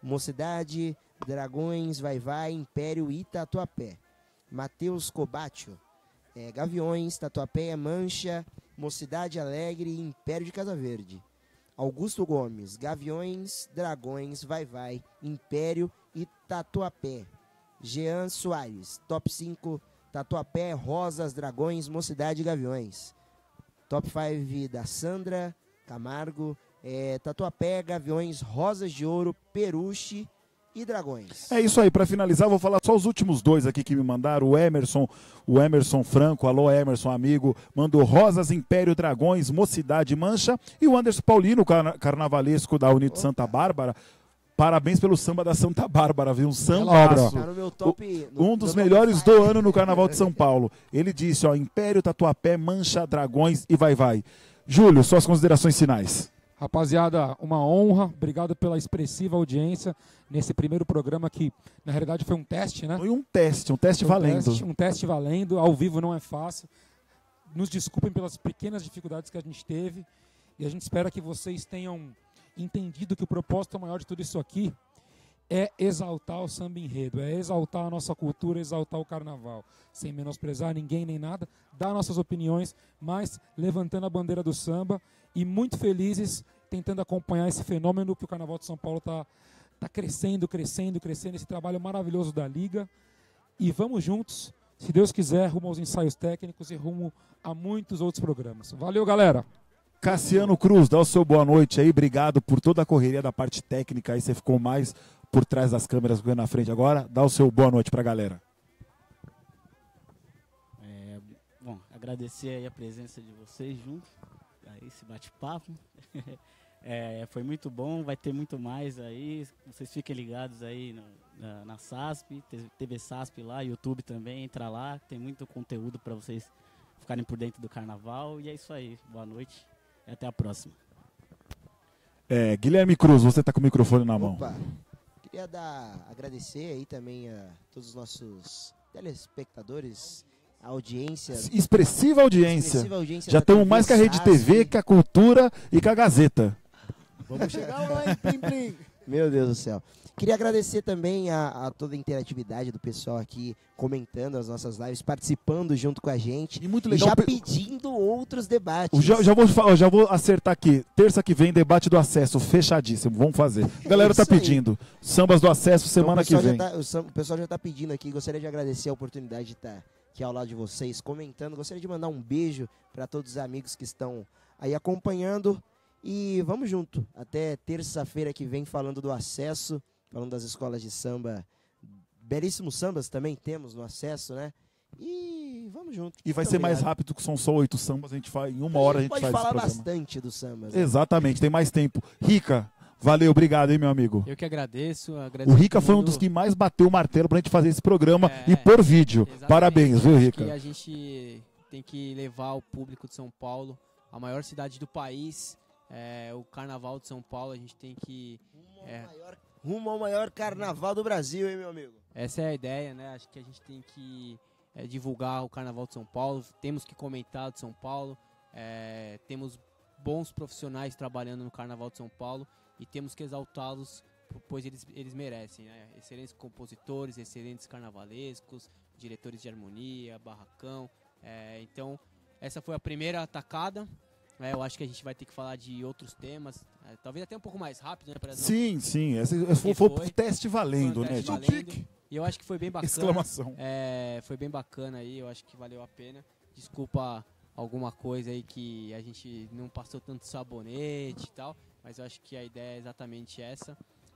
Mocidade, Dragões, Vai Vai, Império e Tatuapé. Matheus Cobatio, é, Gaviões, Tatuapé, Mancha, Mocidade Alegre e Império de Casa Verde. Augusto Gomes, Gaviões, Dragões, Vai Vai, Império e Tatuapé. Jean Soares, top cinco, Tatuapé, Rosas, Dragões, Mocidade e Gaviões. Top cinco da Sandra Camargo, é, Tatuapé, Gaviões, Rosas de Ouro, Peruche e Dragões.
É isso aí, para finalizar, vou falar só os últimos dois aqui que me mandaram. O Emerson, o Emerson Franco, alô Emerson, amigo, mandou Rosas, Império, Dragões, Mocidade, Mancha. E o Anderson Paulino, carna carnavalesco da Unito Santa Bárbara. Parabéns pelo samba da Santa Bárbara, viu? Um sambaço.
Tá no meu top, no,
um dos
no
melhores do ano no Carnaval de São Paulo. Ele disse, ó, Império, Tatuapé, Mancha, Dragões e Vai Vai. Júlio, suas considerações finais.
Rapaziada, uma honra, obrigado pela expressiva audiência nesse primeiro programa que, na realidade, foi um teste, né?
Foi um teste, um teste
Foi um
valendo.
Teste, um teste valendo, ao vivo não é fácil. Nos desculpem pelas pequenas dificuldades que a gente teve e a gente espera que vocês tenham entendido que o propósito maior de tudo isso aqui é exaltar o samba enredo, é exaltar a nossa cultura, exaltar o carnaval, sem menosprezar ninguém nem nada, dar nossas opiniões, mas levantando a bandeira do samba e muito felizes tentando acompanhar esse fenômeno que o Carnaval de São Paulo está tá crescendo, crescendo, crescendo, esse trabalho maravilhoso da Liga. E vamos juntos, se Deus quiser, rumo aos ensaios técnicos e rumo a muitos outros programas. Valeu, galera!
Cassiano Cruz, dá o seu boa noite aí, obrigado por toda a correria da parte técnica, aí você ficou mais por trás das câmeras do que na frente agora, dá o seu boa noite pra galera.
É, bom, agradecer aí a presença de vocês juntos, aí esse bate-papo, é, foi muito bom, vai ter muito mais aí, vocês fiquem ligados aí no, na, na S A S P, T V S A S P lá, YouTube também, entra lá, tem muito conteúdo para vocês ficarem por dentro do carnaval, e é isso aí, boa noite. E até a próxima.
É, Guilherme Cruz, você está com o microfone na mão.
Opa, queria dar, agradecer aí também a todos os nossos telespectadores, a audiência.
Expressiva audiência.
Expressiva audiência
Já
da
estamos
T V
mais que a Rede
S A S P.
T V, que a Cultura e que a Gazeta.
Vamos chegar lá, hein, Plim Plim. Meu Deus do céu. Queria agradecer também a, a toda a interatividade do pessoal aqui comentando as nossas lives, participando junto com a gente.
E muito legal.
Já pedindo outros debates.
Já, já, vou, fa- já vou acertar aqui. Terça que vem, debate do acesso, fechadíssimo. Vamos fazer. A galera tá
Isso aí.
pedindo. Sambas do acesso semana
Então, o
que
pessoal
vem.
já tá- o sam- o pessoal já está pedindo aqui. Gostaria de agradecer a oportunidade de estar aqui ao lado de vocês, comentando. Gostaria de mandar um beijo para todos os amigos que estão aí acompanhando. E vamos junto. Até terça-feira que vem falando do acesso, falando das escolas de samba. Belíssimos sambas também temos no acesso, né? E vamos junto.
E vai
Muito
ser mais
obrigado.
rápido, que são só oito sambas. A gente faz, em uma hora a gente
pode
faz esse
falar
programa.
bastante dos sambas. né?
Exatamente, tem mais tempo. Rica, valeu, obrigado, hein, meu amigo.
Eu que agradeço.
O
agradeço
Rica
todo
foi um
mundo.
dos que mais bateu o martelo pra gente fazer esse programa
É,
e por vídeo.
exatamente.
Parabéns, viu,
Acho
Rica?
que a gente tem que levar o público de São Paulo, a maior cidade do país, é, o Carnaval de São Paulo, a gente tem que... é,
Rumo ao maior carnaval do Brasil, hein, meu amigo?
essa é a ideia, né? Acho que a gente tem que é, divulgar o Carnaval de São Paulo, temos que comentar de São Paulo, é, temos bons profissionais trabalhando no Carnaval de São Paulo e temos que exaltá-los, pois eles, eles merecem, né? Excelentes compositores, excelentes carnavalescos, diretores de harmonia, barracão. É, então, essa foi a primeira atacada. É, eu acho que a gente vai ter que falar de outros temas, é, talvez até um pouco mais rápido, né? Para não-
Sim, sim. Esse foi,
E
foi
foi.
um teste valendo,
Foi um
né,
teste
gente?
valendo. E eu acho que foi bem bacana.
Exclamação.
É, foi bem bacana aí, eu acho que valeu a pena. Desculpa alguma coisa aí que a gente não passou tanto sabonete e tal, mas eu acho que a ideia é exatamente essa.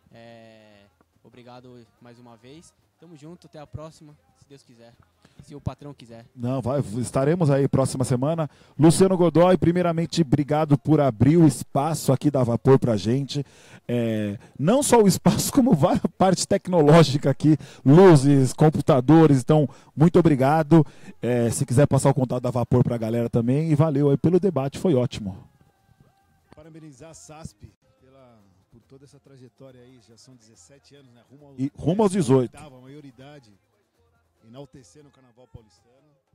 É, obrigado mais uma vez. Tamo junto, até a próxima, se Deus quiser. E se o patrão quiser.
Não, vai, estaremos aí próxima semana. Luciano Godoy, primeiramente, obrigado por abrir o espaço aqui da Vapor pra gente. É, não só o espaço, como várias parte tecnológica aqui, luzes, computadores. Então, muito obrigado. É, se quiser passar o contato da Vapor pra galera também. E valeu aí pelo debate, foi ótimo.
Parabenizar a S A S P pela, por toda essa trajetória aí, já são dezessete anos, né? Rumo, ao,
E rumo aos dezoito.
A maioridade, enaltecendo o Carnaval Paulistano.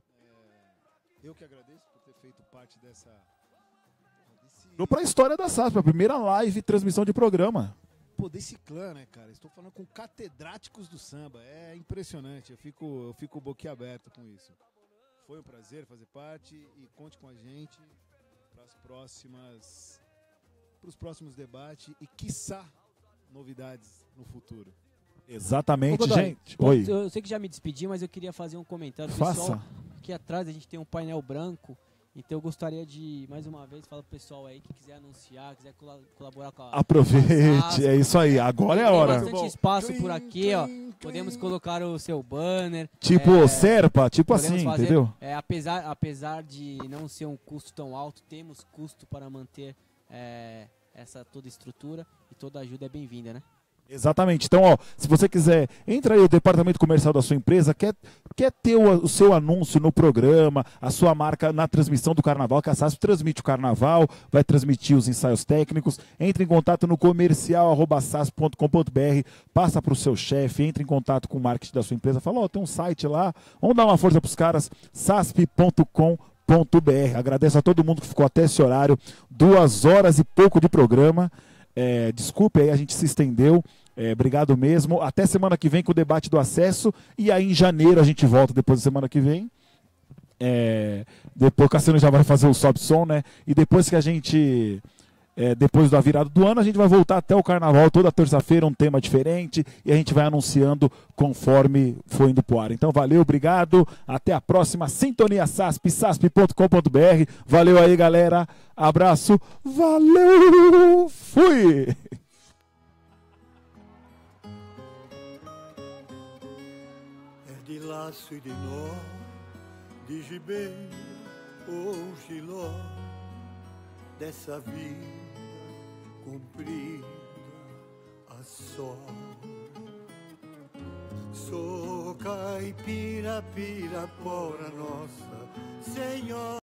É, eu que agradeço por ter feito parte dessa... desse-
Para a história da S A S P, a primeira live transmissão de programa.
pô, desse clã, né, cara? Estou falando com catedráticos do samba. É impressionante, eu fico, eu fico boquiaberto com isso. Foi um prazer fazer parte e conte com a gente para as próximas, para os próximos debates e, quiçá, novidades no futuro.
Exatamente,
Ô, Godoy,
gente.
bom,
Oi.
Eu sei que já me despedi, mas eu queria fazer um comentário.
Faça.
Pessoal, aqui atrás a gente tem um painel branco, então eu gostaria de, mais uma vez, falar pro pessoal aí que quiser anunciar, quiser cola- colaborar com a...
Aproveite, é isso aí. Agora é a
Tem
hora.
bastante espaço por aqui, ó. Podemos colocar o seu banner.
Tipo
é,
Serpa, tipo
podemos
assim,
fazer-
entendeu?
É, apesar, apesar de não ser um custo tão alto, temos custo para manter é, essa toda estrutura e toda ajuda é bem-vinda, né?
Exatamente. Então, ó, se você quiser, entra aí o departamento comercial da sua empresa, quer, quer ter o, o seu anúncio no programa, a sua marca na transmissão do carnaval, que a SASP transmite o carnaval, vai transmitir os ensaios técnicos, entre em contato no comercial arroba sasp ponto com ponto br, passa para o seu chefe, entre em contato com o marketing da sua empresa, fala, ó, tem um site lá, vamos dar uma força para os caras, sasp ponto com ponto br. Agradeço a todo mundo que ficou até esse horário, duas horas e pouco de programa. É, desculpe aí, a gente se estendeu. É, obrigado mesmo. Até semana que vem com o debate do acesso. E aí em janeiro a gente volta depois da semana que vem. É, depois o Cassiano já vai fazer o sobe som, né? E depois que a gente. É, depois da virada do ano, a gente vai voltar até o carnaval, toda terça-feira, um tema diferente. E a gente vai anunciando conforme for indo pro ar. Então valeu, obrigado. Até a próxima. Sintonia SASP, sasp ponto com ponto br. Valeu aí, galera. Abraço. Valeu. Fui.
É de laço e de nó, de gibê ou giló, dessa vida comprida a só. Sou caipira, pirapora nossa Senhora.